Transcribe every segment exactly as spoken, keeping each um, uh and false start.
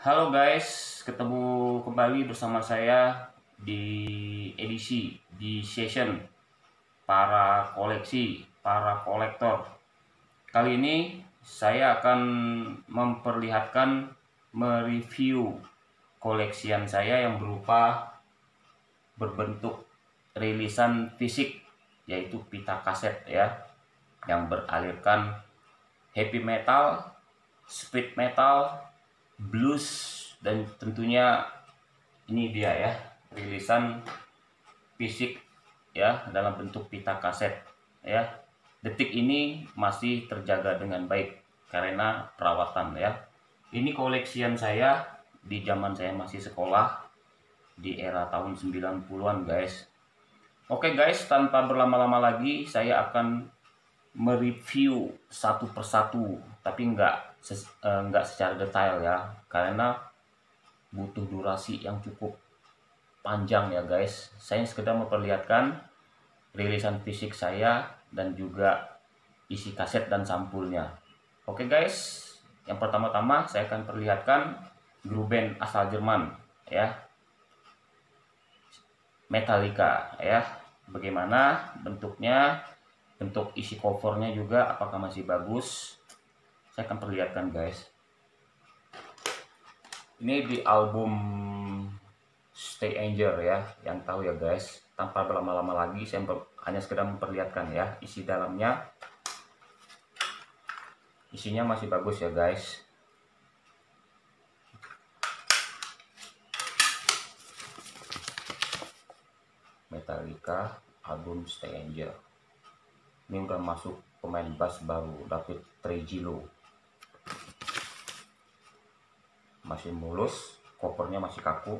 Halo guys, ketemu kembali bersama saya di edisi di session para koleksi, para kolektor. Kali ini saya akan memperlihatkan mereview koleksian saya yang berupa berbentuk rilisan fisik, yaitu pita kaset ya, yang beralirkan heavy metal, speed metal, blues, dan tentunya ini dia ya, rilisan fisik ya dalam bentuk pita kaset ya. Detik ini masih terjaga dengan baik karena perawatan ya. Ini koleksian saya di zaman saya masih sekolah di era tahun sembilan puluhan guys. Oke guys, tanpa berlama-lama lagi saya akan mereview satu persatu, tapi nggak ses, eh, nggak secara detail ya, karena butuh durasi yang cukup panjang ya guys. Saya sekedar memperlihatkan rilisan fisik saya dan juga isi kaset dan sampulnya. Oke guys, yang pertama-tama saya akan perlihatkan grup band asal Jerman ya, Metallica ya. Bagaimana bentuknya, bentuk isi covernya juga apakah masih bagus, saya akan perlihatkan guys. Ini di album Stay Angel ya, yang tahu ya guys. Tanpa berlama-lama lagi saya hanya sekedar memperlihatkan ya isi dalamnya. Isinya masih bagus ya guys. Metallica album Stay Angel. Ini udah masuk pemain bass baru, David Trujillo. Masih mulus, covernya masih kaku.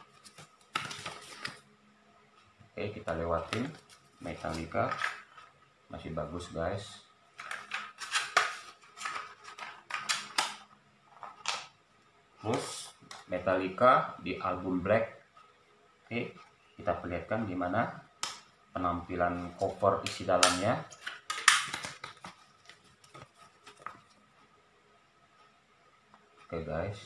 Oke, kita lewatin. Metallica masih bagus guys. Terus Metallica di album Black. Oke, kita perlihatkan gimana penampilan cover isi dalamnya. Oke guys,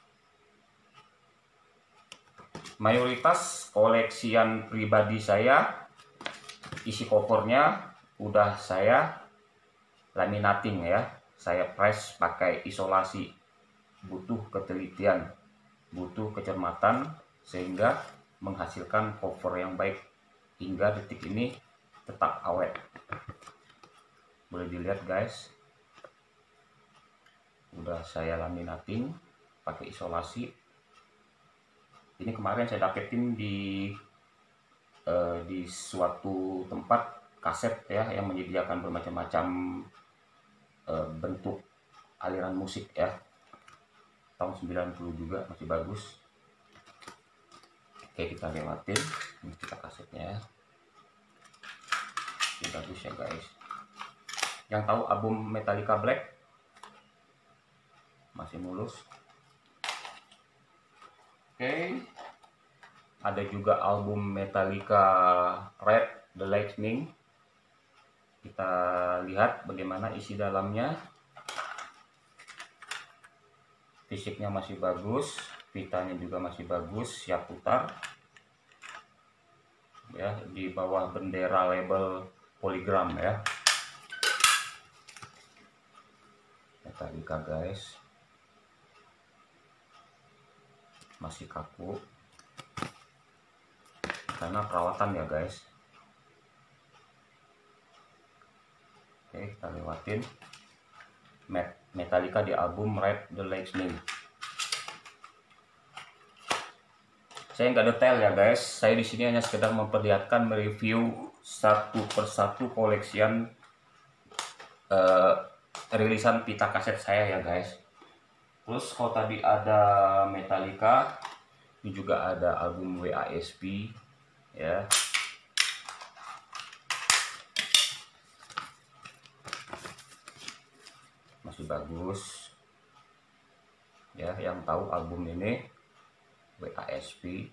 mayoritas koleksian pribadi saya isi covernya udah saya laminating ya, saya press pakai isolasi. Butuh ketelitian, butuh kecermatan sehingga menghasilkan cover yang baik hingga detik ini tetap awet. Boleh dilihat guys, udah saya laminating pakai isolasi. Ini kemarin saya dapetin di eh, di suatu tempat kaset ya, yang menyediakan bermacam-macam eh, bentuk aliran musik ya, tahun sembilan puluh juga, masih bagus. Oke, kita lewatin. Ini kita kasetnya. Ini bagus ya guys. Yang tahu album Metallica Black masih mulus. Oke, ada juga album Metallica Red The Lightning. Kita lihat bagaimana isi dalamnya. Fisiknya masih bagus, pitanya juga masih bagus, siap putar ya, di bawah bendera label Polygram ya, Metallica guys. Masih kaku karena perawatan ya guys. Oke, kita lewatin Metallica di album Red The Lightning. Saya nggak detail ya guys, saya di sini hanya sekedar memperlihatkan, mereview satu persatu koleksian uh, rilisan pita kaset saya ya guys. Terus kalau tadi ada Metallica, ini juga ada album W A S P ya. Masih bagus ya, yang tahu album ini W A S P.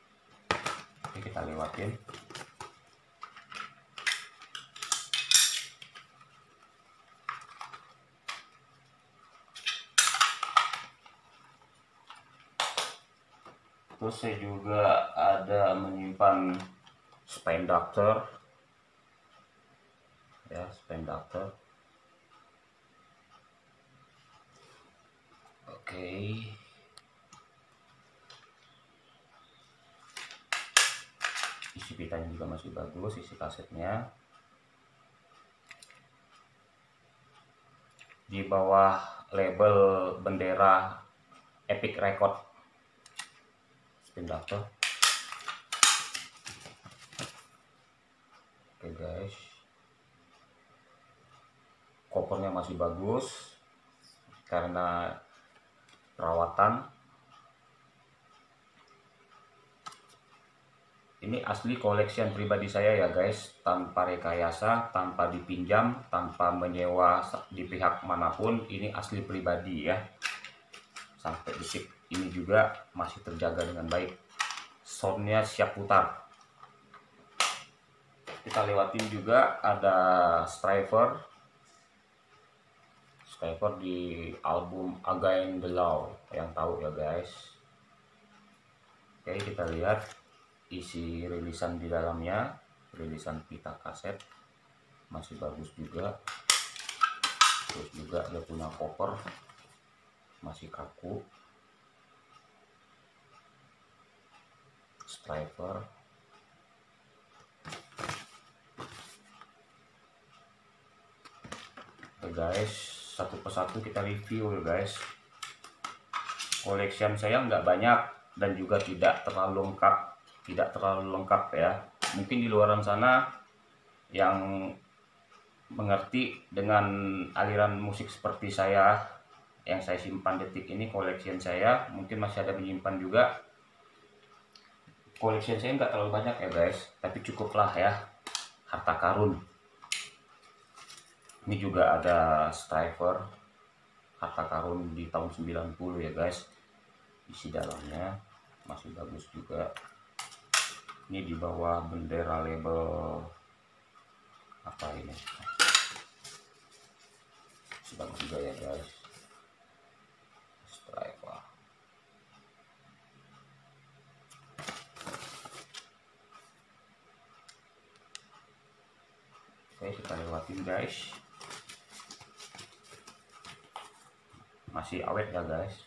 Oke, kita lewatin. Terus saya juga ada menyimpan spine adapter ya, spine adapter. Oke, isi pitanya juga masih bagus, isi kasetnya. Di bawah label bendera Epic Record spin adapter. Oke guys, kopernya masih bagus karena perawatan. Ini asli koleksian pribadi saya ya guys, tanpa rekayasa, tanpa dipinjam, tanpa menyewa di pihak manapun. Ini asli pribadi ya. Sampai detik ini juga masih terjaga dengan baik. Soundnya siap putar. Kita lewatin juga ada Striver. Striver di album Against the Law, yang tahu ya guys. Oke, kita lihat isi rilisan di dalamnya, rilisan pita kaset masih bagus juga. Terus juga dia punya koper masih kaku. Striver. Oke guys, satu persatu kita review ya guys. Koleksian saya nggak banyak dan juga tidak terlalu lengkap. Tidak terlalu lengkap ya. Mungkin di luar sana yang mengerti dengan aliran musik seperti saya yang saya simpan detik ini, koleksian saya mungkin masih ada menyimpan juga. Koleksian saya nggak terlalu banyak ya guys, tapi cukuplah ya, harta karun. Ini juga ada Striver, harta karun di tahun sembilan puluh ya guys. Isi dalamnya masih bagus juga. Ini di bawah bendera label apa ini, bagus juga ya guys. Striver. Oke, kita lewatin guys. Masih awet ya guys.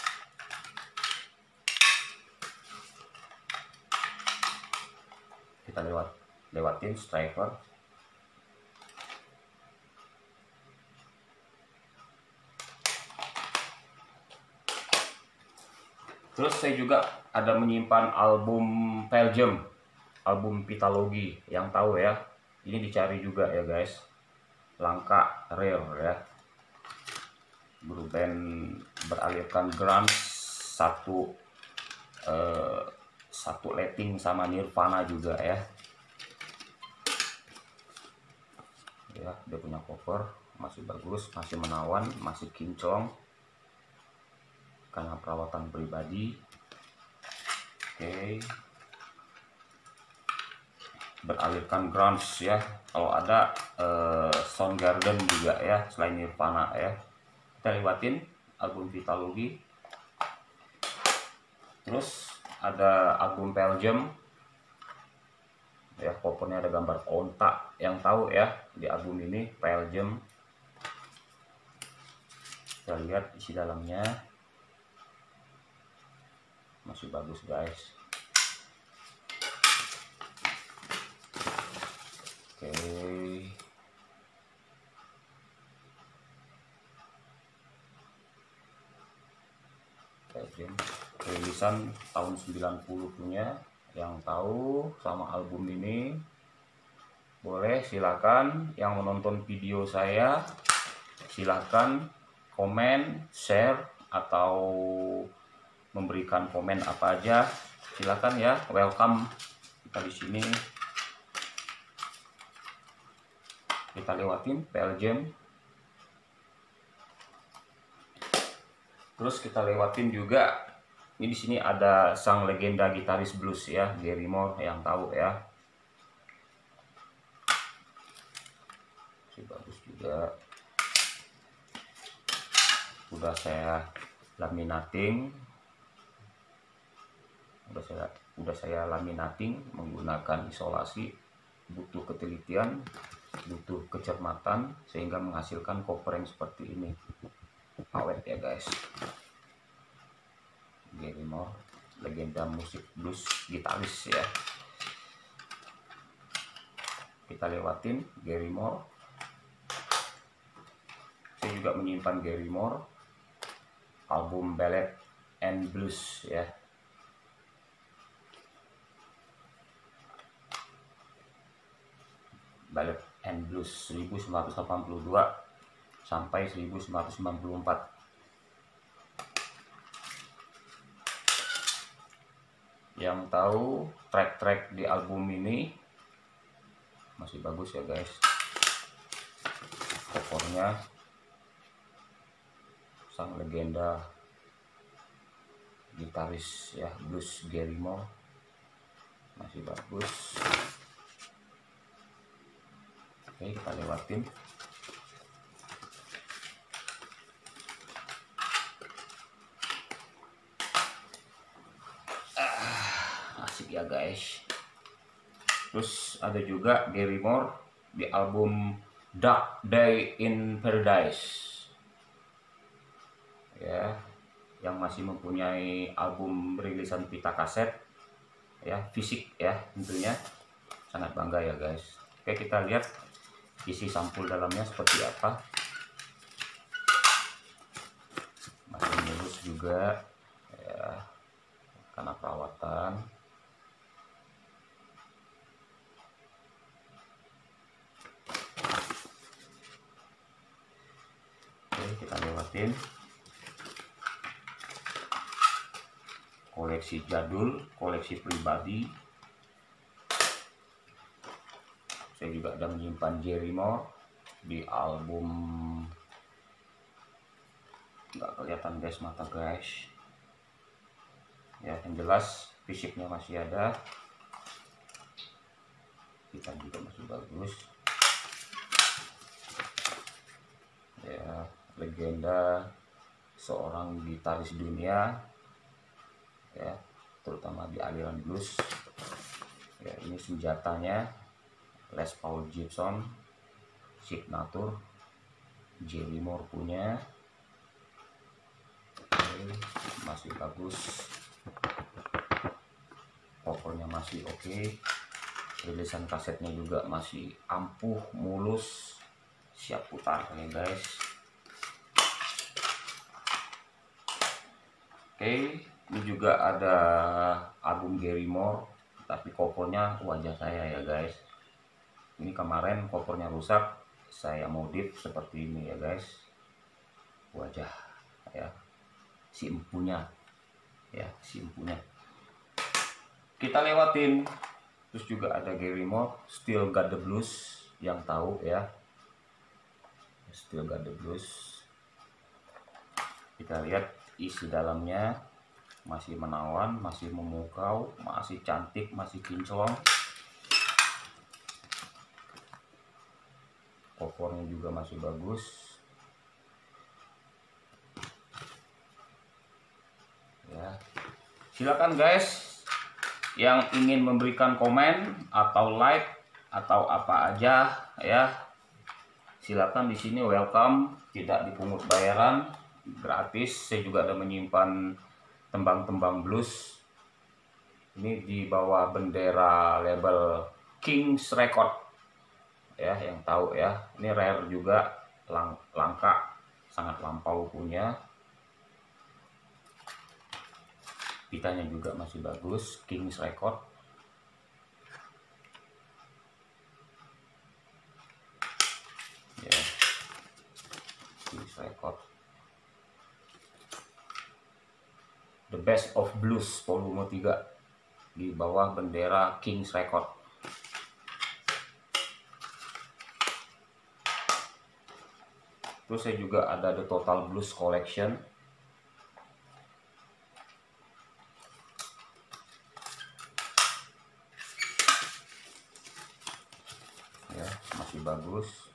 Kita lewat lewatin Striver. Terus saya juga ada menyimpan album Belgium, album Pitalogy, yang tahu ya. Ini dicari juga ya guys, langka, rare ya. Grup band beralirkan grunge, satu eh, satu letting sama Nirvana juga ya. Ya, dia punya cover masih bagus, masih menawan, masih kinclong karena perawatan pribadi. Oke, beralirkan grunge ya. Kalau ada eh, Soundgarden juga ya, selain Nirvana ya. Kita lewatin album Vitalogy. Terus ada album Belgium ya, covernya ada gambar onta, yang tahu ya di album ini Belgium. Kita lihat isi dalamnya masih bagus guys. Oke, Belgium rilisan tahun sembilan puluh punya, yang tahu sama album ini boleh silakan. Yang menonton video saya silakan komen, share, atau memberikan komen apa aja, silakan ya, welcome. Kita di sini kita lewatin Belgium. Terus kita lewatin juga, ini di sini ada sang legenda gitaris blues ya, Gary Moore, yang tahu ya. Masih bagus juga. Udah saya laminating udah saya udah saya laminating menggunakan isolasi. Butuh ketelitian, butuh kecermatan sehingga menghasilkan koper yang seperti ini. Awet ya guys. Gary Moore, legenda musik blues gitaris ya. Kita lewatin Gary Moore. Saya juga menyimpan Gary Moore album Ballad and Blues ya. Ballad and Blues seribu sembilan ratus delapan puluh dua sampai seribu sembilan ratus sembilan puluh empat. Yang tahu track-track di album ini masih bagus ya guys. Covernya sang legenda gitaris ya blues Gary Moore masih bagus. Oke, kita lewatin. Ah, asik ya guys. Terus ada juga Gary Moore di album Dark Day in Paradise ya, yang masih mempunyai album rilisan pita kaset ya, fisik ya, tentunya sangat bangga ya guys. Oke, kita lihat isi sampul dalamnya seperti apa. Masih mulus juga ya, karena perawatan. Oke, kita lewatin. Koleksi jadul, koleksi pribadi. Saya juga ada menyimpan Gary Moore di album, nggak kelihatan guys mata guys ya, yang jelas fisiknya masih ada, kita juga masih bagus ya. Legenda seorang gitaris dunia ya, terutama di aliran blues ya. Ini senjatanya Les Paul Gibson signature Gary Moore punya. Oke, masih bagus, covernya masih oke okay. Rilisan kasetnya juga masih ampuh, mulus, siap putar ya guys. Oke, ini juga ada album Gary Moore, tapi covernya wajah saya ya guys. Ini kemarin covernya rusak, saya modif seperti ini ya guys, wajah ya, si empunya ya, si empunya. Kita lewatin. Terus juga ada Gary Moore Still Got the Blues, yang tahu ya, Still Got the Blues. Kita lihat isi dalamnya, masih menawan, masih memukau, masih cantik, masih kinclong. Covernya juga masih bagus ya. Silakan guys yang ingin memberikan komen atau like atau apa aja ya, silakan. Di sini welcome, tidak dipungut bayaran, gratis. Saya juga ada menyimpan tembang-tembang blues. Ini di bawah bendera label Kings Record ya, yang tahu ya. Ini rare juga, lang langka, sangat lampau punya. Pitanya juga masih bagus, Kings Record. Ya, Kings Record. The Best of Blues volume tiga di bawah bendera Kings Record. Terus saya juga ada The Total Blues Collection. Ya, masih bagus.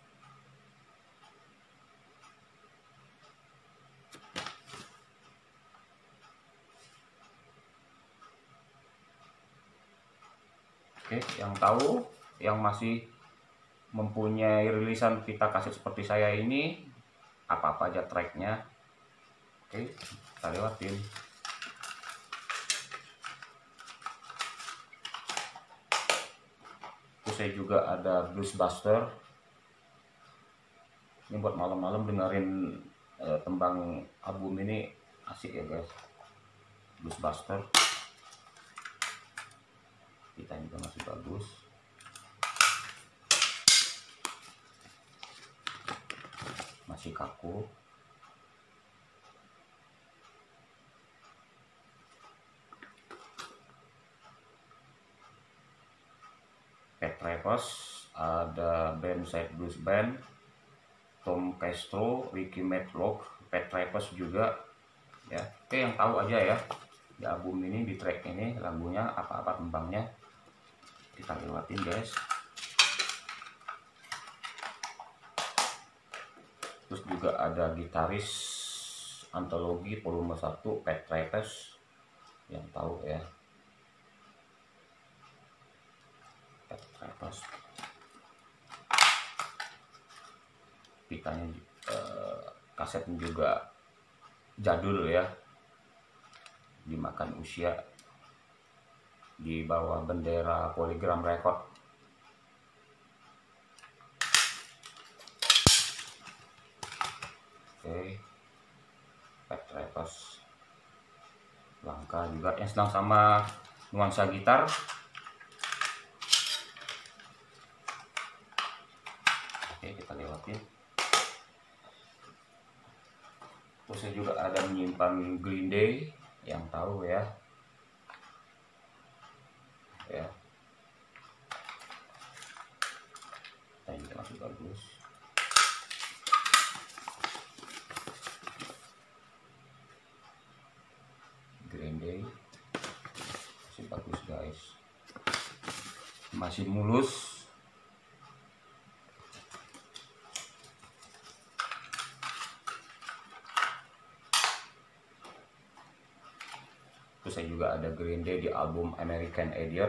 Oke, yang tahu, yang masih mempunyai rilisan pita kaset seperti saya ini, apa-apa aja tracknya. Oke, kita lewatin. Terus saya juga ada Bluesbuster. Ini buat malam-malam dengerin eh, tembang album ini asik ya guys. Bluesbuster. Kita juga masih bagus. Masih kaku. Pet Trapers, ada band Side Blues Band, Tom Castro, Ricky Medlock, Pet Trapers juga ya. Oke, yang tahu aja ya di album ini, di track ini lagunya apa-apa tembangnya kita lewatin guys. Terus juga ada gitaris antologi volume satu Pet Trapers, yang tahu ya Pet Trapers. Pitanya eh, kasetnya juga jadul ya, dimakan usia, di bawah bendera Polygram Record. Oke, Pet Trapers langka juga, yang sedang sama nuansa gitar. Oke, kita lewatin. Terus saya juga ada menyimpan Green Day, yang tahu ya ya ini masih bagus. Green Day masih bagus guys, masih mulus. Terus saya juga ada Green Day di album American Idiot.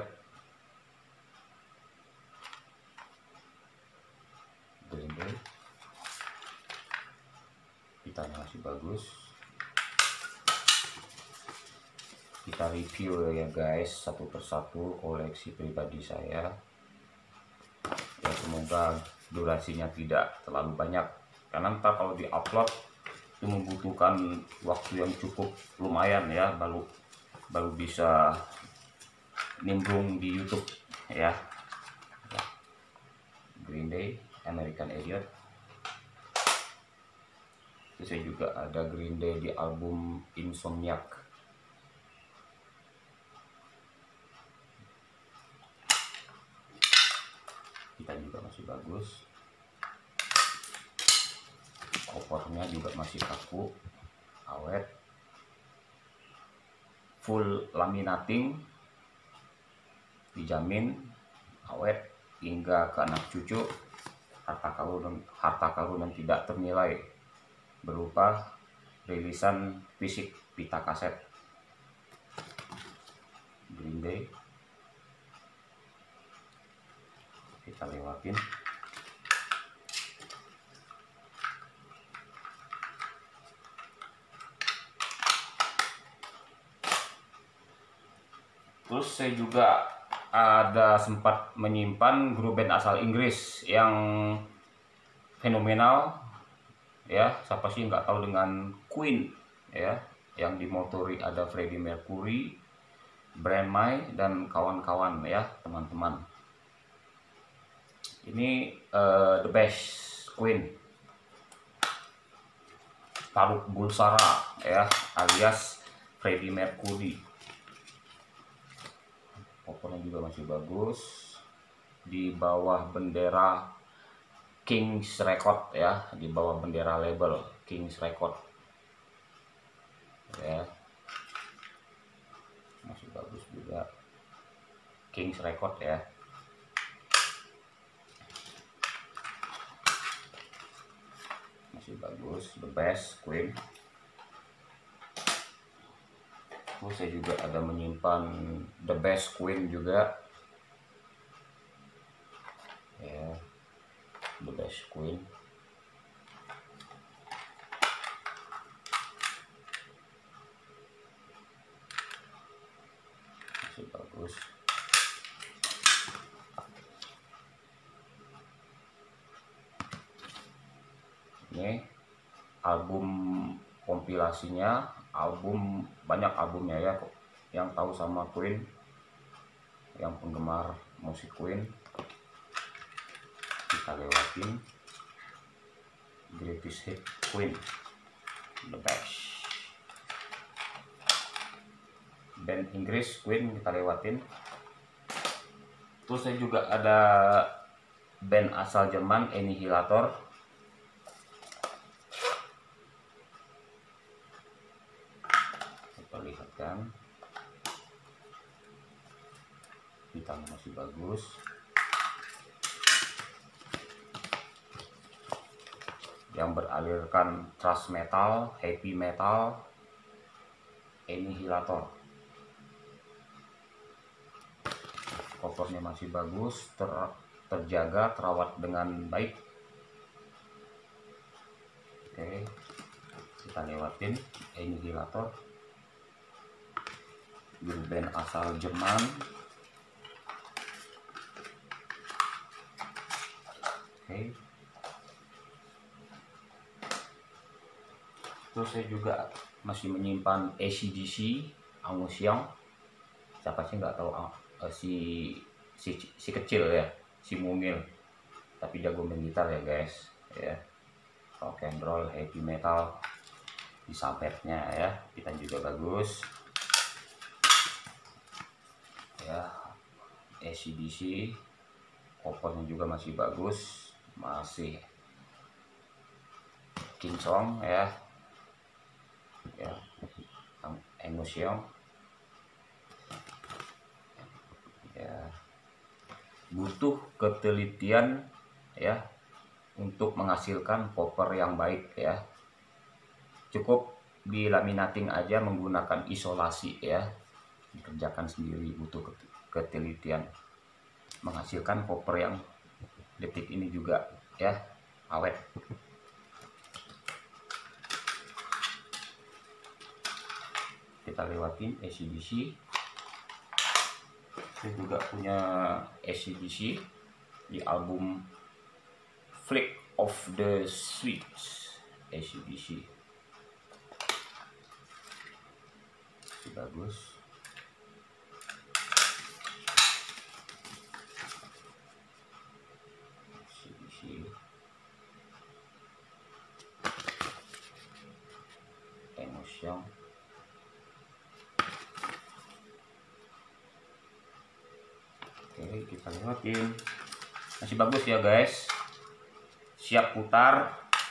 Green Day, gitarnya masih bagus. Kita review ya guys, satu persatu koleksi pribadi saya. Ya semoga durasinya tidak terlalu banyak, karena ntar kalau di-upload itu membutuhkan waktu yang cukup lumayan ya, baru baru bisa nimbrung di YouTube ya. Green Day, American Idiot. Terus saya juga ada Green Day di album Insomniac. Kita juga masih bagus. Covernya juga masih kaku, awet, full laminating, dijamin awet hingga ke anak cucu. Harta karun harta karun yang tidak ternilai berupa rilisan fisik pita kaset Green Day. Kita lewatin. Terus saya juga ada sempat menyimpan grup band asal Inggris yang fenomenal ya. Siapa sih nggak tahu dengan Queen ya, yang dimotori ada Freddie Mercury, Brian May dan kawan-kawan ya teman-teman. Ini uh, the best Queen, Taluk Bulsara ya, alias Freddie Mercury. Covernya juga masih bagus, di bawah bendera King's Record ya, di bawah bendera label King's Record ya, masih bagus juga King's Record ya. Masih bagus, the best Queen. Terus saya juga ada menyimpan the best Queen juga Ash Queen. Masih bagus. Ini album kompilasinya, album banyak albumnya ya, yang tahu sama Queen, yang penggemar musik Queen, kita lewatin. Greatest Hit Queen, the best. Band Inggris Queen kita lewatin. Terus saya juga ada band asal Jerman, Annihilator. Kita lihatkan, hitam masih bagus. Yang beralirkan thrash metal, heavy metal, Annihilator. Covernya masih bagus, ter, terjaga, terawat dengan baik. Oke, kita lewatin Annihilator, grup band asal Jerman. Oke, terus saya juga masih menyimpan A C D C, Angus Young. Siapa sih nggak tahu uh, si, si si kecil ya, si mungil, tapi jago main gitar ya guys ya. Rock and roll, heavy metal, di sampetnya ya, kita juga bagus ya. A C D C, covernya juga masih bagus, masih kinclong ya. Ya, Angus Young ya, butuh ketelitian ya untuk menghasilkan cover yang baik ya. Cukup dilaminating aja menggunakan isolasi ya, dikerjakan sendiri, butuh ketelitian menghasilkan cover yang detik ini juga ya, awet. Kita lewatin A C D C. Saya juga punya A C D C di album Flick of the Switch. A C D C masih bagus. A C D C Emotion. Oke, kita lewatin. Masih bagus ya guys, siap putar.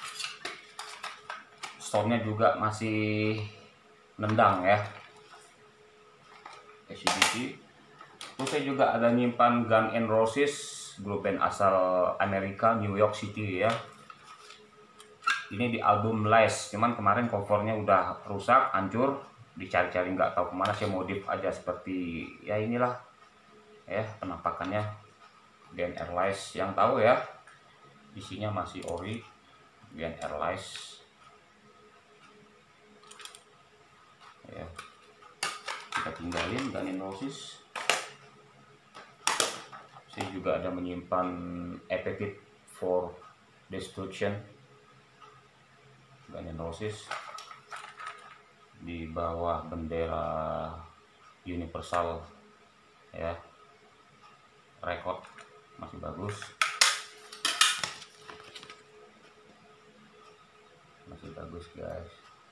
Soundnya juga masih nendang ya, A C D C. Terus saya juga ada nyimpan Guns N' Roses, grup band asal Amerika, New York City ya. Ini di album Lies, cuman kemarin covernya udah rusak, hancur, dicari-cari nggak tahu kemana. Saya modif aja seperti ya inilah ya penampakannya. Gen Airlines yang tahu ya, isinya masih ori. Gen Airlines ya, kita tinggalin Guns N' Roses. Saya juga ada menyimpan Appetite for Destruction, Guns N' Roses, di bawah bendera Universal ya. Record masih bagus, masih bagus guys.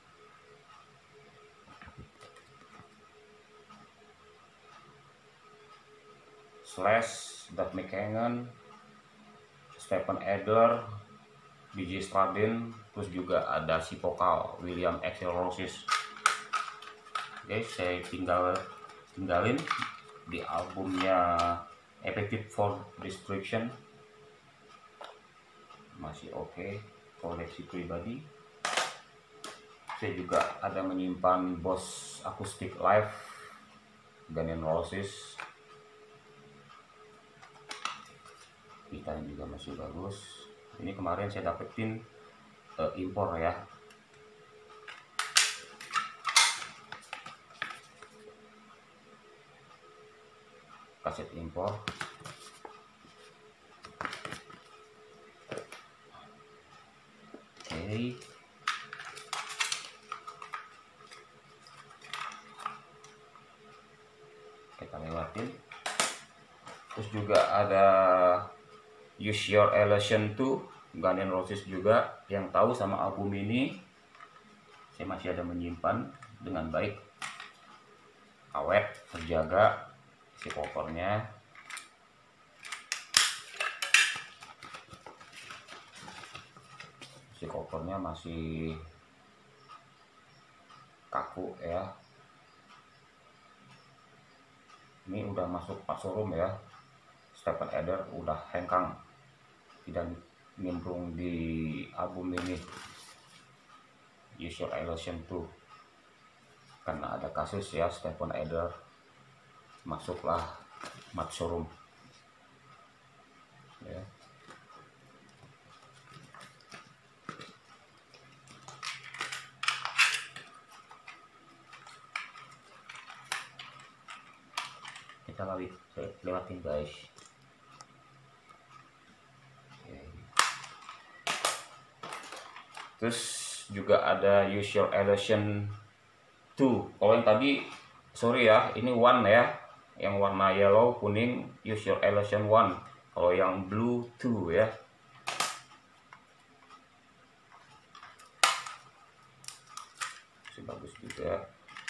Slash, Duff McKagan, Stephen Adler, B J Stradlin, terus juga ada si vokal William Axl Roses. Oke, saya tinggal tinggalin di albumnya Appetite for Destruction, masih oke okay. Koleksi pribadi. Saya juga ada menyimpan Boss Acoustic Live, Guns N' Roses. Gitarnya juga masih bagus. Ini kemarin saya dapetin uh, impor ya. Kaset impor. Oke. Okay. Kita lewatin. Terus juga ada Use Your Illusion two Guns N' Roses juga. Yang tahu sama album ini, saya masih ada menyimpan dengan baik, awet, terjaga. Si kopernya si kopernya masih kaku ya. Ini udah masuk showroom ya. Stephen Adler udah hengkang, tidak nimbrung di album ini Use Your Illusion two, karena ada kasus ya. Stephen Adler masuklah mat showroom ya. Kita lewat lewatin guys. Oke. Terus juga ada Use Your Illusion two. Kalau yang tadi sorry ya, ini one ya, yang warna yellow kuning Use Your Illusion one. Kalau yang blue two ya. Masih bagus juga.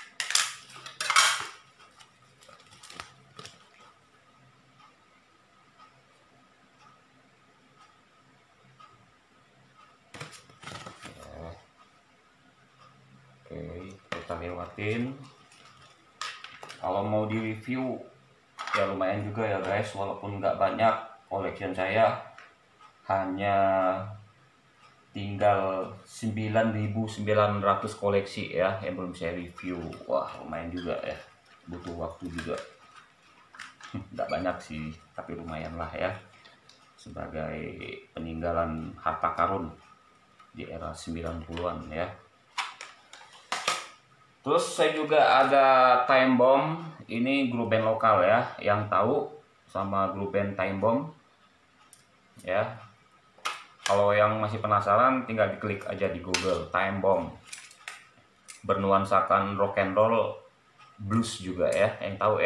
Oke, kita lewatin. Kalau mau di review ya lumayan juga ya guys, walaupun nggak banyak. Collection saya hanya tinggal sembilan ribu sembilan ratus koleksi ya yang belum saya review. Wah lumayan juga ya, butuh waktu juga. Nggak banyak sih, tapi lumayan lah ya, sebagai peninggalan harta karun di era sembilan puluhan ya. Terus saya juga ada Time Bomb. Ini grup band lokal ya, yang tahu sama grup band Time Bomb ya. Kalau yang masih penasaran tinggal diklik aja di Google Time Bomb. Bernuansakan rock and roll, blues juga ya, yang tahu ya.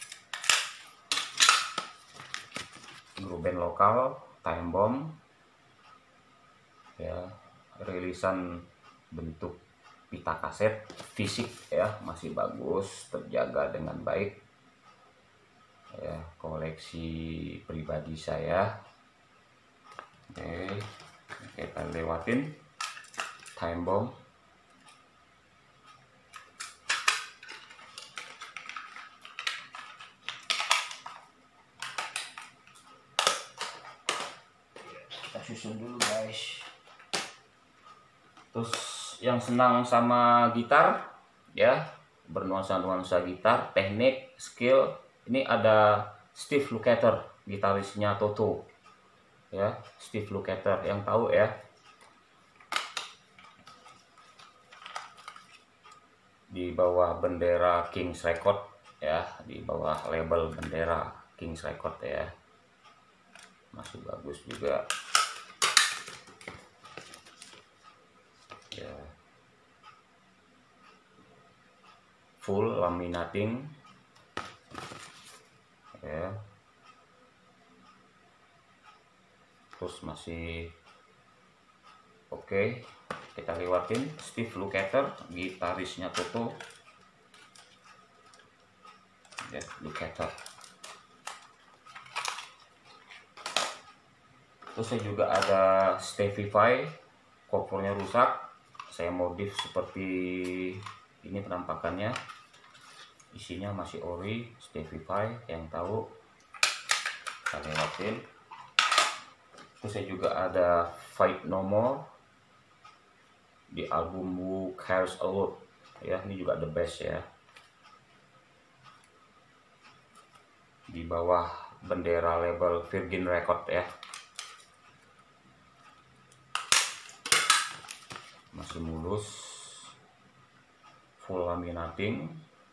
Grup band lokal Time Bomb ya, rilisan bentuk pita kaset fisik ya, masih bagus, terjaga dengan baik ya, koleksi pribadi saya. Oke, kita lewatin Time Bomb. Kita susun dulu guys. Terus yang senang sama gitar ya, bernuansa-nuansa gitar, teknik, skill, ini ada Steve Lukather, gitarisnya Toto ya. Steve Lukather yang tahu ya, di bawah bendera Kings Record ya, di bawah label bendera Kings Record ya, masih bagus juga ya. Full laminating ya. Terus masih oke. Okay. Kita lewatin Steve Lukather, gitarisnya Toto ya, Lukather. Terus saya juga ada Stevie Vai, covernya rusak, saya modif seperti ini penampakannya. Isinya masih ori, Stevie Vai yang tahu, kita lewatin. Terus saya juga ada Fight No More di album Who Cares A Lot ya, ini juga the best ya, di bawah bendera label Virgin Record ya. masih mulus, full laminating,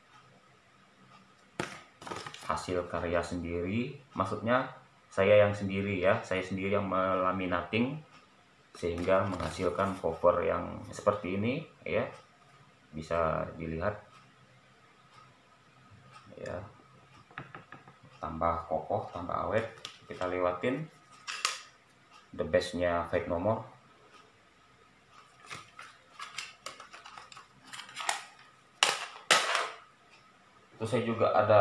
hasil karya sendiri, maksudnya saya yang sendiri ya, saya sendiri yang melaminating sehingga menghasilkan cover yang seperti ini ya, bisa dilihat ya, tambah kokoh, tambah awet. Kita lewatin the bestnya fake nomor. Terus saya juga ada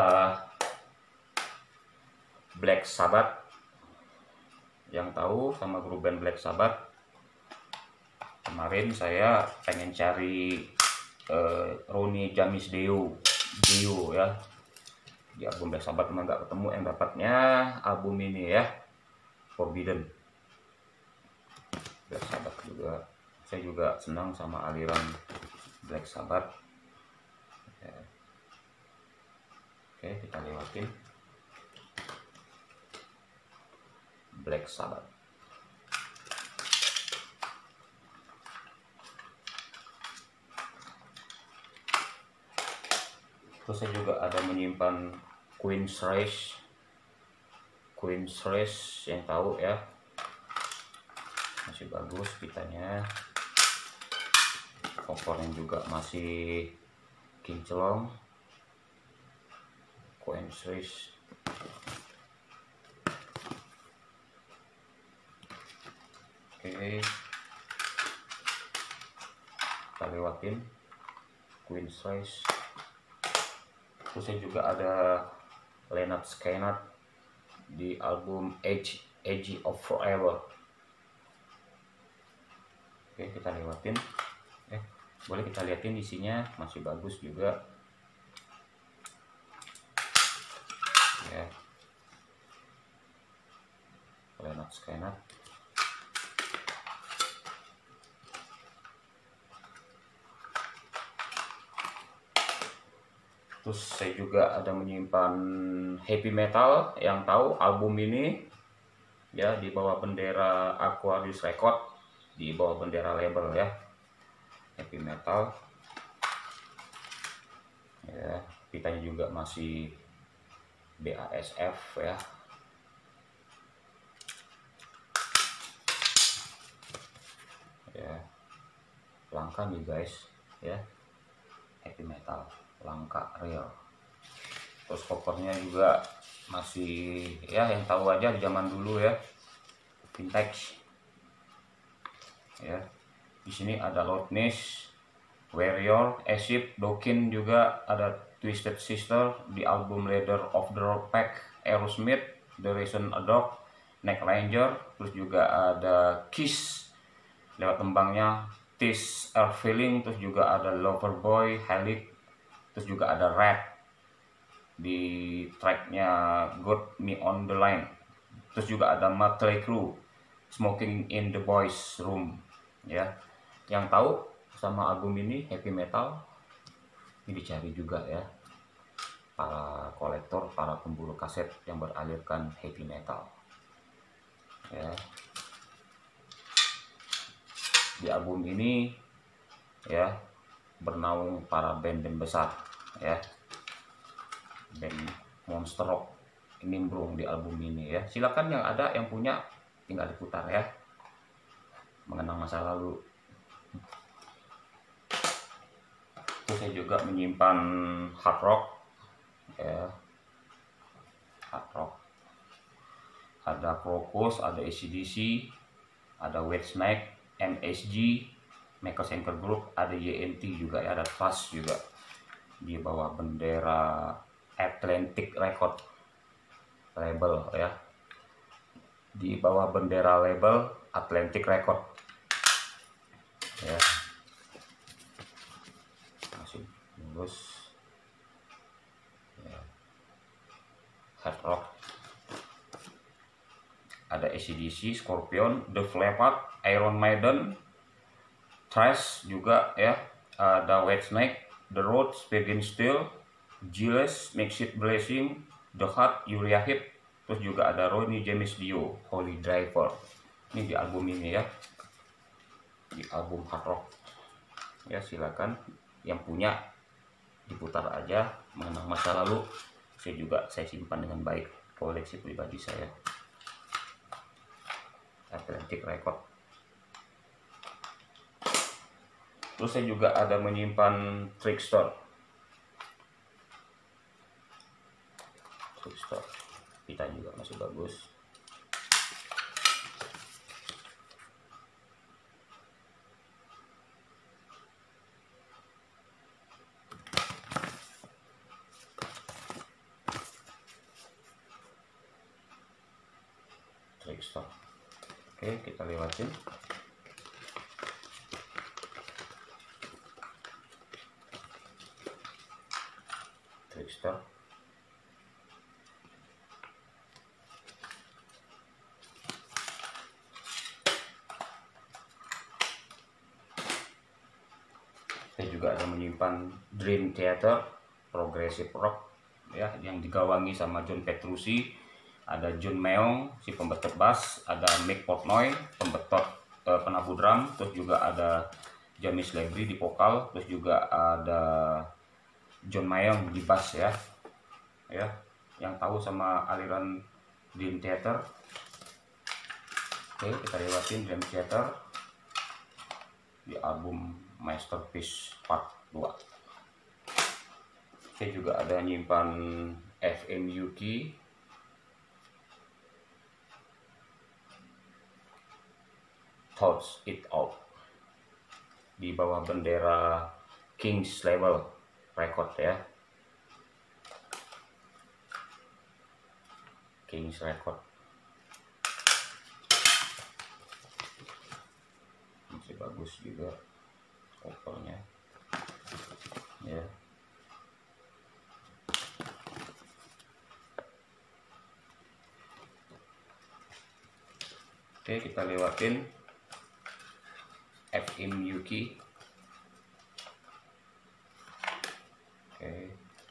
Black Sabbath, yang tahu sama grup band Black Sabbath. Kemarin saya pengen cari uh, Ronnie James Dio, Dio ya, di album Black Sabbath emang nggak ketemu, yang dapatnya album ini ya, Forbidden. Black Sabbath juga, saya juga senang sama aliran Black Sabbath ya. Oke, kita lewatin Black Sabbath. Terus saya juga ada menyimpan Queen's Race, Queen's Race yang tahu ya, masih bagus pitanya, covernya juga masih kinclong. Queen's Race. Oke, kita lewatin Queen's Race. Terus saya juga ada Lynyrd Skynyrd di album Age Age of Forever. Oke, kita lewatin. Eh, boleh kita liatin isinya, masih bagus juga. Ya, Lynyrd Skynyrd. Terus saya juga ada menyimpan heavy metal, yang tahu album ini ya di bawah bendera Aquarius Record, di bawah bendera label ya, heavy metal ya, pitanya juga masih B A S F ya. Ya, langka nih guys ya, heavy metal langka real. Terus covernya juga masih ya, yang tahu aja zaman dulu ya, vintage ya. Di sini ada Loudness, Warrior, Acid, Dokken, juga ada Twisted Sister di album Leader of the Pack, Aerosmith, The Reason a Dog, Neck Ranger. Terus juga ada Kiss lewat tembangnya This Are Feeling. Terus juga ada Loverboy, Helix. Terus juga ada Red di tracknya Got Me On The Line. Terus juga ada Mötley Crüe, Smoking in the Boys Room ya. Yang tahu sama album ini heavy metal ini dicari juga ya, para kolektor, para pemburu kaset yang beralirkan heavy metal ya. Di album ini ya bernaung para band-band besar ya, band monster rock nimbrung di album ini ya. Silakan yang ada, yang punya tinggal diputar ya, mengenang masa lalu. Terus saya juga menyimpan hard rock ya, hard rock ada Crocus, ada A C D C, ada Whitesnake, M S G, Makers Anchor Group, ada Y N T juga ya, ada Trust juga di bawah bendera Atlantic Record label ya, di bawah bendera label Atlantic Record ya, masih bagus ya. Hard rock ada A C D C, Scorpion, The Leppard, Iron Maiden, Thrash juga ya, ada Whitesnake, The Road, Begin Still, Gilles, Makeshift Blessing, The Heart, Uriah Heep. Terus juga ada Ronnie James Dio, Holy Driver. Ini di album ini ya, di album hard rock. ya silakan yang punya diputar aja, mengenang masa lalu. Saya juga saya simpan dengan baik, koleksi pribadi saya, Atlantic Record. Terus saya juga ada menyimpan Trickstar. Trickstar kita juga masih bagus. Trickstar. Oke, kita lewatin. Trickstar. Saya juga ada menyimpan Dream Theater Progressive Rock ya, yang digawangi sama John Petrucci, ada John Meong si pembetot bass, ada Mick Portnoy pembetot eh, penabuh drum, terus juga ada James Labrie di vokal, terus juga ada John Meong di bass ya. Ya, yang tahu sama aliran Dream Theater. Oke, kita lewatin Dream Theater di album Masterpiece Part dua. Saya juga ada nyimpan F M Yuki, Thoughts It Out, di bawah bendera King's Label Record ya. King's Record. Masih bagus juga covernya ya. Oke, kita lewatin F M Yuki. Oke.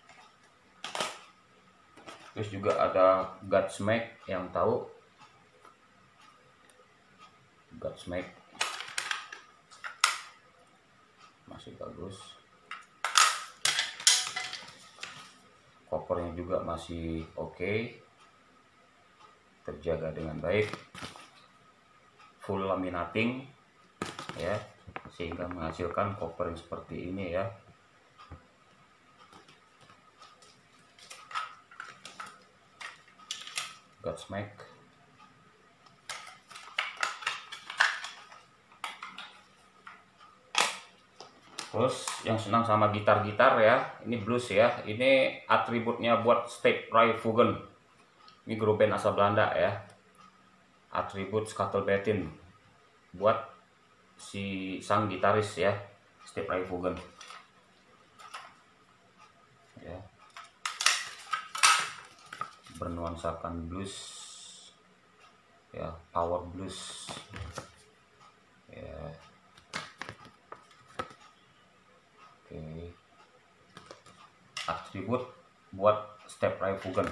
Terus juga ada Godsmack, yang tahu Godsmack masih bagus, covernya juga masih oke, okay. Terjaga dengan baik, full laminating ya, sehingga menghasilkan cover yang seperti ini ya. Godsmack. Terus yang senang sama gitar-gitar ya, ini blues ya, ini atributnya buat Step Ray Vaughan. Ini grup band asal Belanda ya. Atribut Scuttle-Battin buat si sang gitaris ya, Step Ray Vaughan. Ya. Bernuansakan blues ya, power blues ya. Oke, atribut buat Step Ray Vaughan.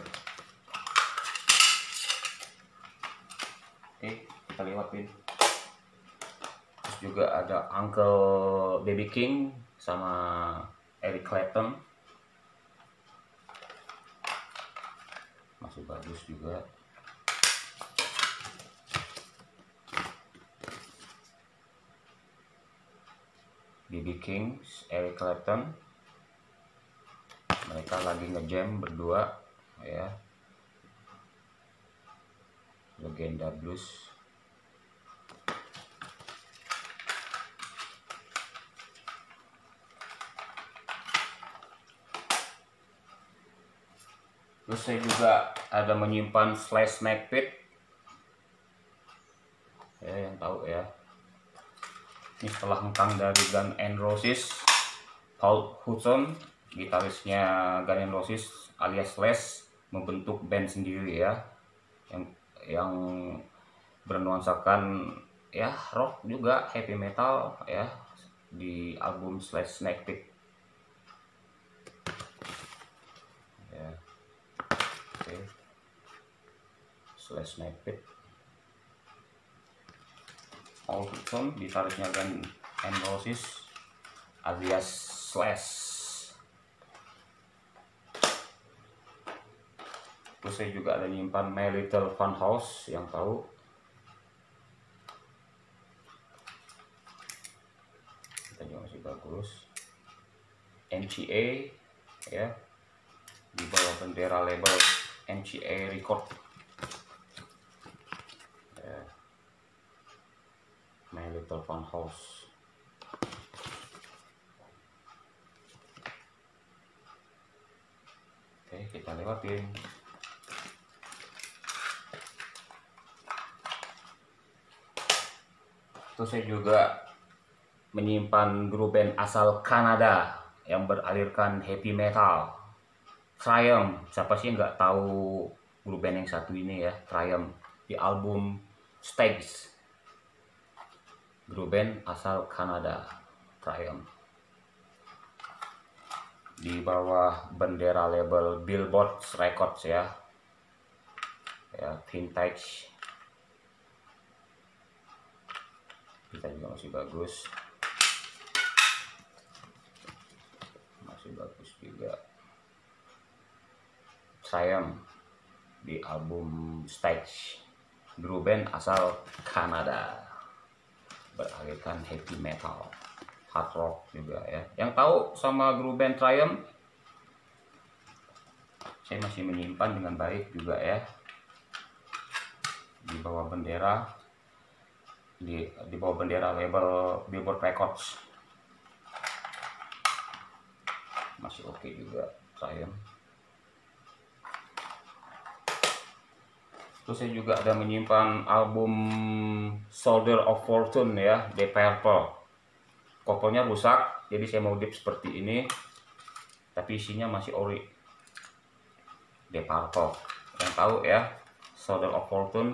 Oke, kita lewatin. Terus juga ada Uncle B B King sama Eric Clapton, masih bagus juga. B B King, Eric Clapton, mereka lagi ngejam berdua ya, legenda blues. Terus saya juga ada menyimpan Slash McPeak ya, yang tahu ya. Ini setelah hengkang dari Guns N' Roses, Paul Hudson, gitarisnya Guns N' Roses alias Slash, membentuk band sendiri ya, yang yang bernuansakan ya rock juga, heavy metal ya, di album Slash McPeak ya. Oke, Slash McPeak, Paul Hudson, gitarisnya Guns N' Roses, alias slash. Terus saya juga ada nyimpan My Little Fun House yang tahu. Kita juga masih bagus. M C A ya, di bawah bendera label M C A Record ya. My Little Fun House. Oke, kita lewatin. Terus saya juga menyimpan grup band asal Kanada yang beralirkan heavy metal, Triumph. Siapa sih nggak tahu grup band yang satu ini ya, Triumph, di album Stags. Grup band asal Kanada, Triumph, di bawah bendera label Billboard Records ya, ya vintage. Kita juga masih bagus, masih bagus juga. Triumph di album Stage, grup band asal Kanada, beralirkan heavy metal, hard rock juga ya. Yang tahu sama grup band Triumph, saya masih menyimpan dengan baik juga ya, di bawah bendera di di bawah bendera label Billboard Records. Masih oke okay juga Triumph. Terus saya juga ada menyimpan album Soldier of Fortune ya, Deep Purple. Covernya rusak, jadi saya modif seperti ini, tapi isinya masih ori. Deep Purple, yang tahu ya, Soldier of Fortune.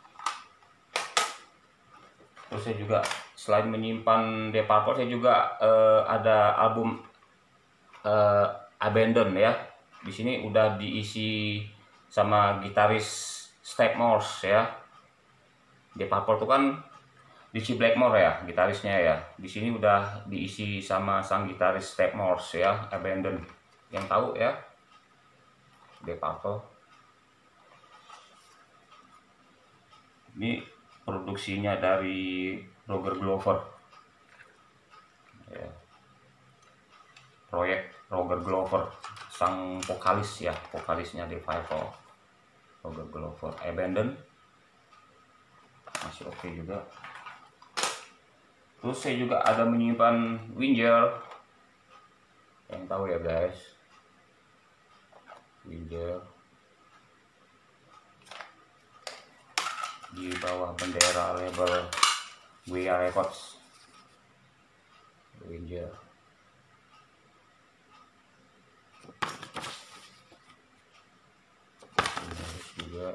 Terus saya juga selain menyimpan Deep Purple, saya juga uh, ada album uh, Abandon ya. Di sini udah diisi sama gitaris Steve Morse ya. Deep Purple itu kan Richie Blackmore ya, gitarisnya ya. Di sini udah diisi sama sang gitaris Steve Morse ya, Abandon. Yang tahu ya, Deep Purple. Ini produksinya dari Roger Glover ya. Proyek Roger Glover, sang vokalis ya, vokalisnya Deep Purple, Roger Glover. Abandon masih oke okay juga. Terus saya juga ada menyimpan Winger, yang tahu ya guys, Winger di bawah bendera label W A Records. Winger juga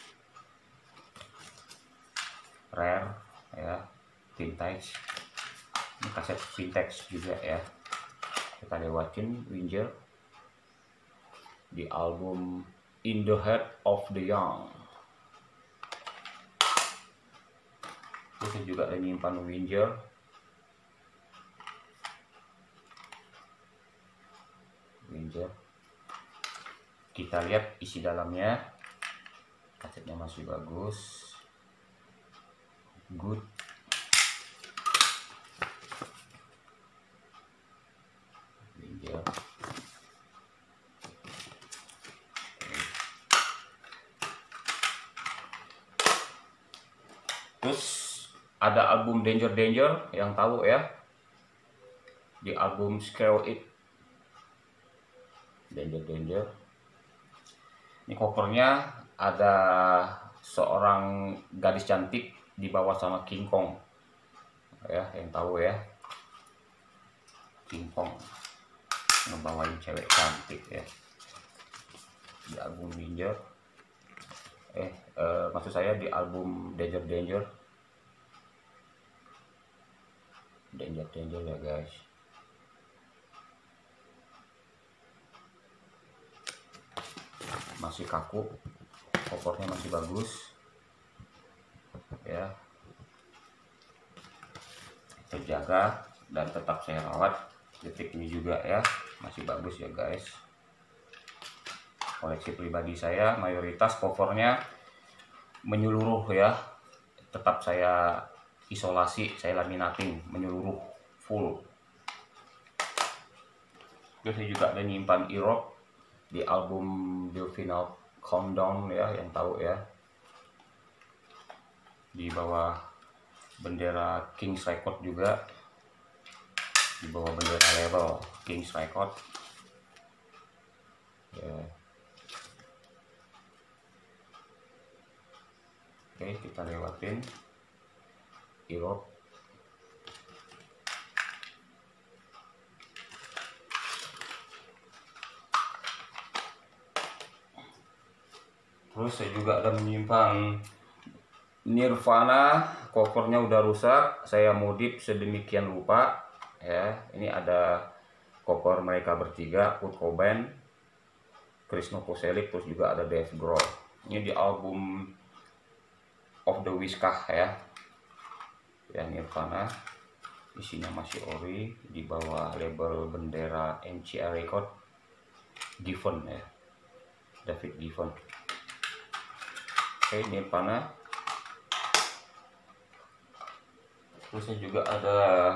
rare ya, vintage. Ini kaset vintage juga ya. Kita lewatin Winger di album In the Heart of the Young. Terus juga ada nyimpan Winger Winger. Kita lihat isi dalamnya. Kasetnya masih bagus, good. Winger. Terus ada album Danger Danger, yang tahu ya, di album Scare It. Danger Danger. Ini covernya ada seorang gadis cantik dibawa sama King Kong ya, yang tahu ya, King Kong ngebawain cewek cantik ya di album Danger. Eh, eh maksud saya di album Danger Danger. Danger Danger ya guys. Masih kaku, covernya masih bagus ya, terjaga dan tetap saya rawat. detik ini juga ya, masih bagus ya guys. Koleksi pribadi saya mayoritas covernya menyeluruh ya, tetap saya isolasi, saya laminating menyeluruh full. Terus saya juga ada nyimpan Europe di album The Final Countdown ya, yang tahu ya, di bawah bendera King's Record juga, di bawah bendera label King's Record ya. Oke, kita lewatin Europe. Terus saya juga ada menyimpan Nirvana, covernya udah rusak, saya modif sedemikian rupa ya. Ini ada cover mereka bertiga, Kurt Cobain, Chris Novoselic, terus juga ada Dave Grohl. Ini di album Of the Whiskey ya, yang Nirvana. Isinya masih ori, di bawah label bendera M C A Record, Given ya, David Given. Oke, Nirvana. Terusnya juga ada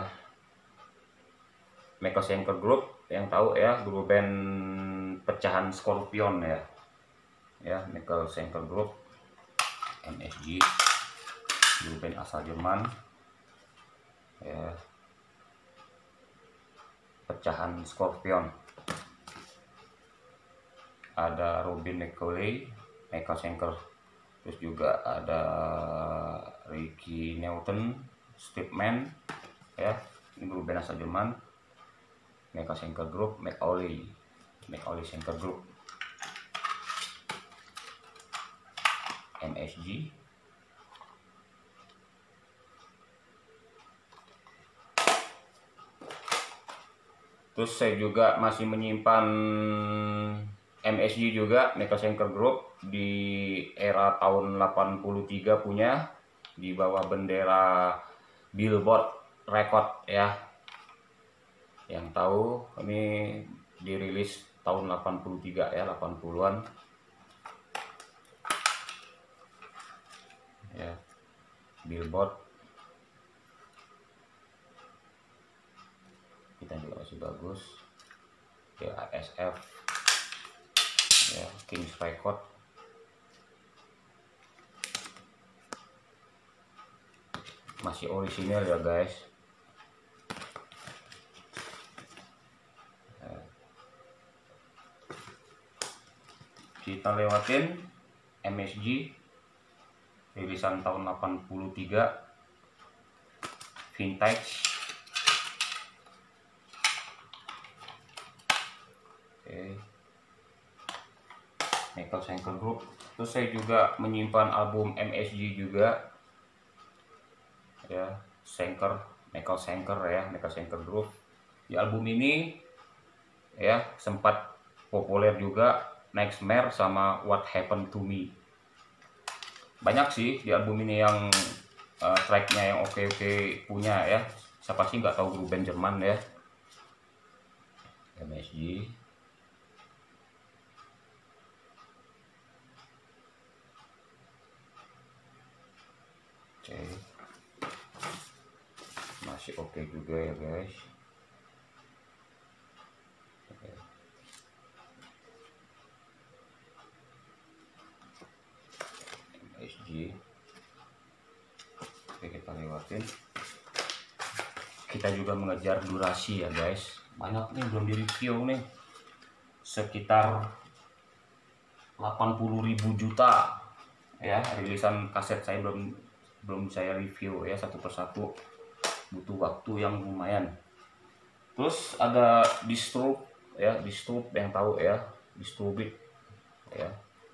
Michael Schenker Group, yang tahu ya, grup band pecahan Scorpion ya, ya Michael Schenker Group, M S G, grup band asal Jerman ya, pecahan Scorpion. Ada Robin McCauley, Michael Schenker, terus juga ada Ricky Newton, Steve Mann ya, ini grup band asal Jerman, Michael Schenker Group, McAuley, McAuley Schenker Group, M S G. Terus saya juga masih menyimpan M S G juga, Michael Schenker Group, di era tahun delapan puluh tiga punya, di bawah bendera Billboard Record ya. Yang tahu ini dirilis tahun delapan puluh tiga ya, delapan puluhan ya, Billboard. Kita juga masih bagus ya, A S F ya, King's Record. Masih orisinal ya guys. Kita lewatin M S G, rilisan tahun delapan puluh tiga, vintage. Oke, Michael Schenker Group. Terus saya juga menyimpan album M S G juga ya, Schenker, Michael Schenker ya, Michael Schenker Group. Di album ini ya sempat populer juga Nightmare sama What Happened to Me. Banyak sih di album ini yang uh, tracknya yang oke-oke punya ya. Siapa sih nggak tahu grup band Jerman ya, M S G. Oke, masih oke juga ya guys. Oke. M S G. Oke, kita lewatin. Kita juga mengejar durasi ya guys. Banyak nih belum di review nih, sekitar delapan puluh ribu juta ya, rilisan kaset saya belum belum saya review ya satu persatu, butuh waktu yang lumayan. Terus ada Disturb ya, Disturb yang tahu ya, Disturbed ya,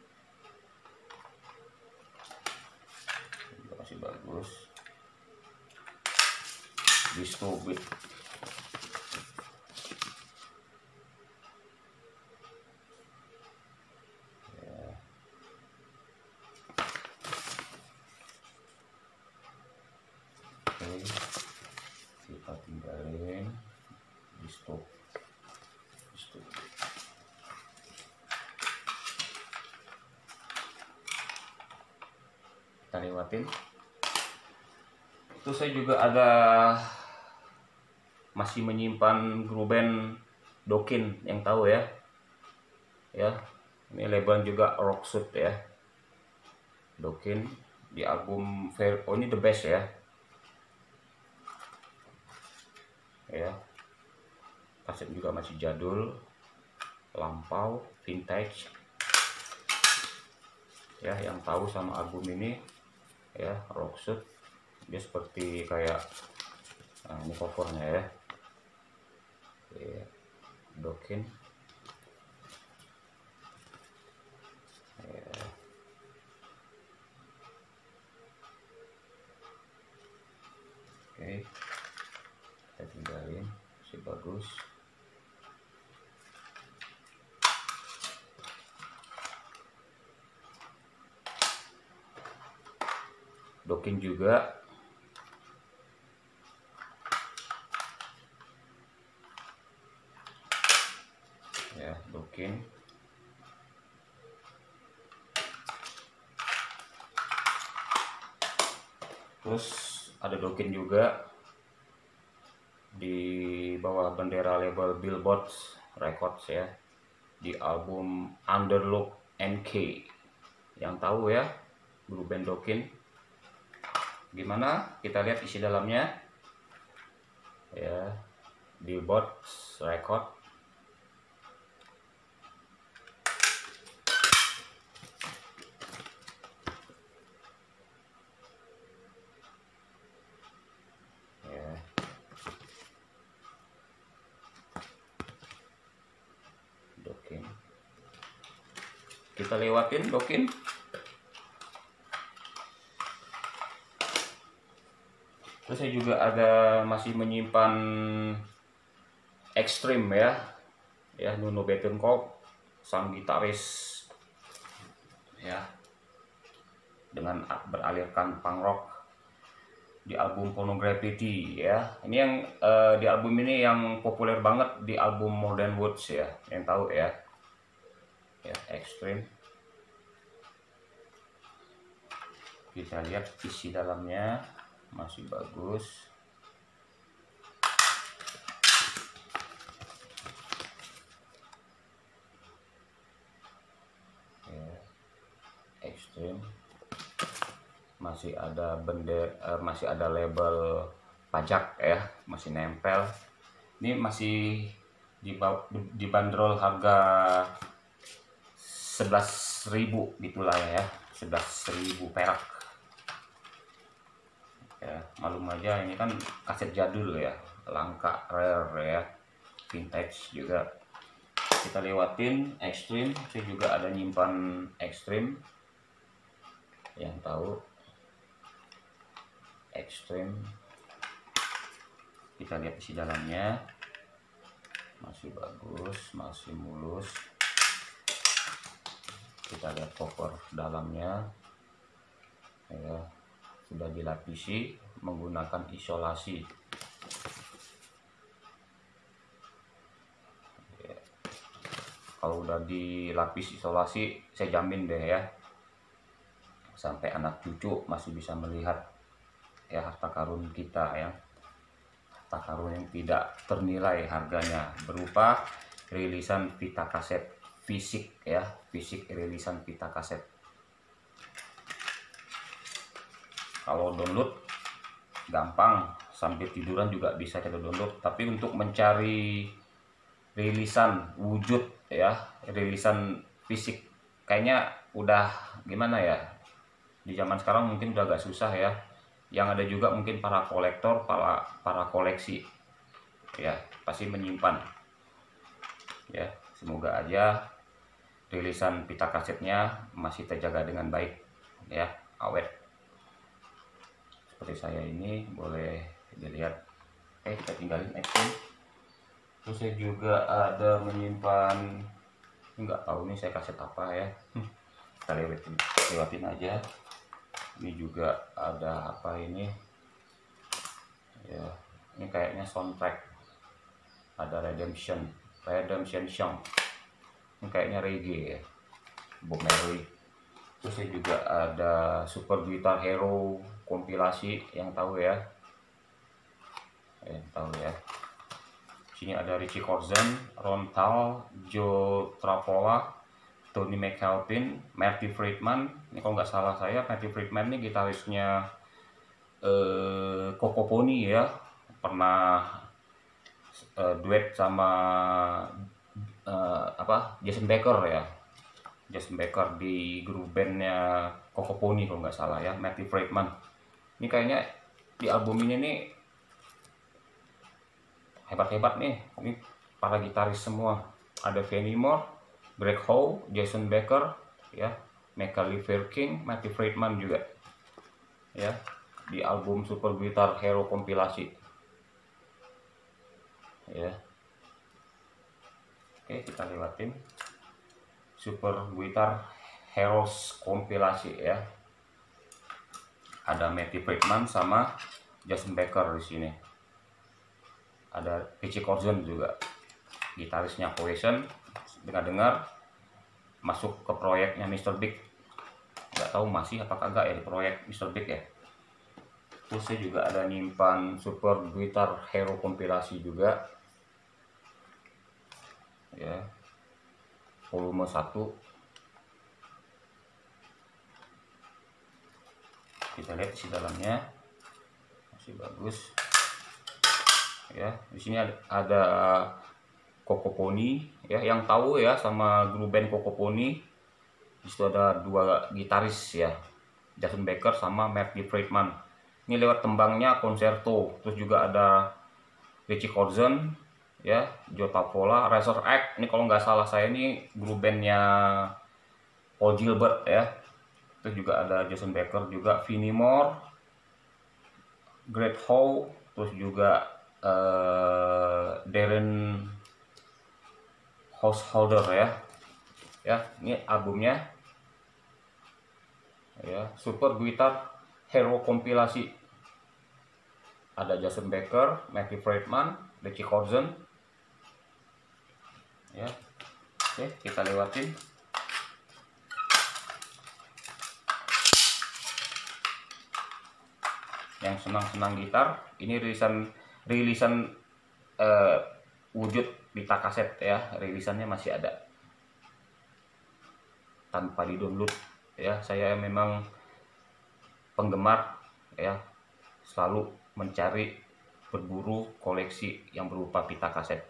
masih bagus, Disturbed. Kita tinggalin di stop, di stop. Kita lewatin. Terus saya juga ada masih menyimpan Gruben Dokken, yang tahu ya. Ya, ini label juga Rocksuit ya. Dokken di album Fair, oh ini The Best ya. Ya. Kaset juga masih jadul, lampau, vintage. Ya, yang tahu sama album ini ya, Rocksuit. Dia seperti kayak, nah ini covernya ya. Ya, Dokken. Ya. Oke, kita tinggalin, masih bagus. Dokken juga. Ya, Dokken. Terus ada Dokken juga di bawah bendera label Billboard Records ya, di album Underlook N K. Yang tahu ya Gruben Dokken. Gimana? Kita lihat isi dalamnya ya, Billboard Record. Ya. Dokken. Kita lewatin Dokken. Terus saya juga ada masih menyimpan Extreme ya, ya Nuno Bettencourt, sang gitaris ya, dengan beralirkan punk rock di album Pornography ya. Ini yang uh, di album ini yang populer banget di album Modern Woods ya, yang tahu ya. Ya, Extreme. Kita lihat isi dalamnya masih bagus. Ya, Extreme. Masih ada bendera, uh, masih ada label pajak ya, masih nempel. Ini masih dibanderol harga sebelas ribu gitulah ya, sebelas ribu perak. Ya, malum aja ini kan kaset jadul ya, langka, rare ya, vintage juga. Kita lewatin Extreme. Saya juga ada nyimpan Extreme, yang tahu Extreme. Kita lihat isi dalamnya masih bagus, masih mulus. Kita lihat cover dalamnya ya, sudah dilapisi menggunakan isolasi ya. Kalau udah dilapis isolasi, saya jamin deh ya, sampai anak cucu masih bisa melihat ya harta karun kita ya, harta karun yang tidak ternilai harganya, berupa rilisan pita kaset fisik ya, fisik rilisan pita kaset. Kalau download gampang, sambil tiduran juga bisa kita download, tapi untuk mencari rilisan wujud ya, rilisan fisik kayaknya udah gimana ya, di zaman sekarang mungkin udah agak susah ya. Yang ada juga mungkin para kolektor, para para koleksi ya, pasti menyimpan ya. Semoga aja rilisan pita kasetnya masih terjaga dengan baik ya, awet seperti saya ini. Boleh dilihat. Oke, kita tinggalin Extreme. Terus saya juga ada menyimpan, nggak tahu nih saya kaset apa ya, kita lewatin, lewatin aja. Ini juga ada apa ini ya, ini kayaknya soundtrack ada Redemption Redemption Song, ini kayaknya reggae ya, Bob Marley. Terus juga ada Super Guitar Hero kompilasi, yang tahu ya, yang tahu ya. Sini ada Richie Kotzen, Ron Tal, Joe Travola, Tony McAlpin, Marty Friedman. Ini kalau nggak salah saya, Marty Friedman ini gitarisnya eh, Coco Pony ya, pernah eh, duet sama eh, apa Jason Becker ya, Jason Becker di grup bandnya Coco Pony kalau nggak salah ya, Marty Friedman. Ini kayaknya di album ini nih hebat-hebat nih, ini para gitaris semua. Ada Fanny Moore, Greg Howe, Jason Becker, ya, Michael King, Marty Friedman juga, ya, di album Super Guitar Hero kompilasi, ya. Oke, kita lewatin Super Guitar Heroes kompilasi ya. Ada Marty Friedman sama Jason Becker di sini. Ada Richie Kotzen juga, gitarisnya Poison. Dengar-dengar masuk ke proyeknya mister Big. Nggak tahu masih apa kagak ya di proyek mister Big ya. Terus saya juga ada nyimpan Super Guitar Hero kompilasi juga. Ya. Volume satu. Kita lihat isi dalamnya. Masih bagus. Ya, di sini ada, ada Coco Pony ya, yang tahu ya sama grup band Coco Pony. Di situ ada dua gitaris ya, Jason Becker sama Marty Friedman. Ini lewat tembangnya Concerto. Terus juga ada Richie Kotzen ya, Joe Travola, Razor X. Ini kalau nggak salah saya ini grup bandnya Paul Gilbert ya. Terus juga ada Jason Becker juga, Fanny Moore, Greg Howe, terus juga uh, Darren Householder ya. Ya, ini albumnya ya, Super Guitar Hero kompilasi. Ada Jason Becker, Marty Friedman, Richie Kotzen. Ya. Oke, kita lewatin. Yang senang-senang gitar, ini rilisan rilisan uh, wujud pita kaset ya, rilisannya masih ada tanpa di-download ya. Saya memang penggemar ya, selalu mencari, berburu koleksi yang berupa pita kaset.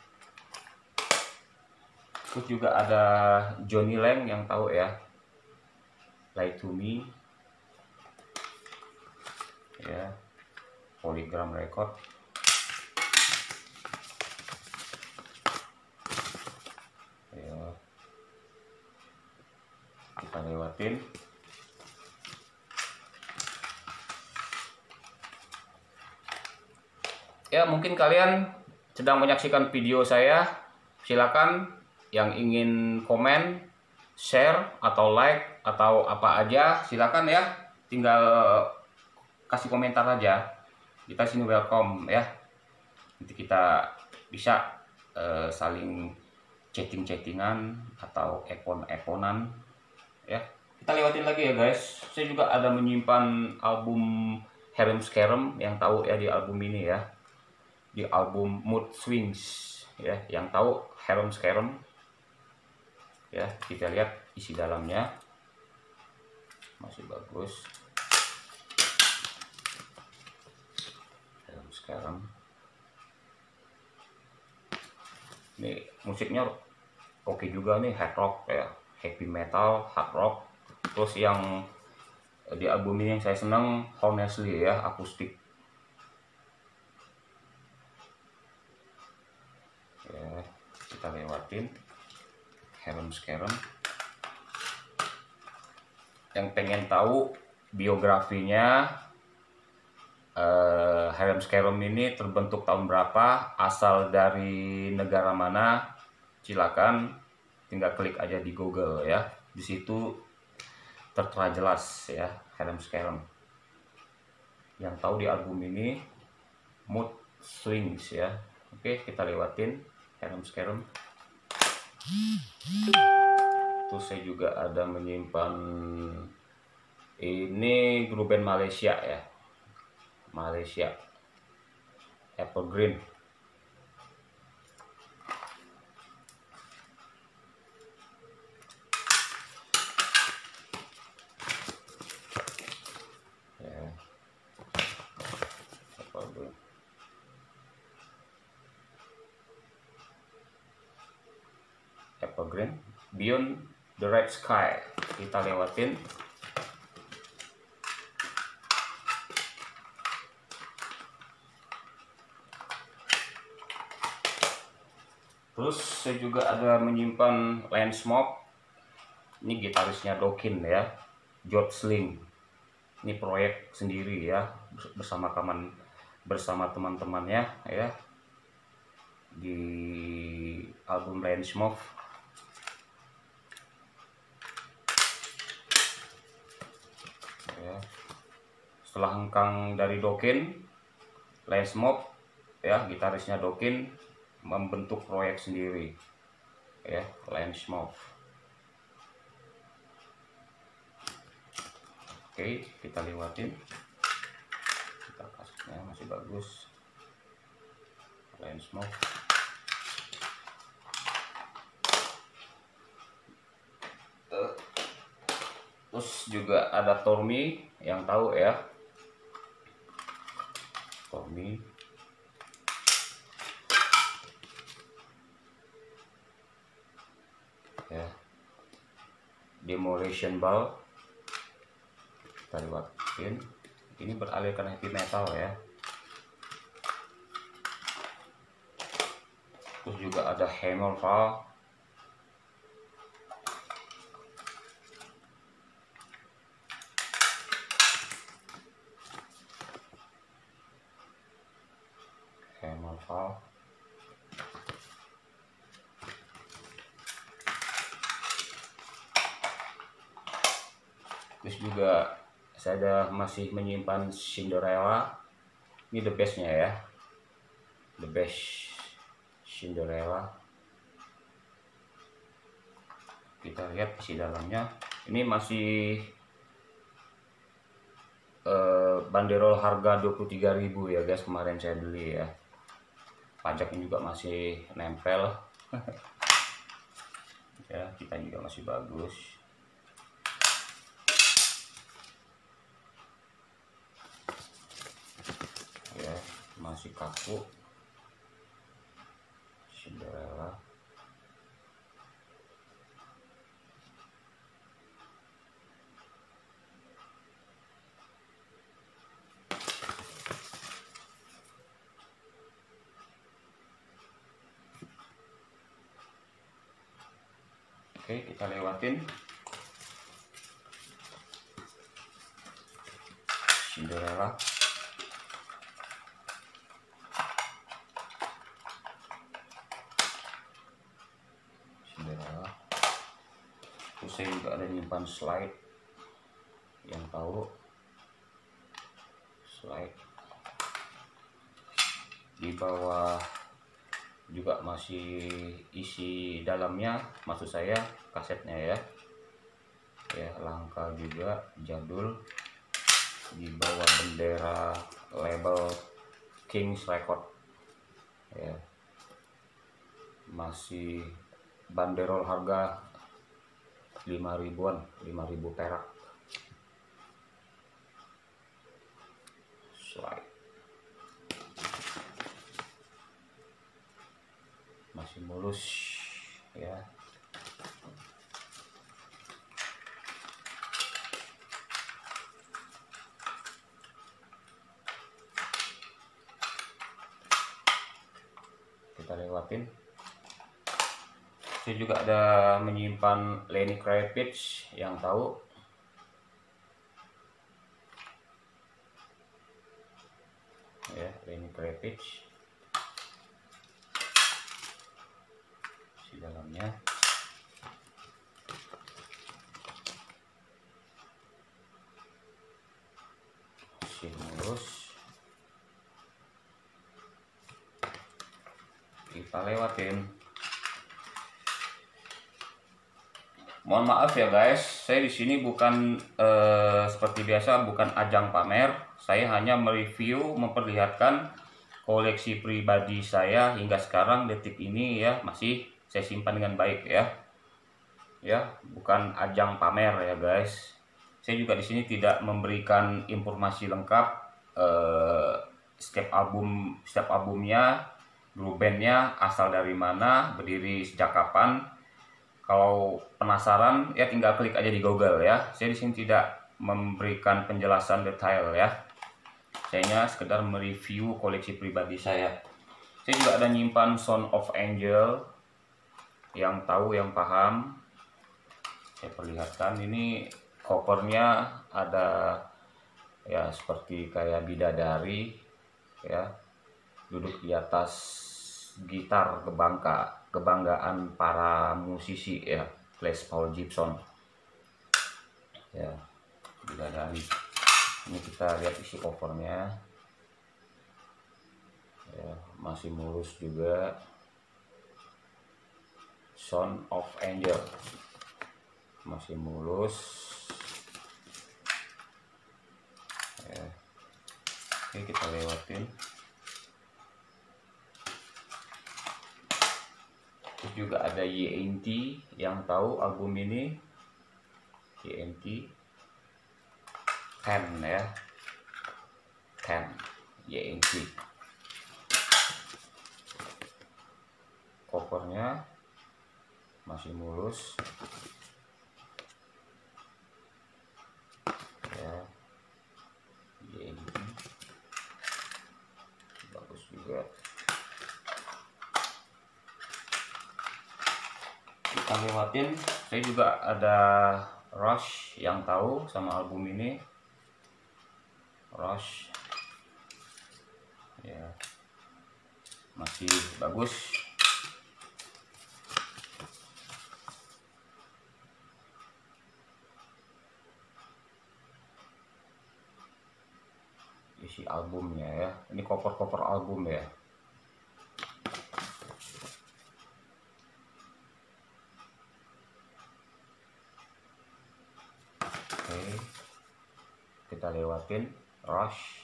Terus juga ada Johnny Lang, yang tahu ya, Lie to Me ya, Polygram Record. Ya, kita lewatin. Ya, mungkin kalian sedang menyaksikan video saya. Silakan yang ingin komen, share atau like atau apa aja, silakan ya. Tinggal kasih komentar aja, kita sini welcome ya. Nanti kita bisa uh, saling chatting-chattingan atau epon-eponan ya. Kita lewatin lagi ya guys. Saya juga ada menyimpan album Harem Scarem, yang tahu ya di album ini ya, di album Mood Swings ya, yang tahu Harem Scarem ya. Kita lihat isi dalamnya, masih bagus. Sekarang ini musiknya oke juga nih, hard rock ya, heavy metal, hard rock. Terus yang di album ini yang saya senang, Honestly ya, akustik ya. Kita lewatin Harem Scarem. Yang pengen tahu biografinya Uh, Harem Scarem ini terbentuk tahun berapa, asal dari negara mana, silakan tinggal klik aja di Google ya. Di situ tertera jelas ya Harem Scarem. Yang tahu di album ini Mood Swings ya, Oke, kita lewatin helm-skerm. Terus saya juga ada menyimpan ini grup band Malaysia ya, Malaysia Evergreen. Ya, Evergreen. Evergreen Beyond the Red Sky, kita lewatin. Terus saya juga ada menyimpan Lance Mob. Ini gitarisnya Dokken ya, George Sling. Ini proyek sendiri ya, bersama kaman bersama teman-temannya ya, di album Lance Mob. Ya. Setelah hengkang dari Dokken, Lance Mob ya, gitarisnya Dokken membentuk proyek sendiri ya, Lance Mob. Oke, kita lewatin. Kita kasihnya masih bagus, Lance Mob. Terus juga ada Tormi, yang tahu ya, Tormi. Ya, Demolition Ball, kita lewatin. Ini beralihkan heavy metal ya. Terus juga ada Hammerfall. Hammerfall. Terus juga saya ada masih menyimpan Cinderella. Ini the bestnya ya, the best Cinderella. Kita lihat isi dalamnya. Ini masih eh, banderol harga dua puluh tiga ribu ya guys, kemarin saya beli ya. Pajaknya juga masih nempel. Ya, kita juga masih bagus. Ya, masih kaku Cinderella. Oke, kita lewatin Cinderella. Cinderella. Terus saya juga ada nyimpan slide, yang tahu slide. Di bawah juga masih isi dalamnya, maksud saya kasetnya ya. Ya, langka juga, jadul. Di bawah bendera label Kings Record. Ya. Masih banderol harga lima ribuan, lima ribu perak. Slide. Masih mulus ya. Kita lewatin. Saya juga ada menyimpan Lenny Kravitz, yang tahu. Ya, Lenny Kravitz. Di dalamnya. Masih mulus. kita lewatin. Mohon maaf ya guys, saya di sini bukan eh, seperti biasa, bukan ajang pamer. Saya hanya mereview, memperlihatkan koleksi pribadi saya hingga sekarang detik ini ya, masih saya simpan dengan baik ya. Ya, bukan ajang pamer ya guys. Saya juga di sini tidak memberikan informasi lengkap eh, setiap album, setiap albumnya, dulu bandnya asal dari mana, berdiri sejak kapan. Kalau penasaran ya tinggal klik aja di Google ya. Saya di sini tidak memberikan penjelasan detail ya. Saya sekedar mereview koleksi pribadi saya. Saya juga ada nyimpan Sound of Angel. Yang tahu, yang paham, saya perlihatkan. Ini covernya ada ya seperti kayak bidadari ya, duduk di atas gitar kebangga kebanggaan para musisi ya, Les Paul Gibson ya, bidadari. Ini kita lihat isi covernya ya, masih mulus juga. Sound of Angel masih mulus ya. Oke, kita lewatin. Terus juga ada Y N T, yang tahu album ini Y N T ten ya, ten Y N T. Covernya masih mulus ya, Y N T bagus juga. Kita lewatin. Saya juga ada Rush, yang tahu sama album ini. Rush ya, masih bagus. Isi albumnya ya, ini cover-cover album ya. Oke, kita lewatin Rush.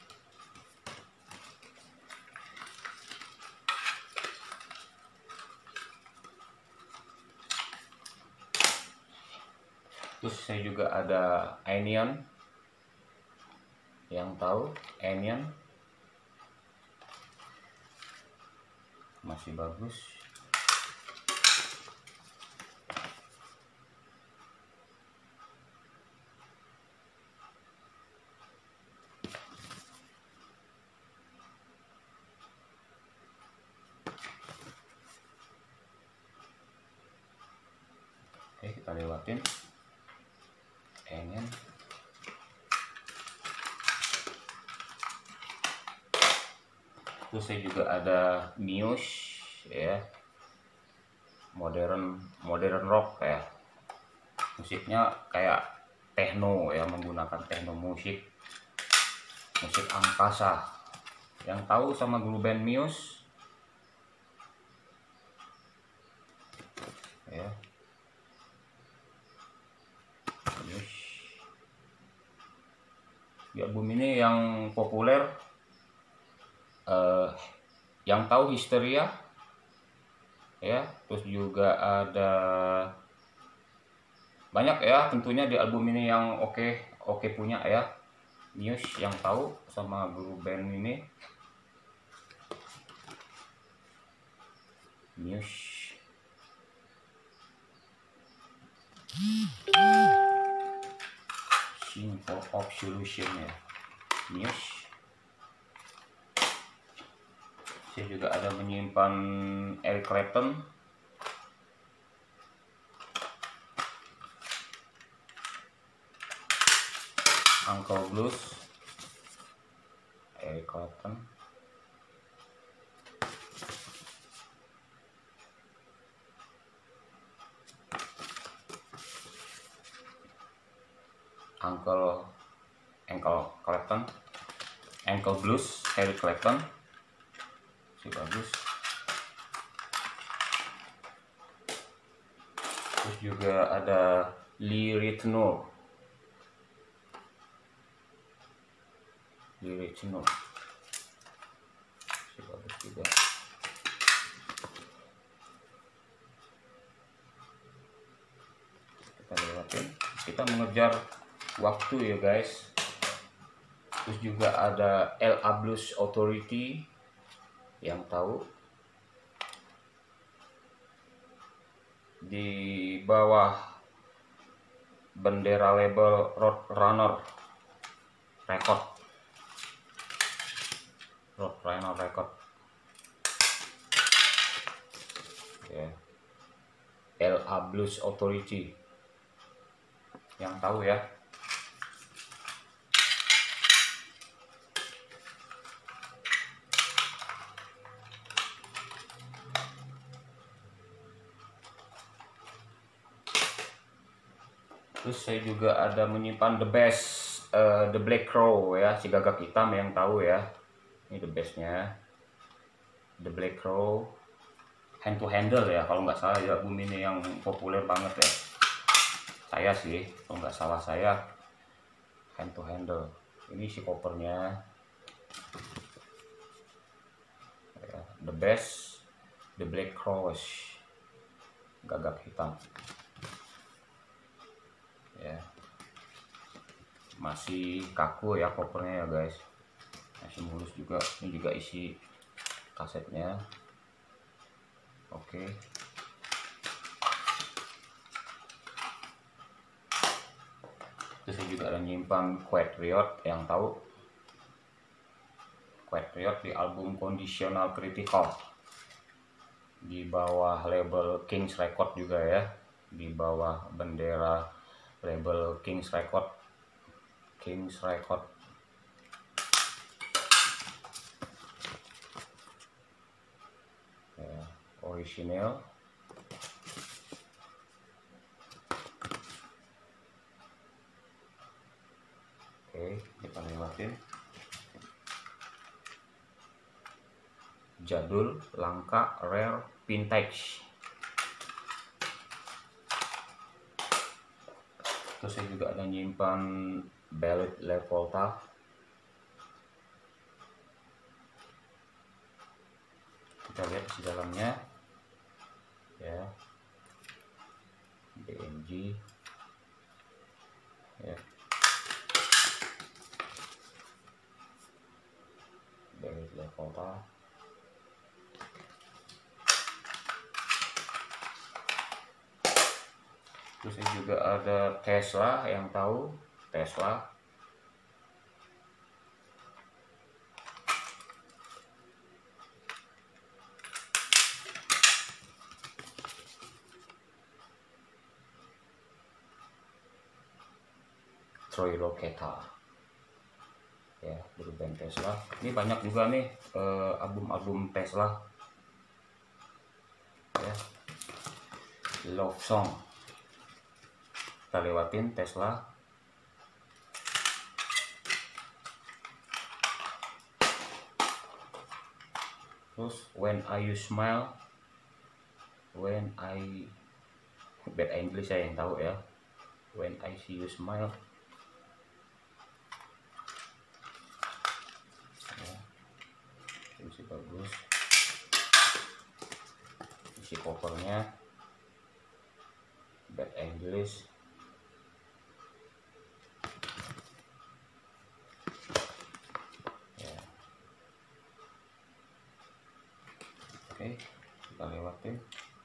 Terus saya juga ada Anion, yang tahu Anion masih bagus. Oke, kita lewatin Anion. Terus saya juga ada Muse ya, modern modern rock ya, musiknya kayak techno ya, menggunakan techno musik, musik angkasa. Yang tahu sama grup band Muse ya, Muse. Di album ini yang populer Uh, yang tahu Hysteria ya, terus juga ada banyak ya tentunya di album ini yang oke okay, oke okay punya ya, Muse, yang tahu sama grup band ini Muse. Symbol of Solution ya, Muse. Saya juga ada menyimpan Eric Clapton, Uncle Blues, Eric Clapton, Uncle Uncle Clapton, Uncle Blues, Eric Clapton. Bagus. Terus juga ada Lee Ritenour. Lee Ritenour. Bagus juga. Kita lewatin. Kita mengejar waktu ya guys. Terus juga ada L A Blues Authority yang tahu. Di bawah bendera label Roadrunner Record. Roadrunner Record. Ya. L A Blues Authority. Yang tahu ya. Terus saya juga ada menyimpan the best, uh, the Black Crow ya, si gagak hitam yang tahu ya. Ini the bestnya, the Black Crow, hand to handle ya kalau nggak salah ya, album ini yang populer banget ya. Saya sih, kalau nggak salah saya hand to handle. Ini si kopernya, ya, the best, the Black Crow, gagak hitam. Ya, masih kaku ya kopernya ya guys, masih mulus juga. Ini juga isi kasetnya. Oke, terus saya juga ada nyimpan Quiet Riot yang tahu. Quiet Riot di album Conditional Critical di bawah label Kings Record juga ya, di bawah bendera label Kings Record. Kings Record. Ya, original. Oke, kita lewatin. Jadul, langka, rare, vintage. Terus saya juga ada nyimpan Ballad Le Volta. Kita lihat di dalamnya ya, D M G ya, Ballad Le Volta. Terus ini juga ada Tesla yang tahu, Tesla. Troy Loketa. Ya, dari band Tesla. Ini banyak juga nih album-album Tesla. Ya. Love Song. Kita lewatin Tesla. Terus When I You Smile, When I, bad English saya yang tahu ya, When I See You Smile. Ya, isi bagus, isi covernya bad English. Oke, kita lewatin.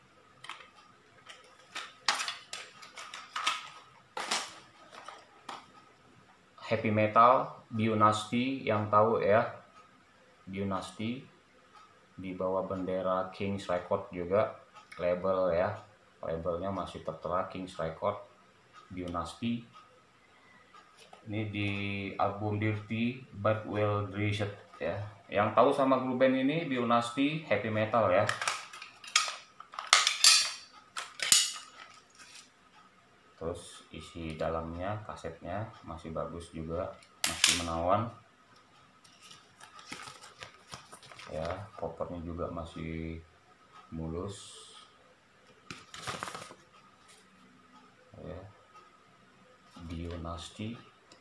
Happy Metal, Dynasty yang tahu ya, Dynasty di bawah bendera Kings Record juga, label ya, labelnya masih tertera Kings Record, Dynasty. Ini di album Dirty But Well Dressed ya. Yang tahu sama grup band ini Dynasty, Happy Metal ya. Terus isi dalamnya, kasetnya masih bagus juga, masih menawan. Ya, covernya juga masih mulus. Dionasty.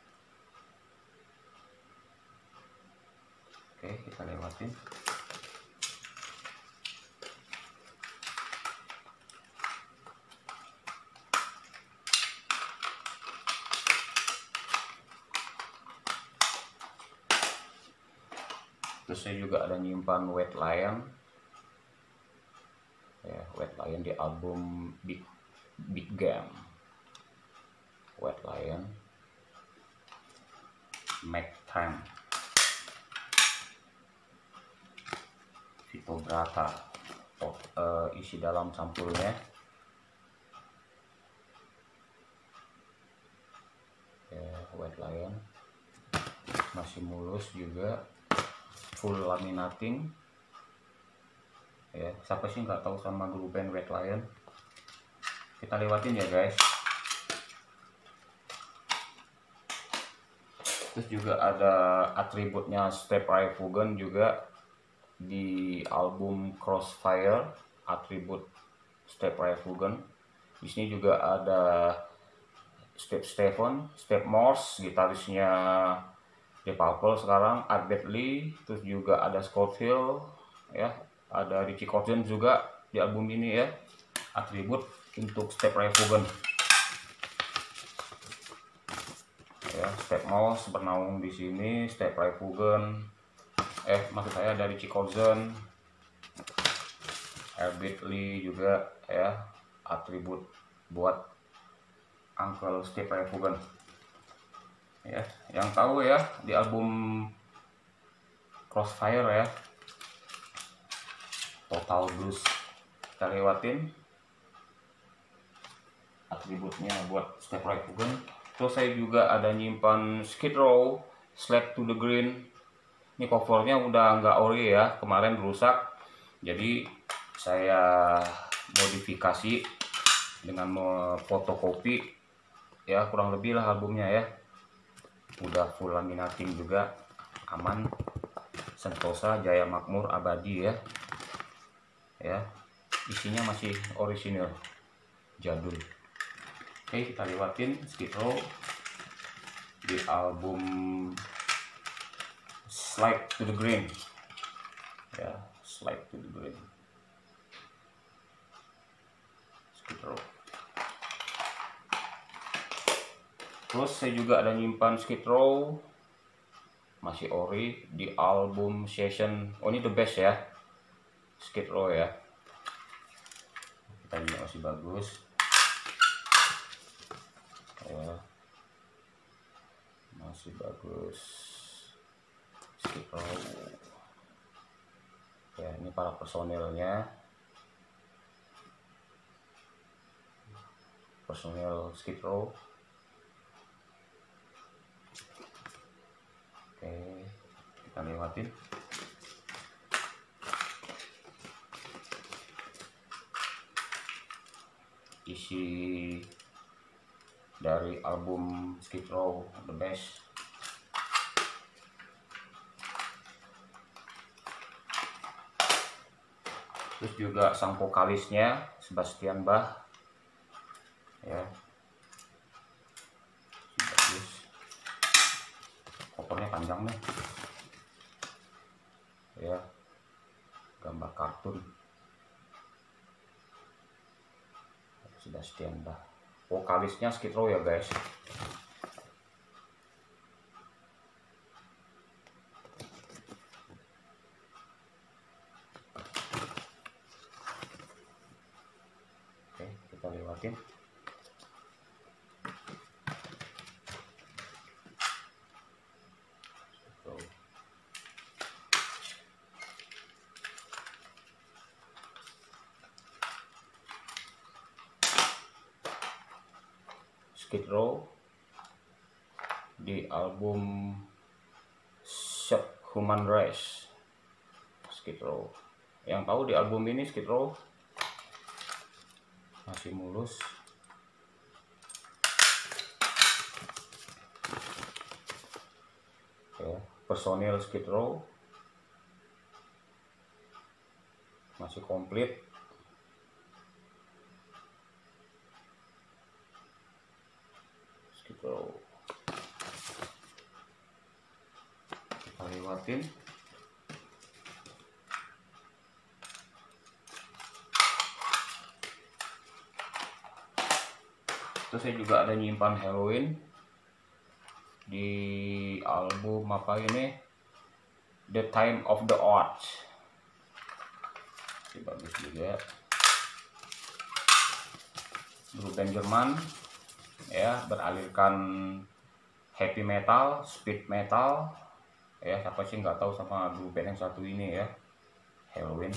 Oke, kita lewatin. Terus saya juga ada nyimpan White Lion, ya, White Lion di album Big Big Game. White Lion, Mac Time, Vito Bratta, oh, uh, isi dalam sampulnya. Ya, White Lion masih mulus juga, full laminating. Ya, siapa sih nggak tahu sama grup band White Lion? Kita lewatin ya guys. Terus juga ada atributnya Step Riflegun juga di album Crossfire, atribut Step Riflegun. Di sini juga ada Step Stephen, Step Morse, gitarisnya Deep Purple sekarang, Art Blakey. Terus juga ada Scott Hill, ya, ada Richie Kotzen juga di album ini ya, atribut untuk Step Riflegun. Ya, Step Morse bernaung di sini, Step Riflegun, eh maksud saya dari Richie Kotzen, Art Blakey juga ya, atribut buat Uncle Step Riflegun. Ya, yang tahu ya di album Crossfire ya, Total Blues, kita lewatin atributnya buat Step Riflegun. Terus saya juga ada nyimpan Skid Row, Slap to the Green. Ini covernya udah nggak ori ya, kemarin rusak, jadi saya modifikasi dengan fotokopi ya, kurang lebih lah albumnya ya. Udah full laminating juga, aman, sentosa, jaya makmur, abadi ya. Ya, isinya masih orisinil, jadul. Oke, kita lewatin Skid Row di album Slide to the Green. Ya, Slide to the Green. Skid Row. Terus saya juga ada nyimpan Skid Row, masih ori, di album Session. Oh, ini the best ya, Skid Row ya. Kita lihat masih bagus. Ya, masih bagus Skid Row. Ya, ini para personilnya, personil Skid Row. Oke, kita lewatin. Isi dari album Skid Row the best. Terus juga sang vokalisnya Sebastian Bach ya, bagus, covernya panjang nih ya, gambar kartun Sebastian Bach, vokalisnya Skid Row ya guys. Oke, kita lewatin. Skid Row di album Shock Human Race. Skid Row, yang tahu di album ini Skid Row masih mulus. Ya, personil Skid Row masih komplit. Skid Row. lewatin. Terus saya juga ada nyimpan Halloween di album apa ini, The Time of the Odds. Ini bagus juga. Grup band Jerman ya, beralirkan heavy metal, speed metal ya. Siapa sih nggak tahu sama grup band yang satu ini ya, Halloween.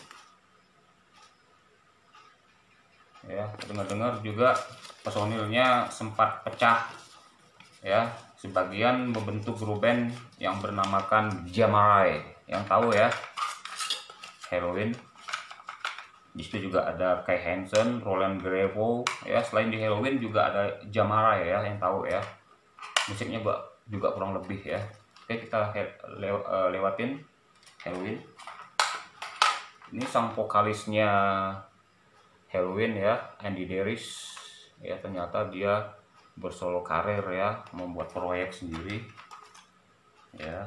Ya, dengar-dengar juga personilnya sempat pecah ya, sebagian membentuk grup band yang bernamakan Jamarai. Yang tahu ya, Halloween. Di situ juga ada Kai Hansen, Roland Grevo ya. Selain di Halloween juga ada Jamarai ya, yang tahu ya. Musiknya juga, juga kurang lebih ya. Oke, kita lew lewatin Halloween. Ini sang vokalisnya Halloween ya, Andy Darius ya. Ternyata dia bersolo karir ya, membuat proyek sendiri ya.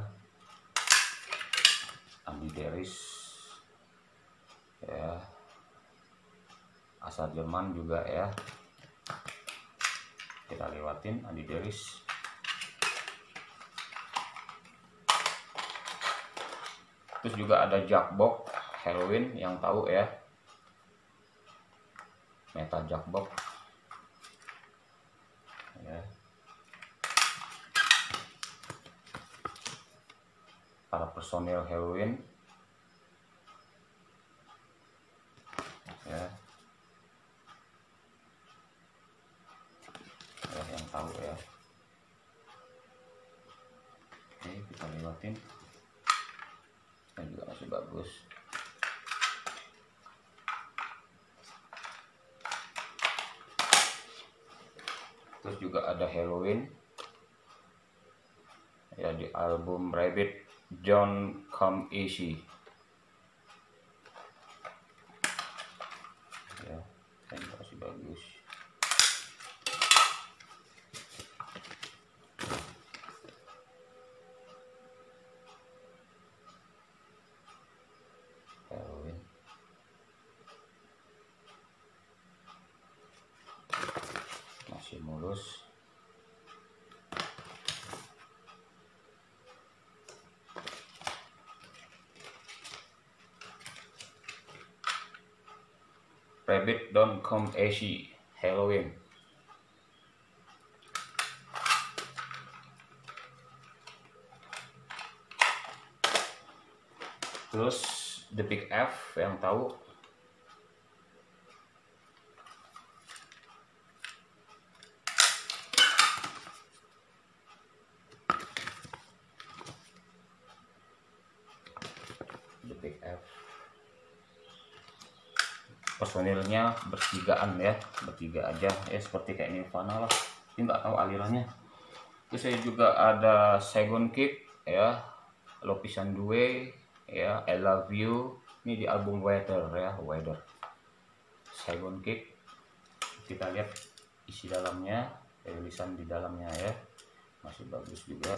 Andy Darius ya, asal Jerman juga ya. Kita lewatin Andy Darius. Terus juga ada Jack Bock, Halloween, yang tahu ya, Metal Jack Bock ya. Para personil Halloween ya, ya yang tahu ya. Oke, kita lewatin. Ini juga masih bagus. Terus juga ada Halloween ya, di album Rabbit Don't Come Easy ya. Ini masih bagus. Halloween. Masih mulus. Rabbit Don't Come Easy, Halloween. Terus The Big F, yang tahu. The Big F. Personilnya bertigaan ya, bertiga aja ya, seperti kayak Nirvana lah. Ini nggak tahu alirannya. Terus saya juga ada Second Kick ya, Lopisan Due ya, I Love You. Ini di album Weather ya, Weather. Second Kick. Kita lihat isi dalamnya, tulisan di dalamnya ya, masih bagus juga.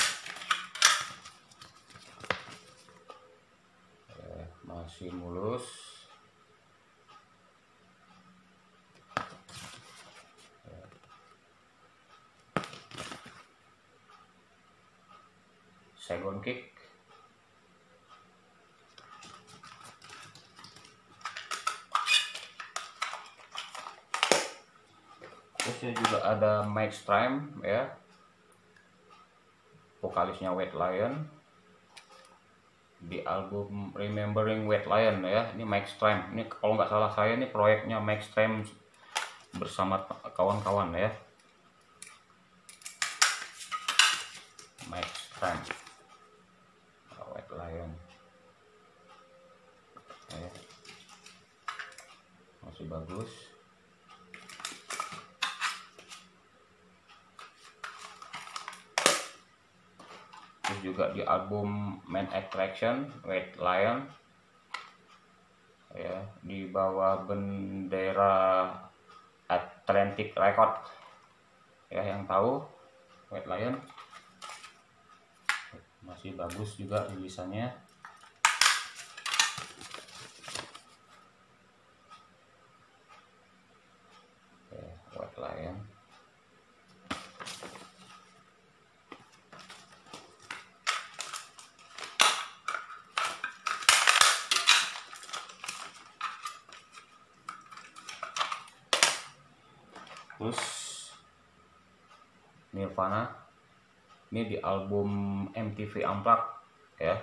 Ya, masih mulus. Second Kick. Terus juga ada Mike Stram ya, vokalisnya White Lion, di album Remembering White Lion ya. Ini Mike Stram, ini kalau nggak salah saya ini proyeknya Mike Stram bersama kawan-kawan ya. Mike Stram, White Lion ya. Masih bagus. Terus juga di album Main Attraction, White Lion ya, di bawah bendera Atlantic Record ya, yang tahu White Lion. masih bagus juga rilisannya. Oke, White Lion. Terus Nirvana ini di album M T V Unplugged ya,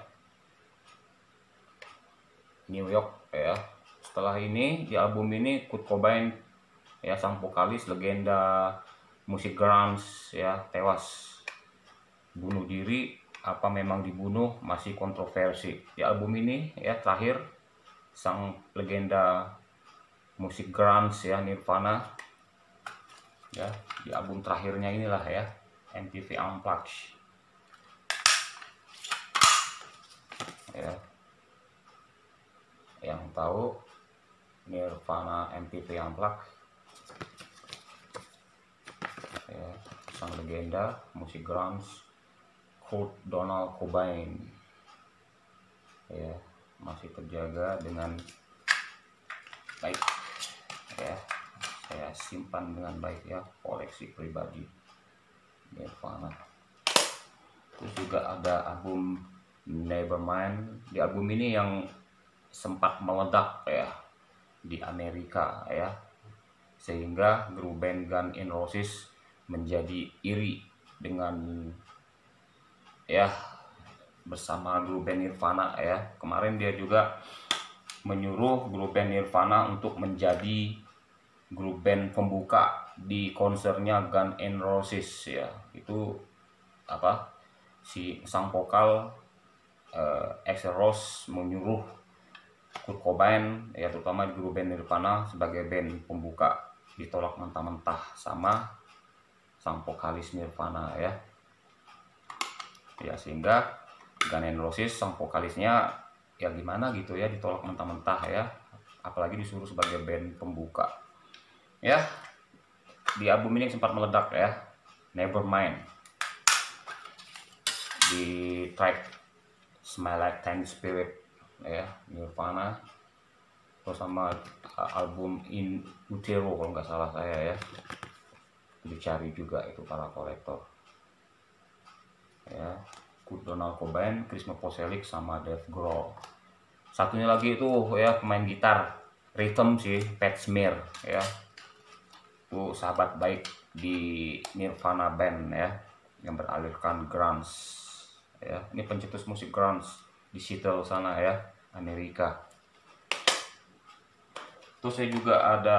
New York ya. Setelah ini di album ini Kurt Cobain ya, sang vokalis legenda musik grunge ya, tewas bunuh diri. Apa memang dibunuh masih kontroversi. Di album ini ya terakhir sang legenda musik grunge ya Nirvana ya, di album terakhirnya inilah ya, M T V Unplugged ya. Yang tahu Nirvana M T V Unplugged ya, sang legenda musik grunge Kurt Donald Cobain ya, masih terjaga dengan baik ya. Saya simpan dengan baik ya, koleksi pribadi Nirvana. Terus juga ada album Nevermind. Di album ini yang sempat meledak ya di Amerika ya, sehingga grup band Guns N' Roses menjadi iri dengan ya bersama grup band Nirvana ya. Kemarin dia juga menyuruh grup band Nirvana untuk menjadi grup band pembuka di konsernya Guns N' Roses ya. Itu apa, si sang vokal eh, Axl Rose menyuruh Kurt Cobain ya, terutama di grup band Nirvana sebagai band pembuka, ditolak mentah-mentah sama sang vokalis Nirvana ya. Ya sehingga Guns N' Roses sang vokalisnya ya gimana gitu ya, ditolak mentah-mentah ya, apalagi disuruh sebagai band pembuka. Ya, di album ini sempat meledak ya, Nevermind. Di track Smell Like Teen Spirit ya, Nirvana. Terus sama album In Utero kalau nggak salah saya ya. Dicari juga itu para kolektor. Ya, Kurt Donald Cobain, Chris Novoselic sama Dave Grohl. Satunya lagi itu ya pemain gitar rhythm sih, Pat Smear ya. Itu sahabat baik di Nirvana band ya, yang beralirkan grunge ya. Ini pencetus musik grunge di Seattle sana ya, Amerika. Terus saya juga ada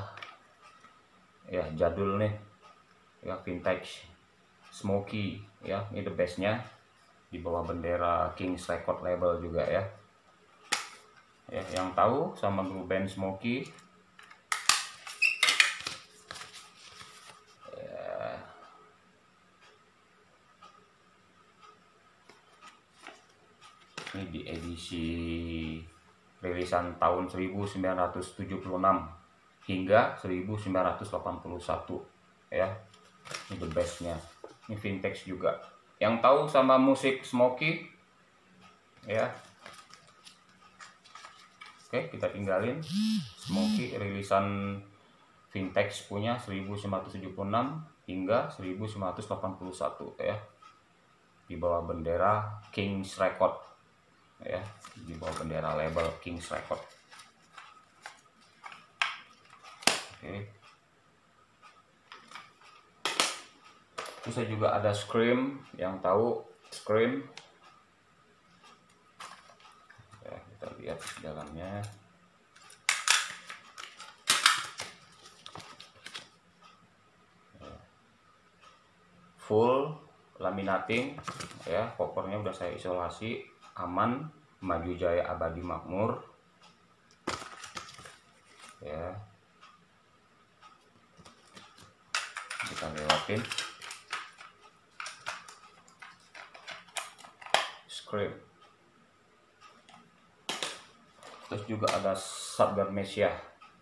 ya jadul nih ya, vintage Smokey ya, ini the bestnya, di bawah bendera Kings Record label juga ya. Ya, yang tahu sama grup band Smokey ini di edisi rilisan tahun seribu sembilan ratus tujuh puluh enam hingga seribu sembilan ratus delapan puluh satu ya. Ini the bestnya, ini vintage juga. Yang tahu sama musik Smokey ya, oke kita tinggalin. Smokey rilisan vintage punya seribu sembilan ratus tujuh puluh enam hingga seribu sembilan ratus delapan puluh satu ya, di bawah bendera Kings Record ya, di bawah bendera label Kings Record. Oke. Terus saya juga ada Scream, yang tahu Scream ya, kita lihat dalamnya. Full laminating ya, covernya udah saya isolasi, aman, maju jaya abadi makmur ya. Kita lewatin Scream. Terus juga ada Subvermesia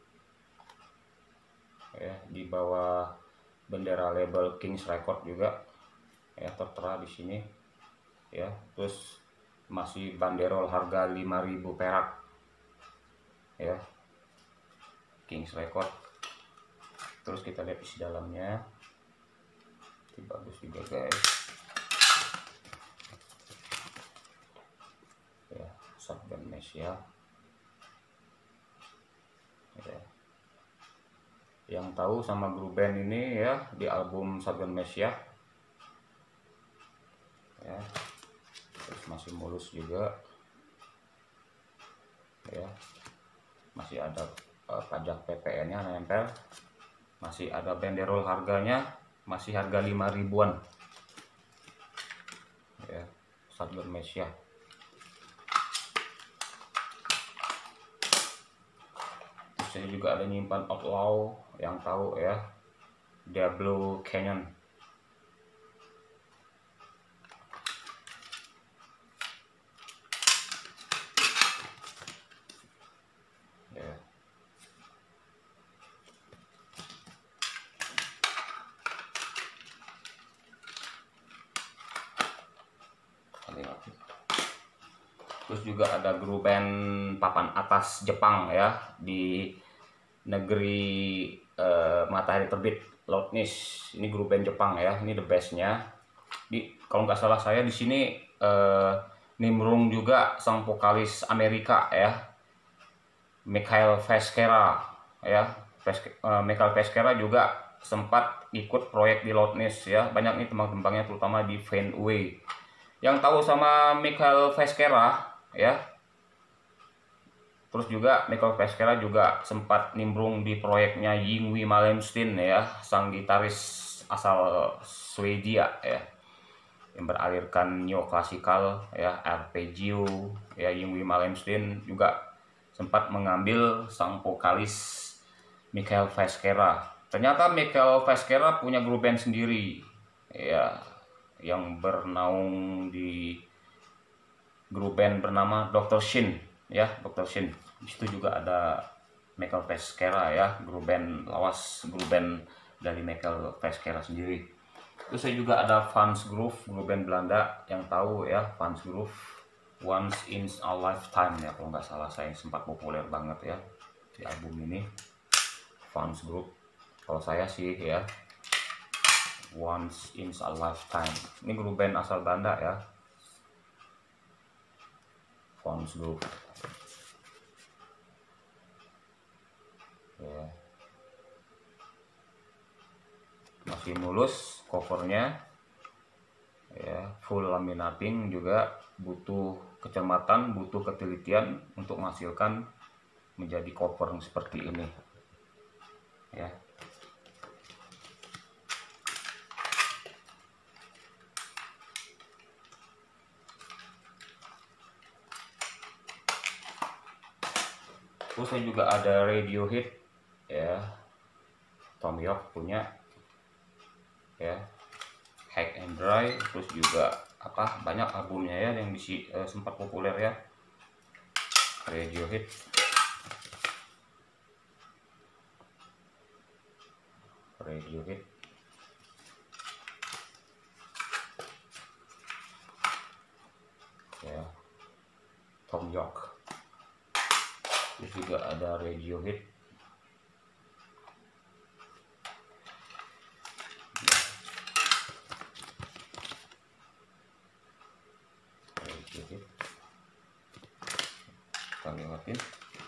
ya, di bawah bendera label Kings Record juga ya, tertera di sini ya. Terus masih banderol harga lima ribu perak ya, Kings Record. Terus kita lihat isi dalamnya, ini bagus juga guys ya, shotgun mesh ya. Ya, yang tahu sama grup band ini ya, di album Shotgun Mesh ya. Ya, terus masih mulus juga ya, masih ada uh, pajak P P N nya nempel, masih ada banderol harganya, masih harga lima ribuan ya, Shotgun Mesh ya. Terus ini juga ada nyimpan Outlaw, yang tahu ya, Diablo Canyon ya. Terus juga ada grup band papan atas Jepang ya, di negeri uh, matahari terbit, Loudness. Ini grup band Jepang ya, ini the bestnya. Di kalau nggak salah saya di sini uh, nimbrung juga sang vokalis Amerika ya, Michael Veskera ya. uh, Michael Veskera juga sempat ikut proyek di Loudness ya. Banyak nih tembang-tembangnya, terutama di Fenway. Yang tahu sama Michael Veskera ya. Terus juga Michael Veskera juga sempat nimbrung di proyeknya Yngwie Malmsteen ya, sang gitaris asal Swedia ya, yang beralirkan neoklasikal ya, arpeggio ya. Yngwie Malmsteen juga sempat mengambil sang vokalis Michael Veskera. Ternyata Michael Veskera punya grup band sendiri ya, yang bernaung di grup band bernama dokter Shin ya, dokter Shin. Di situ juga ada Michael Veskera ya, grup band lawas, grup band dari Michael Veskera sendiri. Terus saya juga ada Vans Groove, grup band Belanda, yang tahu ya, Vans Groove, Once in a Lifetime ya kalau nggak salah, saya sempat populer banget ya di album ini, Vans Groove. Kalau saya sih ya, Once in a Lifetime. Ini grup band asal Belanda ya, Vans Groove ya. Masih mulus covernya ya, full laminating juga. Butuh kecermatan, butuh ketelitian untuk menghasilkan menjadi cover seperti ini ya. Terus saya juga ada Radiohead ya, Thom Yorke punya ya, High and Dry. Terus juga apa, banyak albumnya ya yang di, uh, sempat populer ya, Radiohead. Radiohead ya, Thom Yorke. Terus juga ada Radiohead Radiohead kita lewatin.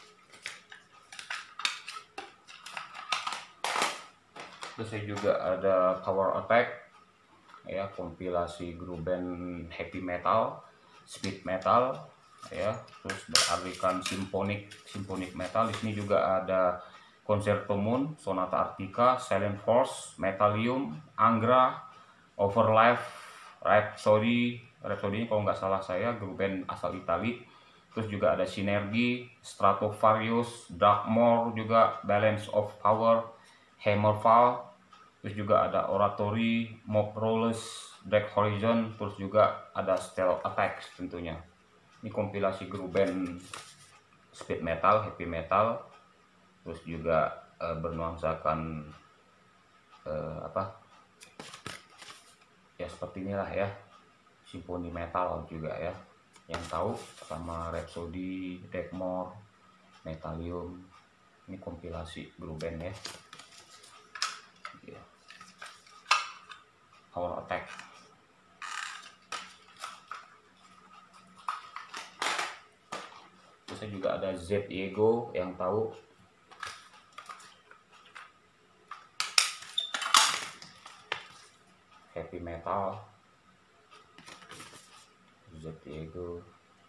Terus saya juga ada Power Attack ya, kompilasi grup band heavy metal, speed metal ya, terus beraliran symphonic symphonic metal. Di sini juga ada Concerto Moon, Sonata Arctica, Silent Force, Metallium, Angra, Overlife, Rhapsody. Rhapsody ini kalau nggak salah saya grup band asal Itali. Terus juga ada Synergy, Stratovarius, Darkmoor juga, Balance of Power, Hammerfall. Terus juga ada Oratory, Mob Rollers, Black Horizon. Terus juga ada Stealth Attacks tentunya. Ini kompilasi grup band speed metal, heavy metal. Terus juga e, bernuansakan e, apa ya, seperti inilah ya, Symphony Metal juga ya, yang tahu sama Rhapsody, Dagmar, Metallium. Ini kompilasi grup band ya. Power Attack. Terus juga ada Z Ego yang tahu. Heavy metal. Z Ego.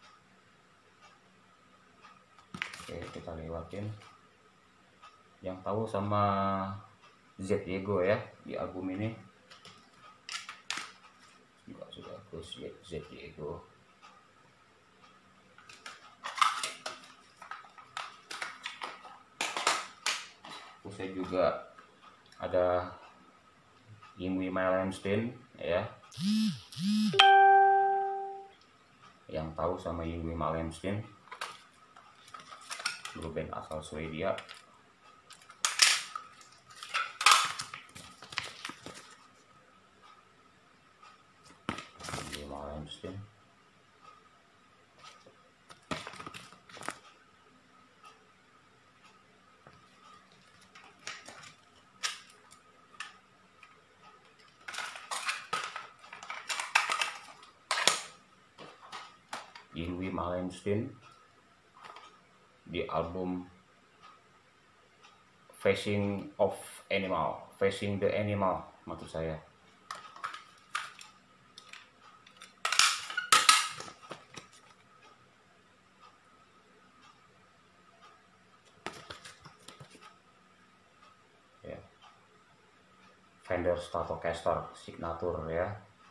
Oke, kita lewatin. Yang tahu sama Z Ego ya di album ini. Juga sudah bagus ya, Z Ego. Terus saya juga ada Yngwie Malmsteen ya. Yang tahu sama Yngwie Malmsteen, grup band asal Swedia. Yngwie Malmsteen. Yngwie Malmsteen di album Facing of Animal, Facing the Animal maksud saya. Ya. Fender Stratocaster Signature ya.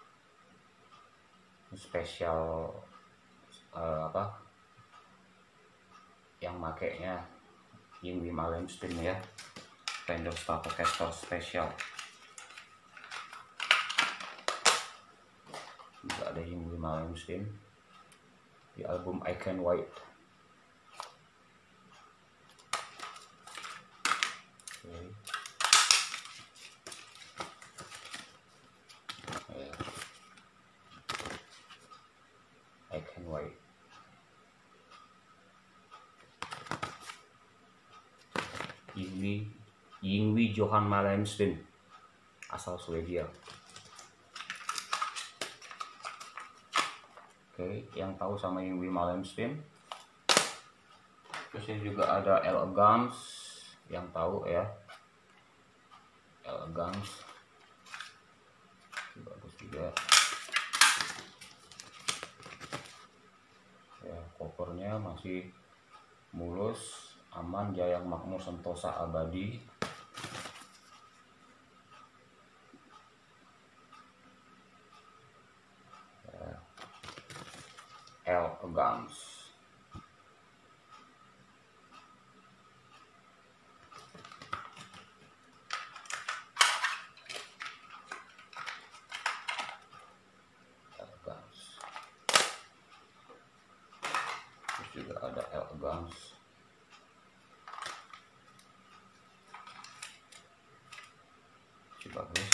Spesial Uh, apa yang makainya Yngwie Malmsteen ya, Fender Stratocaster Special. Juga ada Yngwie Malmsteen di album I Can't Wait. Okay. Yeah. I Can't Wait. Yngwie Yngwie Johan Malmsteen asal Swedia. Oke, yang tahu sama Yngwie Malmsteen. Terus ini juga ada Elegance yang tahu ya. Elegance bagus juga. Ya, covernya masih mulus, aman, jaya makmur, sentosa abadi. Ya. Elegance. Elegance. Terus juga ada Elegance. Bagus.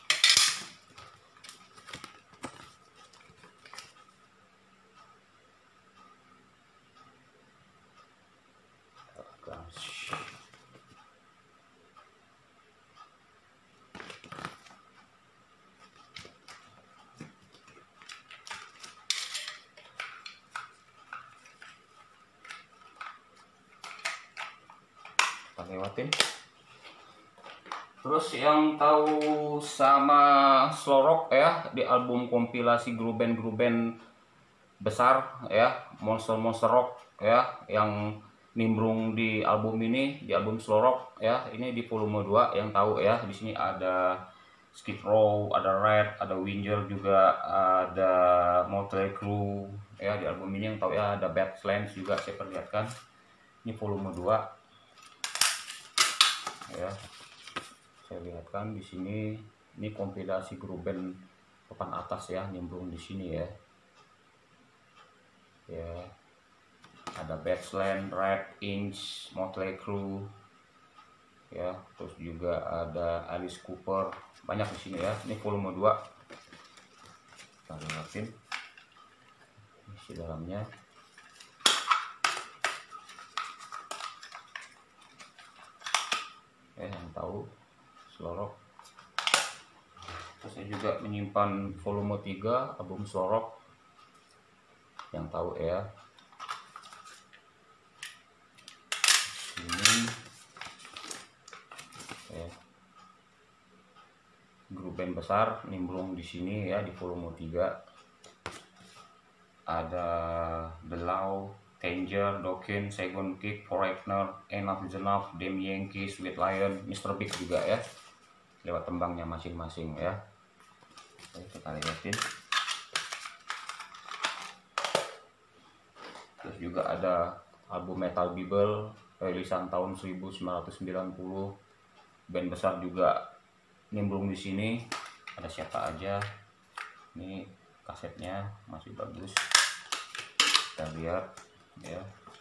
Kita lewatin. Terus yang tahu sama slow rock ya, di album kompilasi grup band-grup band besar ya, monster-monster rock ya, yang nimbrung di album ini, di album slow rock ya, ini di volume dua yang tahu ya. Di sini ada Skid Row, ada Red, ada Winger juga, ada Motley Crue ya di album ini yang tahu ya, ada Badlands juga saya perlihatkan. Ini volume dua. Ya. Saya lihatkan di sini, ini kompilasi grup band papan atas ya, nimbrung di sini ya. Ya. Ada Badlands, Red, Inch, Motley Crue. Ya, terus juga ada Alice Cooper. Banyak di sini ya. Ini volume dua. Kita lihatin. isi dalamnya. Eh yang tahu Slorok. Terus saya juga menyimpan volume tiga album Slorok yang tahu ya. Ini ya, grup band besar nimbrung di sini ya, di volume tiga. Ada The Law, Danger, Dokken, Second Kick, Foreigner, Enough is Enough, Damn Yankee, Sweet Lion, mister Big juga ya, lewat tembangnya masing-masing ya. Oke, kita lihatin. Terus juga ada album Metal Bible rilisan tahun seribu sembilan ratus sembilan puluh, band besar juga nimbrung di sini. Ada siapa aja? Ini kasetnya masih bagus, kita lihat ya.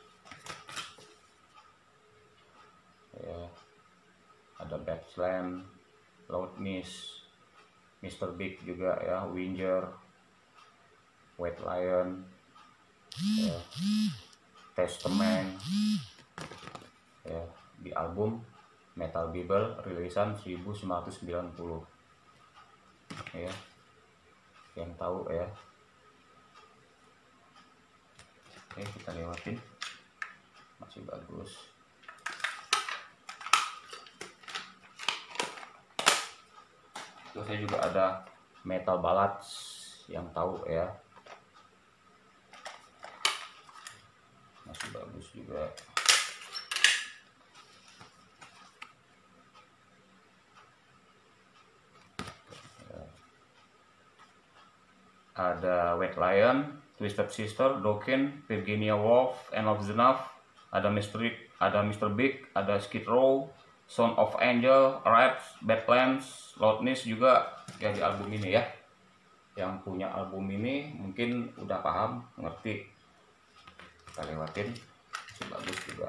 Ya, ada Batsland, Loudness, mister Big juga ya, Winger, White Lion, ya, Testament ya, di album Metal Bible rilisan seribu sembilan ratus sembilan puluh ya, yang tahu ya. Oke, kita lewatin, masih bagus. Terus saya juga ada Metal Ballads yang tahu ya, masih bagus juga. Ada White Lion, Twisted Sister, Dokken, Virginia Woolf, Enough is Enough, ada mister ada mister Big, ada Skid Row, Sound of Angel, Rats, Badlands, Loudness juga ya di album ini ya. Yang punya album ini mungkin udah paham, ngerti. Kita lewatin, masih bagus juga.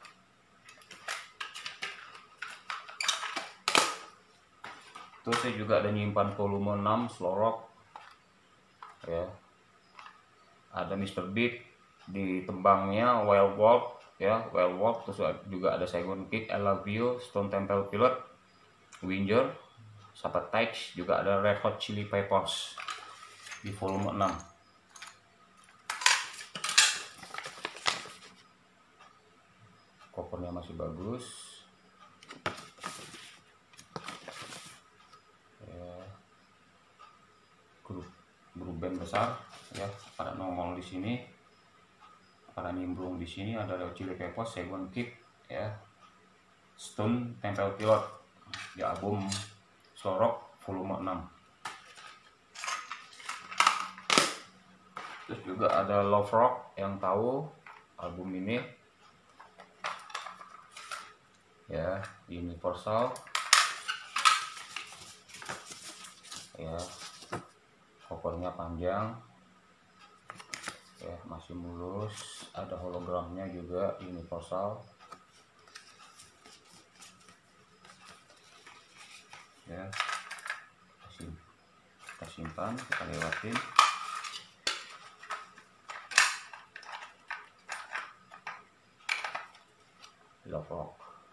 Terus saya juga ada nyimpan volume enam Slorok ya. Ada mister Big di tembangnya Wild Walk ya, Wild Walk. Terus juga ada Second Kick, I Love You, Stone Temple Pilots, Winger, Sabotage, juga ada Red Hot Chili Peppers di volume enam. Covernya masih bagus ya. Grup grup band besar ya, pada nongol di sini, pada nimbrung di sini. Ada Red Hot Chili Peppers, Second Kick ya, Stone Temple Pilots di album Slorok volume enam. Terus juga ada Love Rock yang tahu album ini ya, Universal ya, covernya panjang ya, masih mulus. Ada hologramnya juga, Universal ya. Kita simpan, kita lewatin. Love Rock.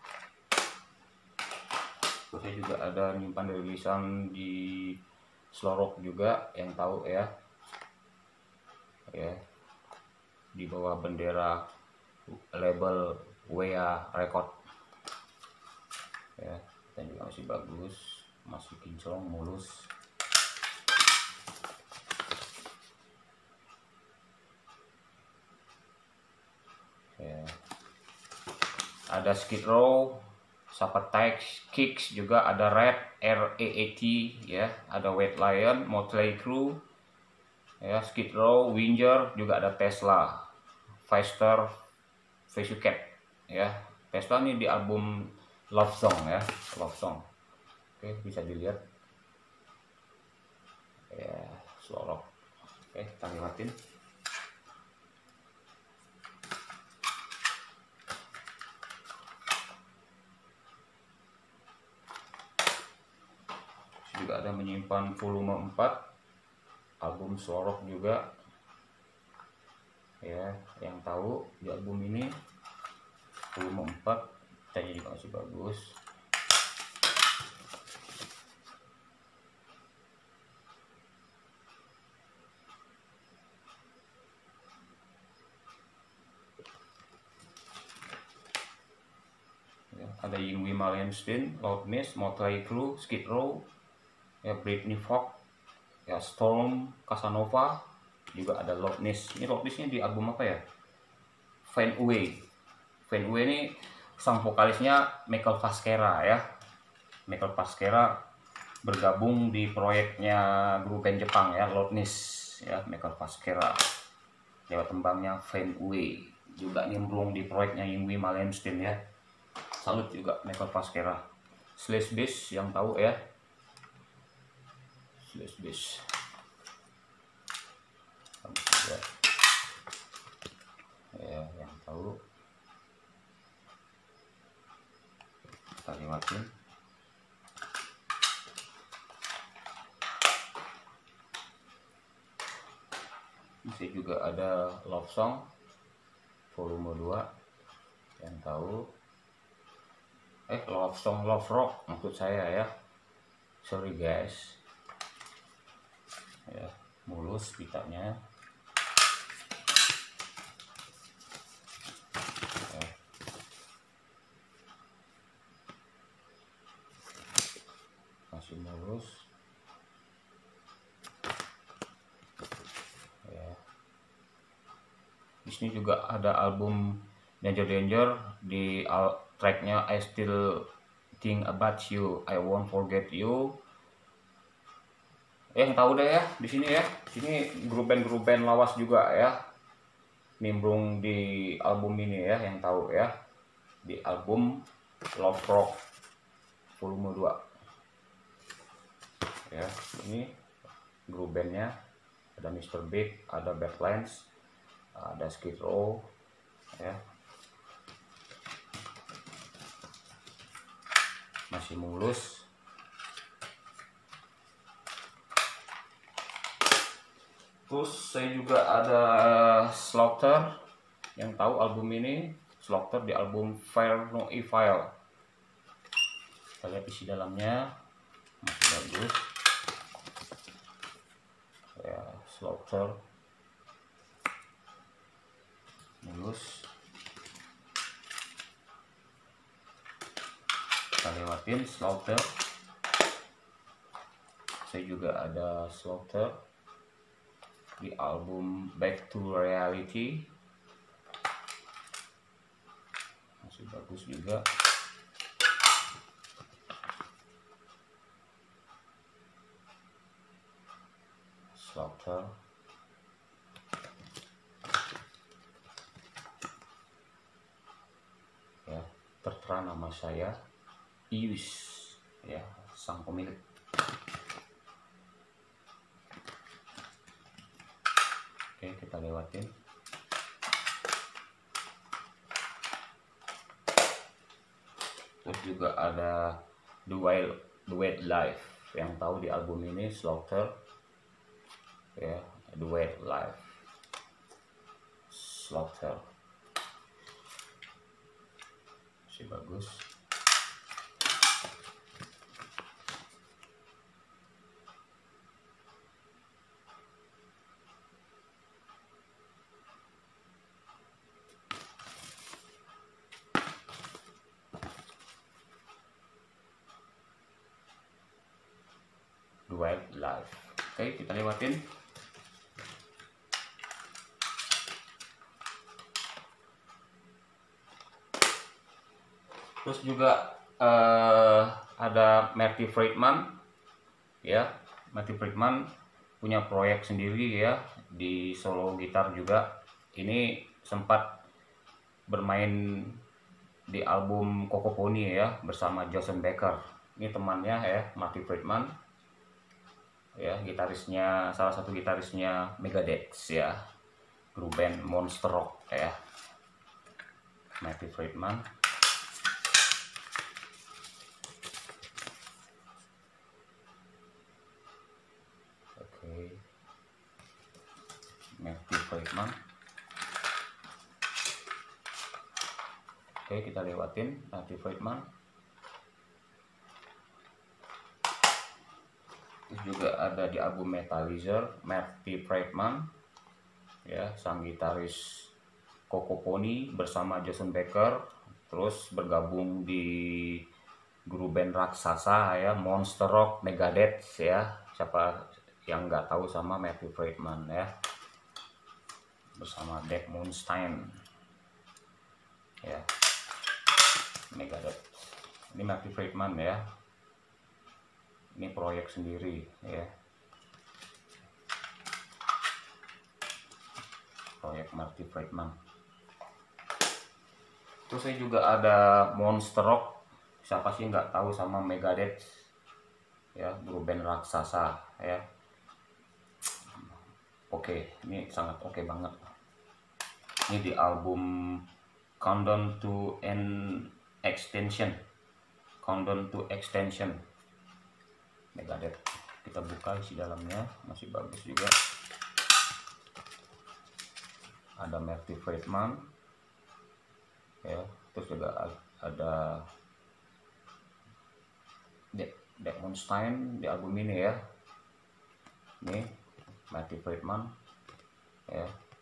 Terus saya juga ada nyimpan rilisan di Slorok juga yang tahu ya, ya, di bawah bendera label W A Record ya. Dan juga masih bagus, masih kinclong, mulus ya. Ada Skid Row, Sabotage, Kicks, juga ada Red, R A A T ya, ada White Lion, Motley Crue ya, Skid Row, Winger, juga ada Tesla, Fister, Cat ya. Tesla ini di album Love Song ya, Love Song. Oke, bisa dilihat ya, Slorok. Oke, kita lewatin. Juga ada menyimpan volume empat album Slorok juga ya. Yang tahu di album ini volume empat, tanya juga masih bagus. Ya, ada Yngwie Malmsteen, Loudness, Motley Crue, Skid Row, ya, Britney Fox, ya, Storm, Casanova, juga ada Loudness. Ini Loudnessnya di album apa ya? Fade Away. Fade Away ini sang vokalisnya Michael Faskera ya. Michael Faskera bergabung di proyeknya grup band Jepang ya, Loudness ya, Michael Faskera lewat tembangnya Fade Away. Juga nimbrung di proyeknya Yngwie Malmsteen ya. Salut juga Michael Faskera. Slash Bass yang tahu ya. Slash Bass. Ya. Ya, yang tahu kita lewatin. Masih juga ada Love Song volume dua yang tahu. Eh, Love Song Love Rock maksud saya ya. Sorry guys. Ya, mulus pitanya. Ya. Masih mulus. Ya. Di sini juga ada album Danger Danger, di tracknya I Still Think About You, I Won't Forget You. Eh, yang tahu deh ya di sini ya. Sini grup band grup band lawas juga ya. Nimbrung di album ini ya, yang tahu ya. Di album Love Rock volume dua. Ya, ini grup bandnya ada mister Big, ada Badlands, ada Skid Row ya. Masih mulus. Terus saya juga ada Slaughter, yang tahu album ini Slaughter di album Fire No Evil. Kita lihat isi dalamnya masih bagus ya. Slaughter mulus. Kita lewatin Slaughter. Saya juga ada Slaughter di album Back to Reality, masih bagus juga. Slaughter ya, tertera nama saya Ius ya, sang pemilik. Oke, kita lewatin. Terus juga ada The Wild The Wild Life, yang tahu di album ini Slaughter ya, The Wild Life Slaughter masih bagus. Wildlife. Oke, kita lewatin. Terus juga uh, ada Marty Friedman ya. Marty Friedman punya proyek sendiri ya, di solo gitar juga. Ini sempat bermain di album Coco Pony ya, bersama Jason Becker. Ini temannya ya, Marty Friedman ya, gitarisnya, salah satu gitarisnya Megadeth ya, grup band Monster Rock ya, Marty Friedman. Oke, Marty Friedman. Oke, kita lewatin Marty Friedman. Terus juga ada di album Metallizer, Marty Friedman, ya, sang gitaris Cocopony bersama Jason Becker, terus bergabung di grup band raksasa ya, Monster Rock, Megadeth ya. Siapa yang nggak tahu sama Marty Friedman ya, bersama Dave Mustaine ya, Megadeth. Ini Marty Friedman ya, ini proyek sendiri ya, proyek Marty Friedman. Terus saya juga ada Monster Rock. Siapa sih nggak tahu sama Megadeth ya, grup band raksasa ya. Oke, ini sangat oke banget. Ini di album Countdown to an Extension, Countdown to Extension, Megadeth. Kita buka isi dalamnya, masih bagus juga. Ada Marty Friedman ya, terus juga ada Dave Mustaine di album ini ya. Ini Marty Friedman ya.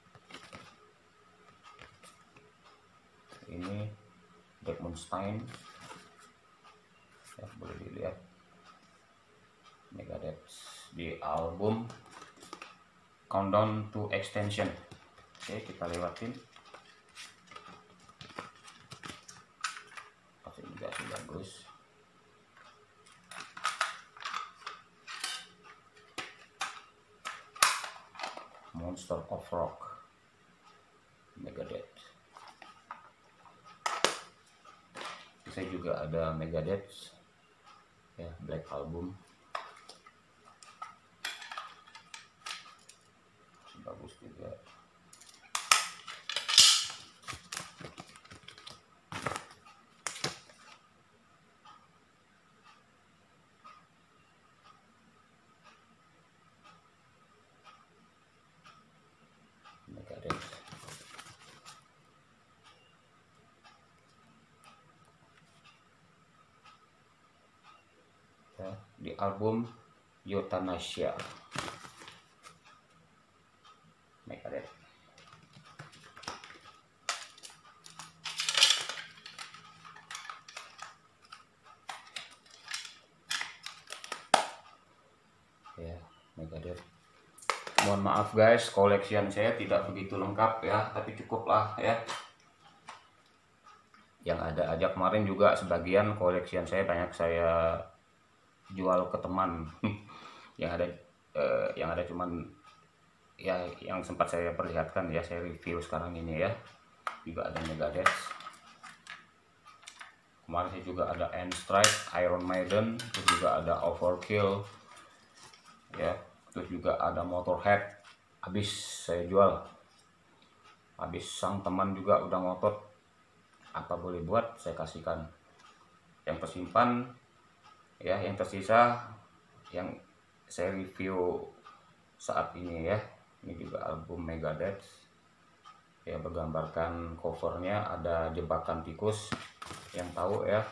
Ini Dave Mustaine ya, boleh dilihat Megadeth di album Countdown to Extension. Oke, kita lewatin. Pasti juga sih bagus. Monster of Rock, Megadeth. Saya juga ada Megadeth ya, Black Album, bagus juga. Megadeth. Ya, di album Euthanasia, Megadeth. Ya, Megadeth. Mohon maaf guys, koleksian saya tidak begitu lengkap ya, tapi cukuplah ya. Yang ada aja kemarin juga sebagian koleksian saya banyak saya jual ke teman. Yang ada eh, yang ada cuman ya yang sempat saya perlihatkan ya, saya review sekarang ini ya. Juga ada Megadeth. Kemarin saya juga ada Endstrike, Iron Maiden, terus juga ada Overkill ya, terus juga ada Motorhead. Habis saya jual, habis sang teman juga udah ngotot, apa boleh buat, saya kasihkan. Yang tersimpan ya, yang tersisa yang saya review saat ini ya. Ini juga album Megadeth ya, bergambarkan covernya ada jebakan tikus, yang tahu ya,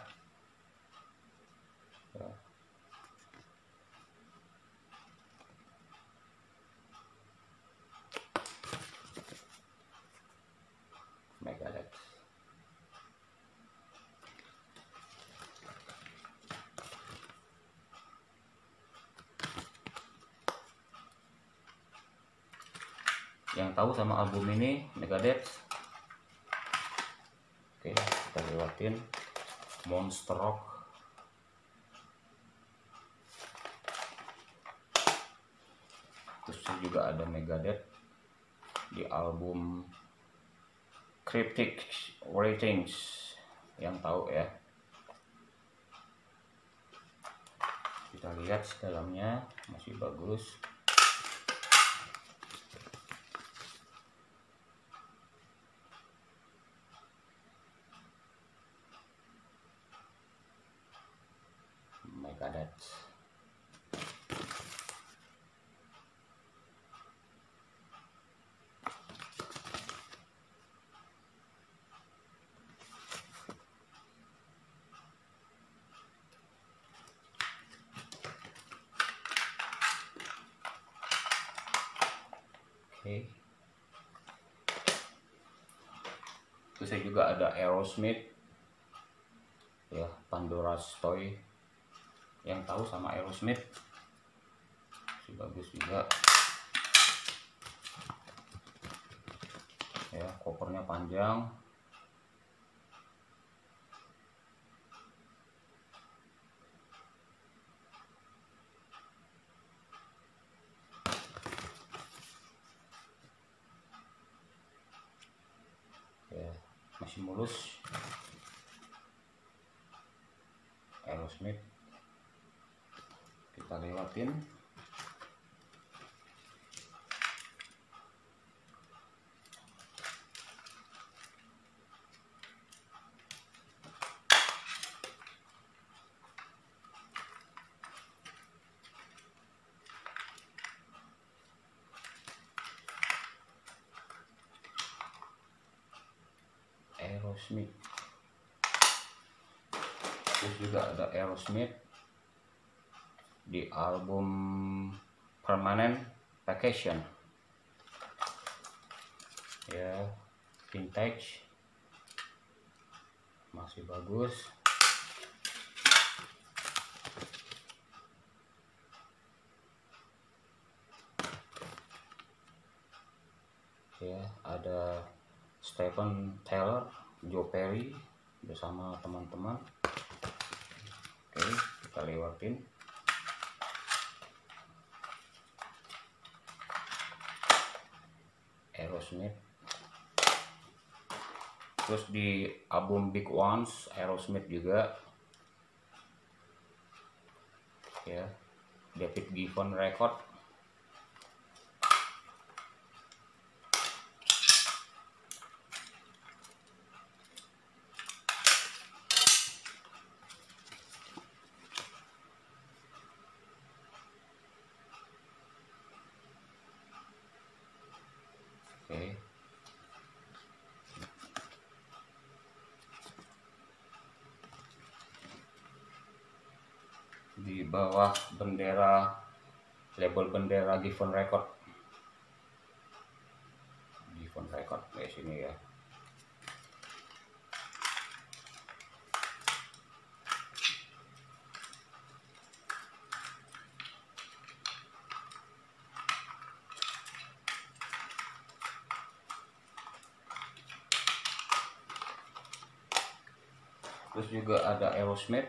ya. Megadeth. Yang tahu sama album ini Megadeth. Oke, kita lewatin Monster Rock. Terus juga ada Megadeth di album Cryptic Ratings, yang tahu ya. Kita lihat dalamnya masih bagus. Megadeth. Oke. Terus saya juga ada Aerosmith ya, Pandora's Toy. Yang tahu sama Aerosmith si bagus juga ya, kopernya panjang. Ya, masih mulus. Aerosmith kita lewatin. Aerosmith. Terus juga ada Aerosmith di album Permanent Vacation ya, vintage, masih bagus. Ya, ada Stephen Taylor, Joe Perry bersama teman-teman. Oke, kita lewatin. Aerosmith. Terus di album Big Ones Aerosmith juga ya, David Gibbons Record. Oke. Di bawah bendera, label bendera Gibbons Record. Gibbons Record di sini ya. Terus juga ada Aerosmith.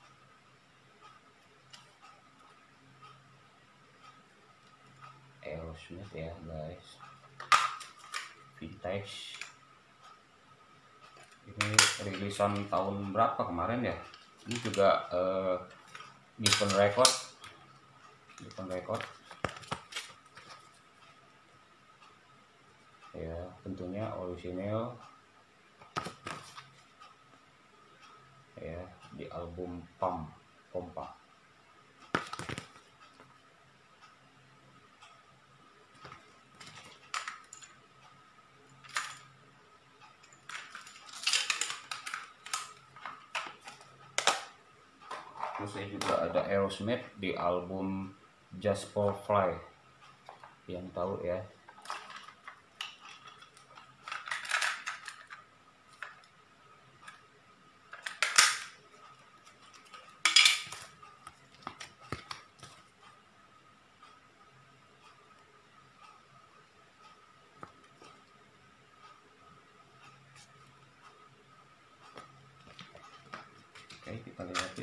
Aerosmith ya guys, vintage. Ini rilisan tahun berapa kemarin ya? Ini juga uh, Gibbons Record. Gibbons Record. Ya, tentunya orisinil. Ya, di album Pump Pompa. Terus saya juga ada Aerosmith di album Just for Fly, yang tahu ya. Oke, kita lihatin.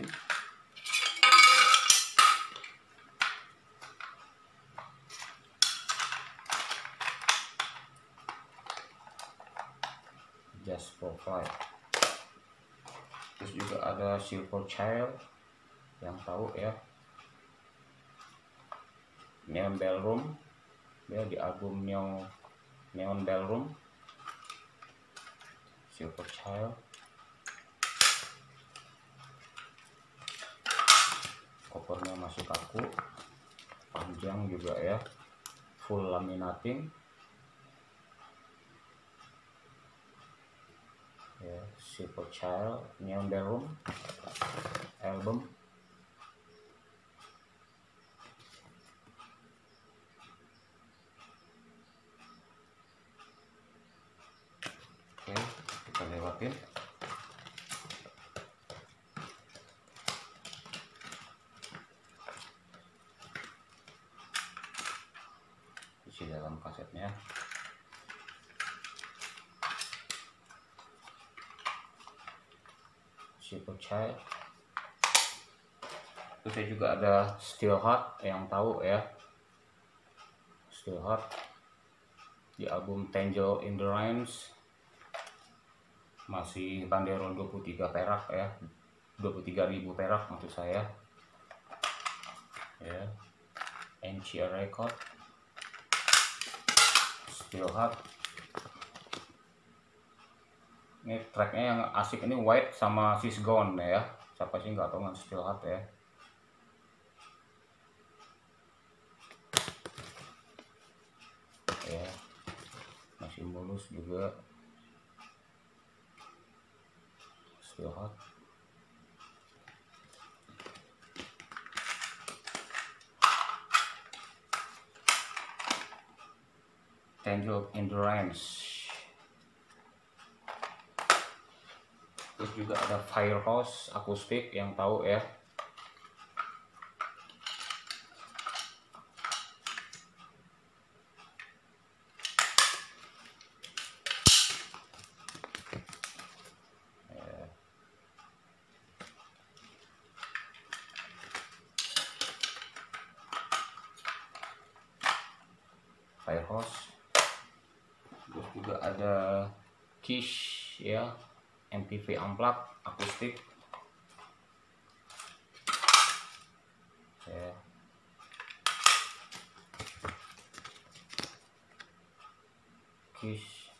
Just for Fly. Terus juga ada Silver Child, yang tahu ya. Neon Ballroom ya, di album Neon Neon Ballroom. Silver Child. Kopernya masih kaku, panjang juga ya, full laminating ya. Silver Child Neon Ballroom album. isi dalam kasetnya. Super Child. Terus saya juga ada Still Hot, yang tahu ya, Still Hot di album Tangle in the Rains, masih bandrol dua puluh tiga perak ya, dua puluh tiga ribu perak maksud saya ya. N C R Record, Still Hot. Ini tracknya yang asik ini White sama She's Gone ya, siapa sih nggak tahu nggak Still Hot ya. Ya masih mulus juga, Still Hot. Tangle in the Rains. Terus juga ada Firehouse akustik, yang tahu ya. Firehouse. Terus juga ada Kiss ya, M T V Unplugged akustik ya. Kiss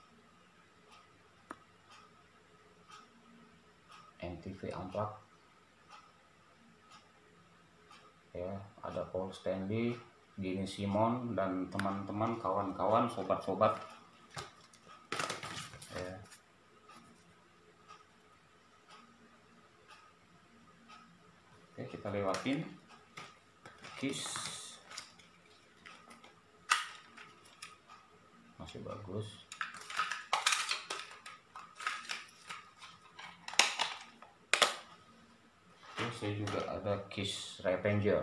M T V Unplugged ya. Ada Paul Stanley, Gene Simon, dan teman-teman, kawan-kawan, sobat-sobat ya. Oke, kita lewatin Kiss, masih bagus. Terus saya juga ada Kiss Revenger.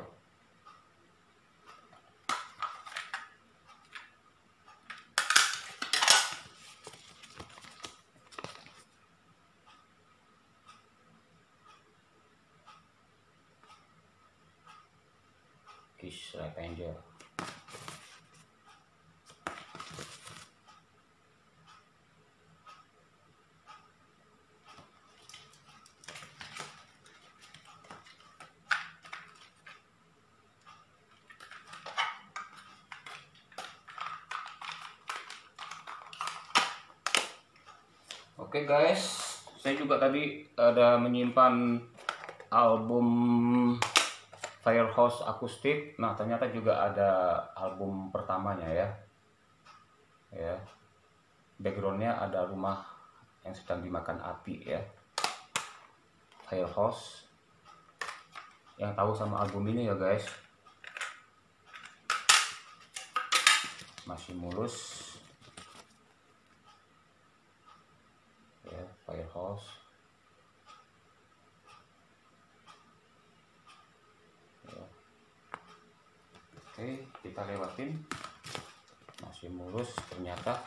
Kiss Revenger. Oke guys, saya juga tadi ada menyimpan album Firehouse akustik. Nah ternyata juga ada album pertamanya ya. Ya, backgroundnya ada rumah yang sedang dimakan api ya. Firehouse. Yang tahu sama album ini ya guys, masih mulus. Ya, Firehouse. Ya. Oke, kita lewatin, masih mulus ternyata.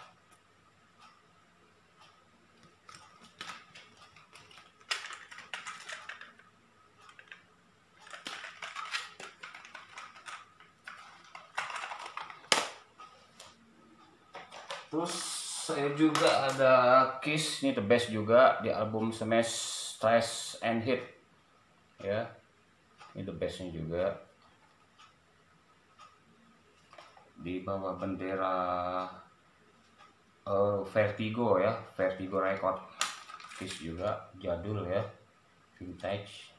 Terus saya juga ada Kiss, ini the best juga di album Smash, Trash and Hit ya. Ini the bestnya juga di bawah bendera uh, Vertigo ya, Vertigo Record. Kiss juga jadul ya, vintage.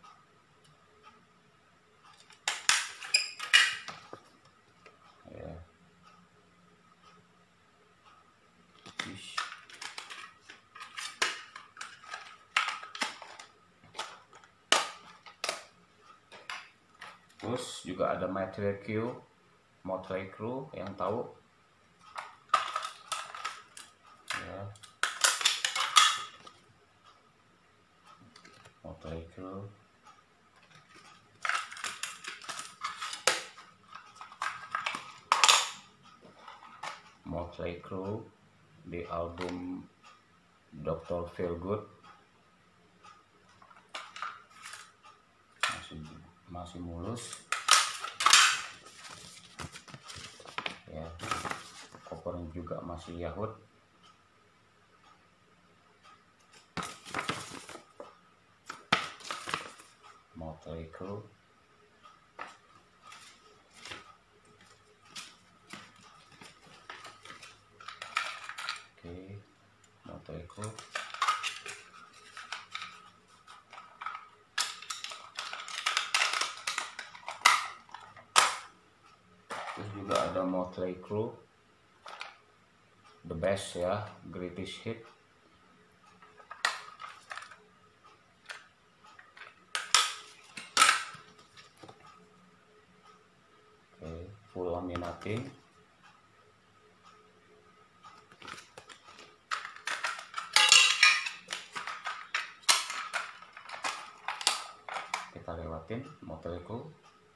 Ya. Kiss. Terus juga ada Motley Crue, Motley Crue yang tahu ya. Motley Crue. Motley Crue di album Doctor Feelgood. Masih masih mulus. Ya, covernya juga masih Yahud. Motley Crue. Oke, Motley Crue. Terus juga ada Motley Crue The Best ya, Greatest Hit. Oke, full laminating. Kita lewatin Motley Crue.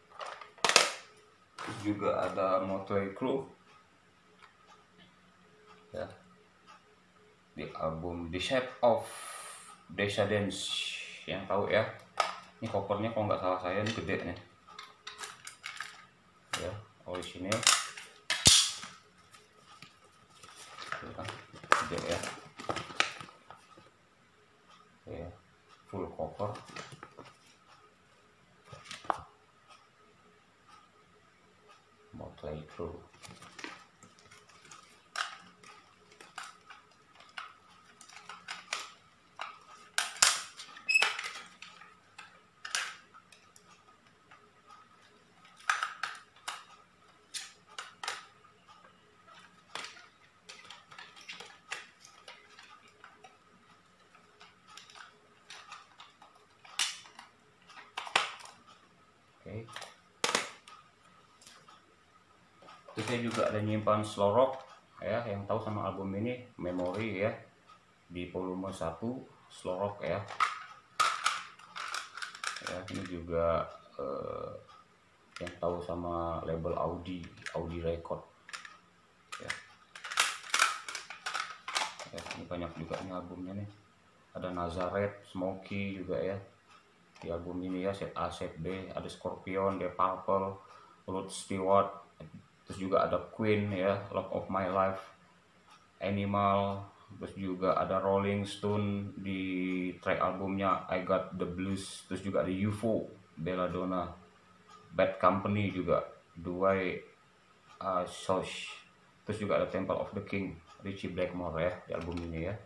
Terus juga ada Motley Crue ya, di album The Shape of Decadence. Yang tahu ya, ini covernya kalau nggak salah saya ini gede nih ya, orisinil gede ya. Ya, full cover. Motley Crue. Oke. Terus saya juga ada nyimpan slow rock ya, yang tahu sama album ini Memory ya, di volume satu slow rock ya. Ya, ini juga eh, yang tahu sama label Audi, Audi Record ya. Ya, ini banyak juga nih albumnya nih. Ada Nazareth, Smokey juga ya di album ini ya, set A, set B, ada Scorpion, Deep Purple, Rod Stewart, terus juga ada Queen ya, Love of My Life, Animal, terus juga ada Rolling Stone di track albumnya I Got the Blues, terus juga ada U F O, Belladonna, Bad Company juga, Dwight uh, Sosh, terus juga ada Temple of the King, Richie Blackmore ya di album ini ya.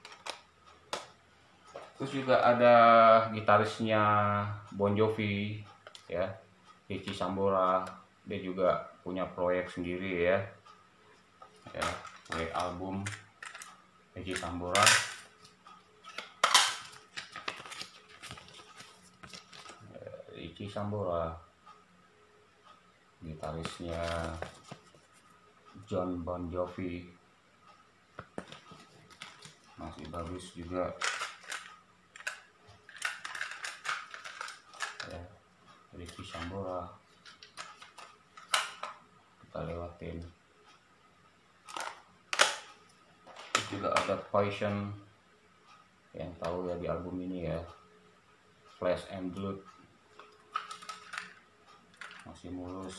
Terus juga ada gitarisnya Bon Jovi ya, Richie Sambora. Dia juga punya proyek sendiri ya, ya proyek album Richie Sambora. Richie Sambora, gitarisnya John Bon Jovi, masih bagus juga. Ya, Richie Sambora kita lewatin. Terus juga ada Poison, yang tahu ya di album ini ya, Flesh and Blood, masih mulus.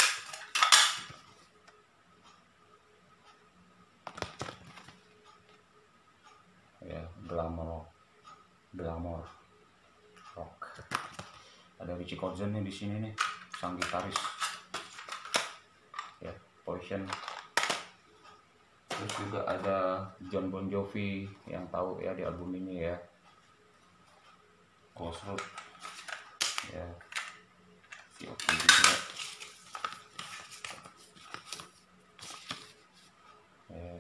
Ya, Glamour, Glamour Rock. Ada Richie Kotzen nih di sini nih, sang gitaris ya, Poison. Terus juga ada John Bon Jovi, yang tahu ya di album ini ya, Crossroad ya, si Oki juga ya.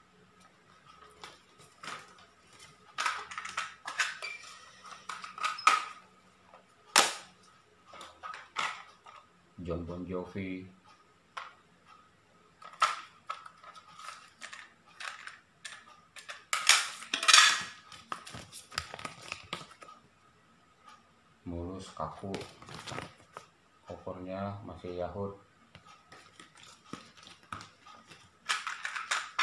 John Bon Jovi, mulus, kaku, covernya masih Yahud.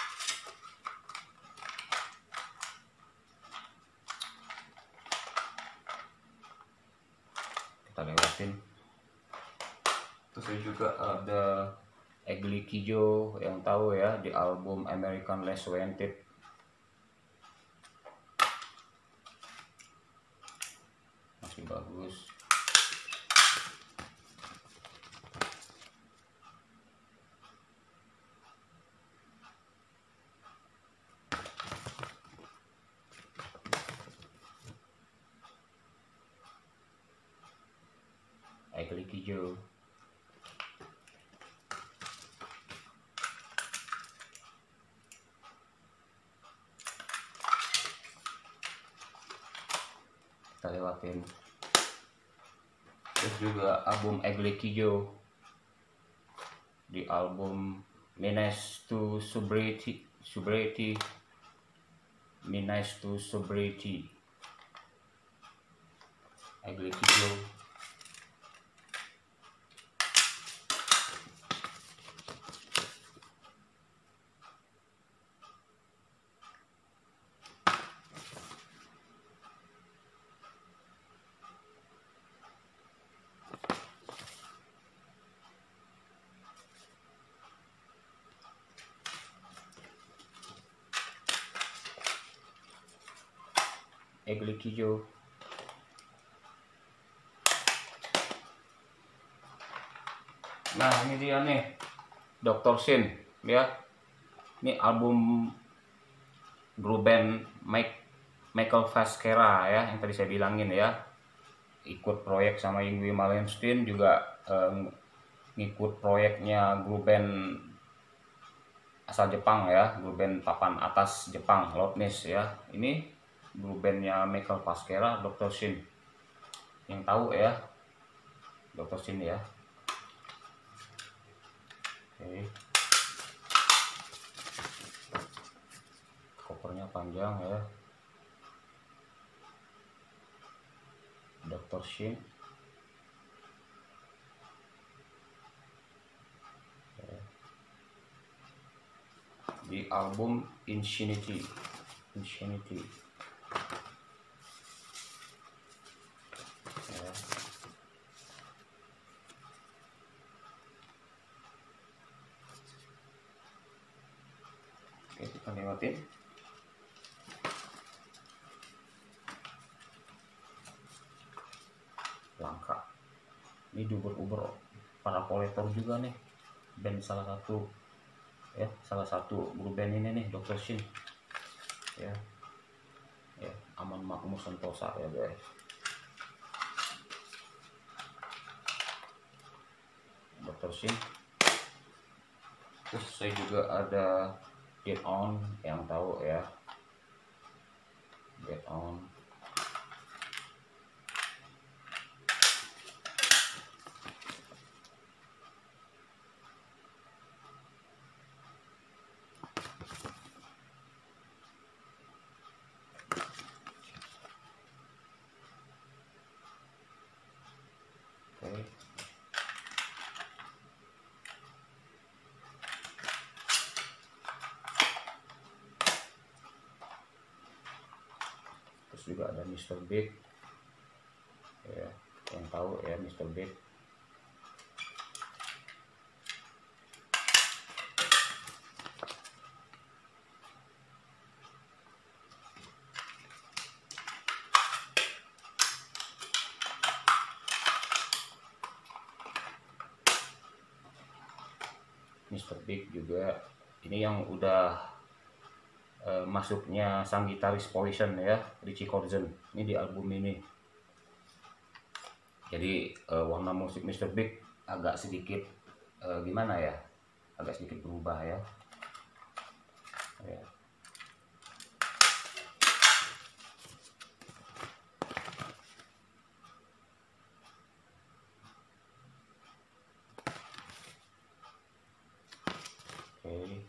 kita lewatin. Terus juga ada Egli Kijo, yang tahu ya, di album American Less Wanted. Masih bagus. Egli Kijo. Kita lewatin. Terus juga album Egli Kijo di album Menace to Sobriety, Sobriety, Menace to Sobriety, Egli Kijo. Egli Kijo. Nah, ini dia nih, doktor Shin ya. Ini album grup band Mike Michael Faskera ya, yang tadi saya bilangin ya. Ikut proyek sama Yngwie Malmsteen, juga eh, ngikut proyeknya grup band asal Jepang ya, grup band papan atas Jepang, Loudness ya. Ini grup bandnya Michael Faskera, doktor Shin. Yang tahu ya, doktor Shin ya. Oke. Kopernya panjang ya. doktor Shin. Di album Insanity. Insanity. Ya. Oke, kita lewatin. Langka. Ini diuber-uber para kolektor juga nih. Band salah satu ya, salah satu grup band ini nih, doktor Shin. Ya. Ya, aman makmur sentosa ya, guys. doktor Shin. Terus saya juga ada Get On, yang tahu ya. Get On. Oke. Terus juga ada mister Big ya, yang tahu ya, mister Big. mister Big juga ini yang udah uh, masuknya sang gitaris Poison ya, Richie Kotzen. Ini di album ini. Jadi uh, warna musik mister Big agak sedikit uh, gimana ya? Agak sedikit berubah ya. Ya. Oke.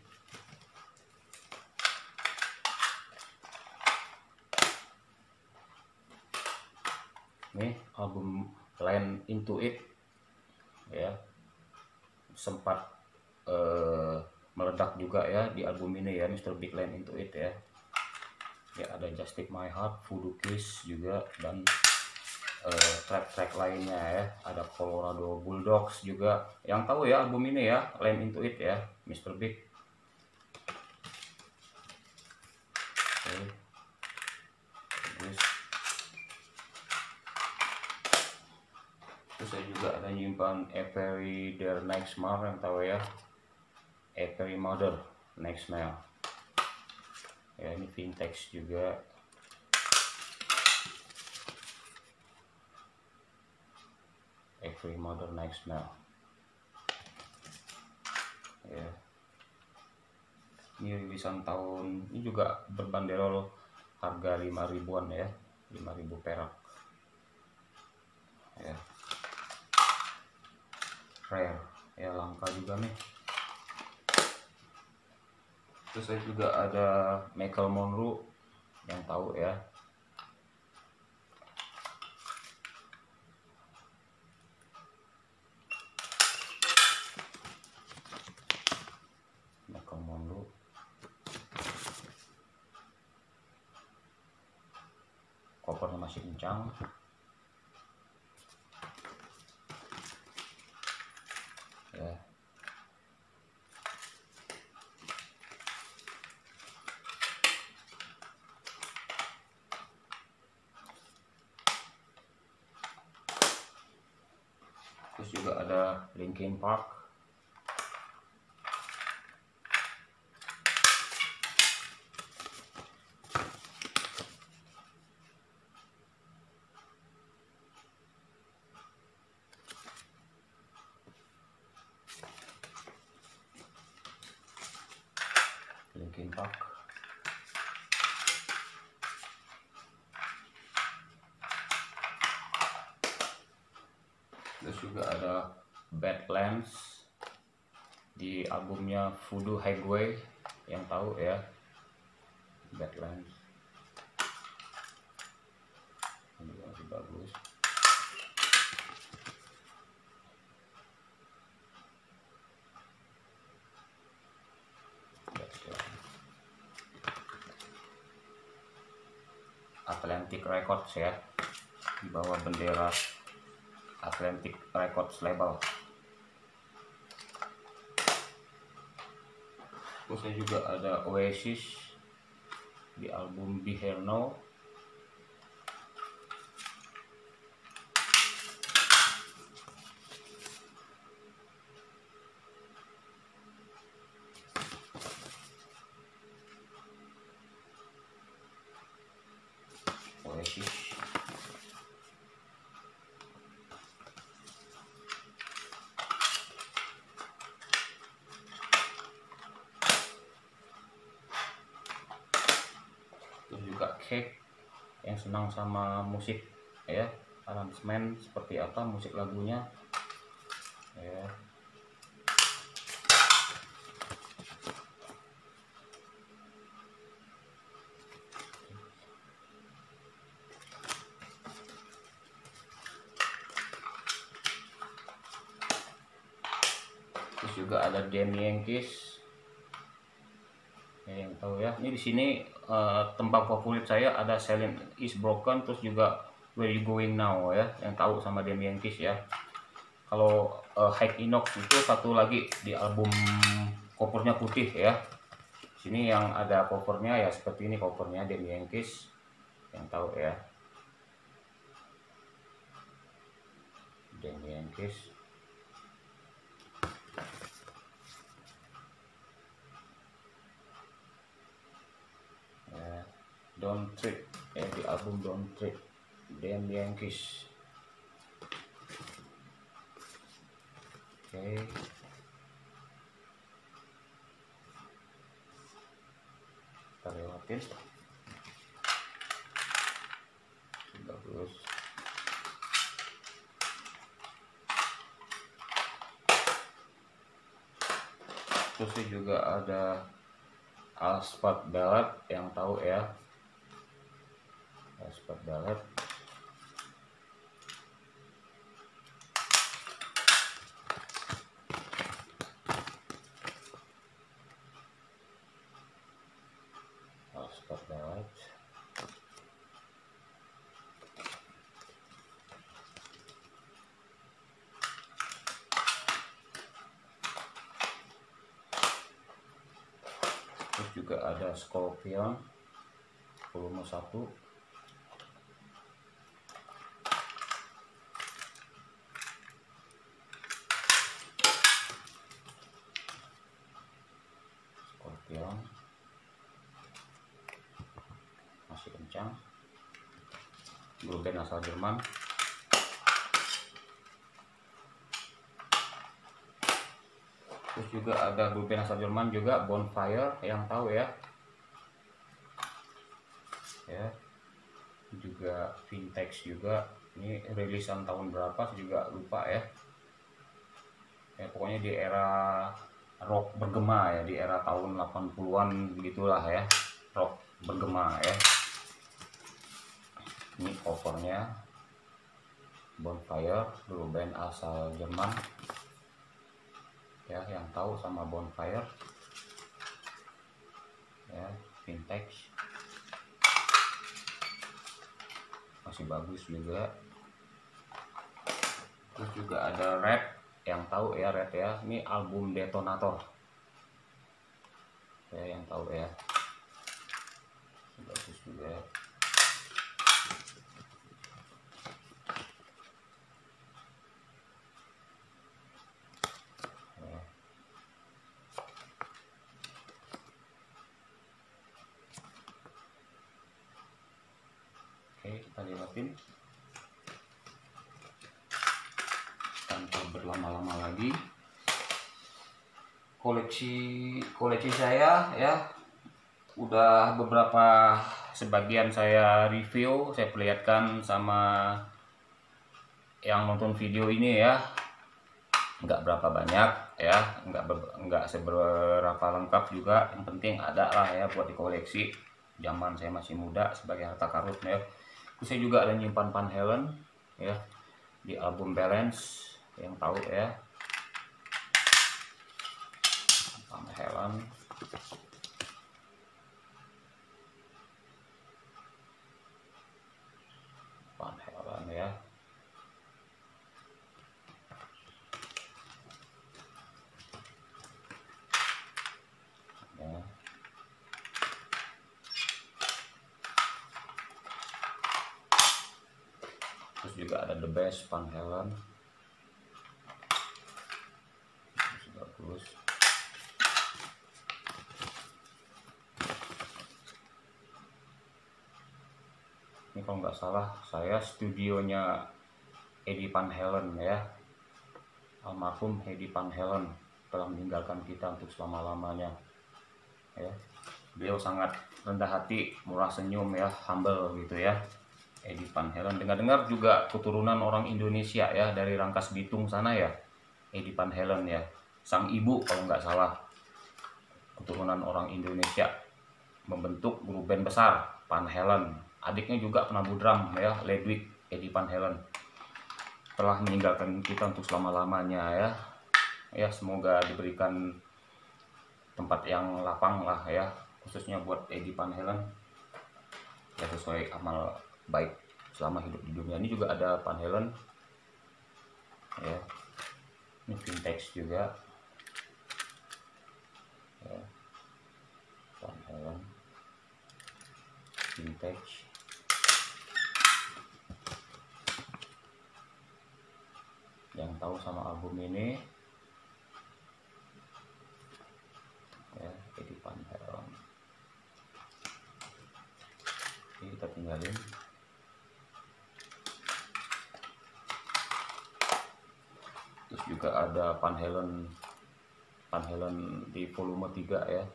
Nih album Land Into It ya, sempat uh, meledak juga ya di album ini ya, mister Big Land Into It ya. Ya, ada Just Take My Heart, Voodoo Kiss juga, dan eh, track-track lainnya ya. Ada Colorado Bulldogs juga. Yang tahu ya album ini ya, Lamb Into It ya, mister Big. Oke. Terus, terus saya juga ada nyimpan Every Their Nightmare, yang tahu ya, Every Mother Nightmare ya, ini vintage juga. Every Mother Nightmare ya, ini rilisan tahun ini juga berbanderol harga lima ribuan ya, lima ribu perak ya, rare ya, langka juga nih. Terus saya juga ada Michael Monroe, yang tahu ya, Michael Monroe. Kopernya masih kencang ya. Terus juga ada Linkin Park. Linkin Park. Terus juga ada Badlands di albumnya Voodoo Highway, yang tahu ya, Badlands. Ini masih bagus. Atlantic Records ya, di bawah bendera Atlantic Records label. Terus saya juga ada Oasis di album Be Here Now. Oasis. Terus juga Cake, yang senang sama musik ya, aransemen seperti apa musik lagunya ya. Terus juga ada Damn Yankees ya, yang tahu ya. Ini di sini uh, tembang favorit saya ada Silent Is Broken, terus juga Where You Going Now ya, yang tahu sama Damn Yankees ya. Kalau uh, High Inox itu satu lagi di album covernya putih ya. Sini yang ada covernya ya seperti ini, covernya Damn Yankees, yang tahu ya, Damn Yankees. Don't Trip ya, di album Don't Trip, Damn Yankees. Oke okay. Kita lewatin, bagus. Terus juga ada Allspark Ballad, yang tahu ya, Allspark Ballad. Allspark Ballad. juga ada Scorpion volume satu. Scorpion masih kencang, grup band asal Jerman. Terus juga ada grup band asal Jerman juga, Bonfire, yang tahu ya. Ya. Juga Vintage juga. Ini rilisan tahun berapa saya juga lupa ya. Ya pokoknya di era rock bergema ya, di era tahun delapan puluhan gitulah ya. Rock bergema ya. Ini covernya Bonfire, grup band asal Jerman. Ya, yang tahu sama Bonfire ya, Vintage masih bagus juga. Terus juga ada Red, yang tahu ya Red ya, ini album Detonator ya, yang tahu ya, bagus juga. Oke, kita lihatin tanpa berlama-lama lagi. Koleksi koleksi saya ya, udah beberapa sebagian saya review, saya perlihatkan sama yang nonton video ini ya. Nggak berapa banyak ya, nggak nggak seberapa lengkap juga. Yang penting ada lah ya buat dikoleksi. Zaman saya masih muda sebagai harta karun ya. Terus saya juga ada nyimpan Van Halen ya di album Balance, yang tahu ya, Van Halen. Van Halen ya. Ya. Terus juga ada The Best Van Halen, bagus. Ini kalau nggak salah saya studionya Eddie Van Halen ya, almarhum Eddie Van Halen telah meninggalkan kita untuk selama-lamanya ya. Beliau sangat rendah hati, murah senyum ya, humble gitu ya, Eddie Van Halen. Dengar-dengar juga keturunan orang Indonesia ya, dari Rangkas Bitung sana ya, Eddie Van Halen ya. Sang ibu kalau nggak salah keturunan orang Indonesia, membentuk grup band besar Van Halen. Adiknya juga penabuh drum ya, Ludwig Eddie Van Halen, telah meninggalkan kita untuk selama-lamanya ya. Ya semoga diberikan tempat yang lapang lah ya, khususnya buat Eddie Van Halen ya, sesuai amal baik selama hidup di dunia ini. Juga ada Van Halen ya, ini Vintage juga ya, Van Halen Vintage. Yang tahu sama album ini ya, Eddie Van Halen. Ini kita tinggalin. Terus juga ada Van Halen Van Halen di volume tiga ya.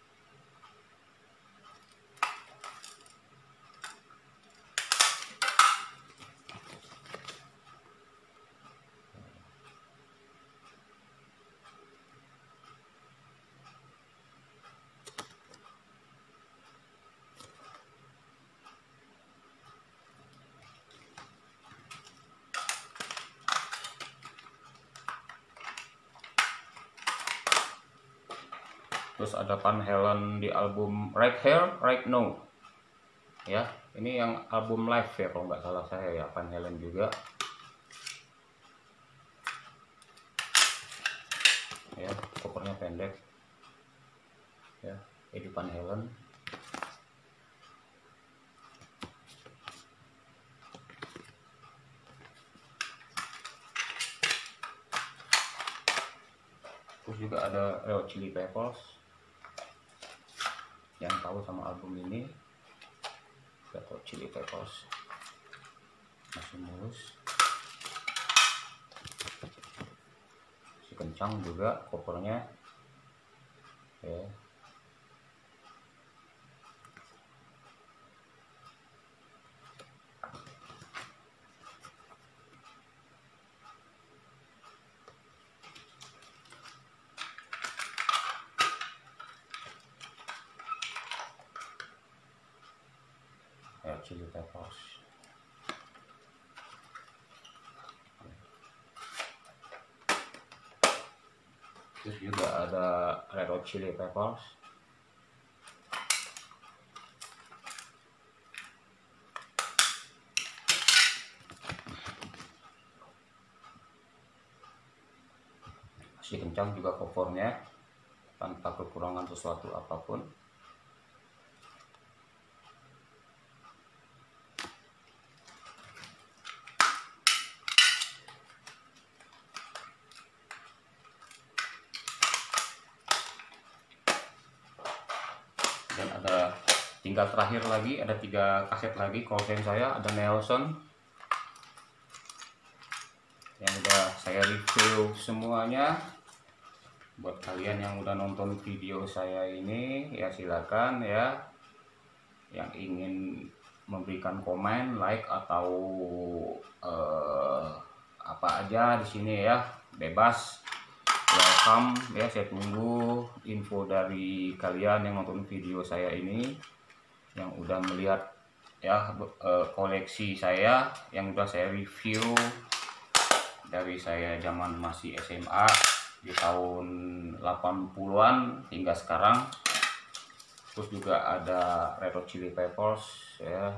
Terus ada Van Halen di album Right Here, Right Now ya. Ini yang album live ya kalau nggak salah saya ya, Van Halen juga ya. Covernya pendek ya. Eddie Van Halen. Terus juga ada Red Hot Chili Peppers. Yang tahu sama album ini, Red Hot Chili Peppers masih mulus, masih kencang juga covernya ya. Red Chili Peppers. Terus juga ada Red Hot Chili Peppers. Masih kencang juga covernya tanpa kekurangan sesuatu apapun. Dan ada tinggal terakhir lagi, ada tiga kaset lagi kolsen saya. Ada Nelson yang udah saya review semuanya. Buat kalian yang udah nonton video saya ini ya silakan ya, yang ingin memberikan komen, like atau eh, apa aja di sini ya, bebas. Welcome ya, saya tunggu info dari kalian yang nonton video saya ini, yang udah melihat ya koleksi saya yang udah saya review dari saya zaman masih S M A di tahun delapan puluhan hingga sekarang. Terus juga ada Red Hot Chili Peppers ya,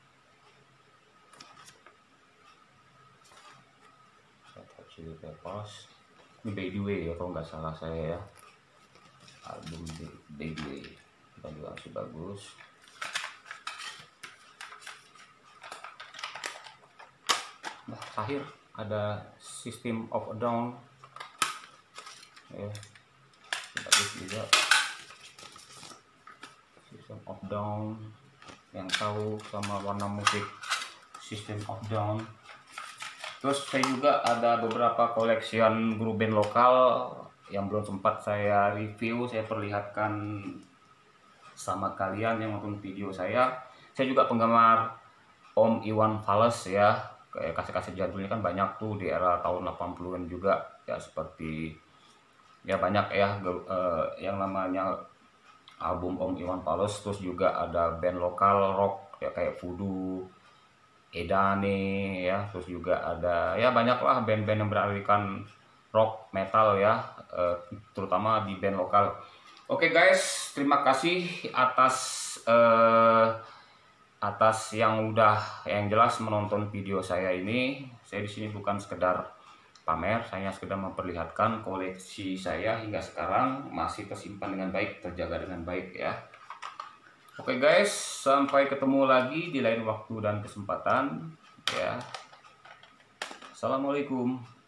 Red Hot Chili Peppers. Ini By The Way ya kalau nggak salah saya ya, album By The Way kita juga masih bagus. Nah, terakhir ada System of a Down ya, bagus juga. System of Down, yang tahu sama warna musik System of Down. Terus saya juga ada beberapa koleksian grup band lokal yang belum sempat saya review, saya perlihatkan sama kalian yang nonton video saya. Saya juga penggemar Om Iwan Fals ya, kayak kaset-kaset jadulnya kan banyak tuh di era tahun delapan puluhan juga ya, seperti ya banyak ya eh, yang namanya album Om Iwan Fals. Terus juga ada band lokal rock ya kayak Voodoo, Edane ya, terus juga ada ya banyaklah band-band yang beraliran rock metal ya, eh, terutama di band lokal. Oke guys, terima kasih atas eh, atas yang udah yang jelas menonton video saya ini. Saya di sini bukan sekedar pamer, saya sekedar memperlihatkan koleksi saya hingga sekarang masih tersimpan dengan baik, terjaga dengan baik ya. Oke guys, sampai ketemu lagi di lain waktu dan kesempatan ya. Assalamualaikum.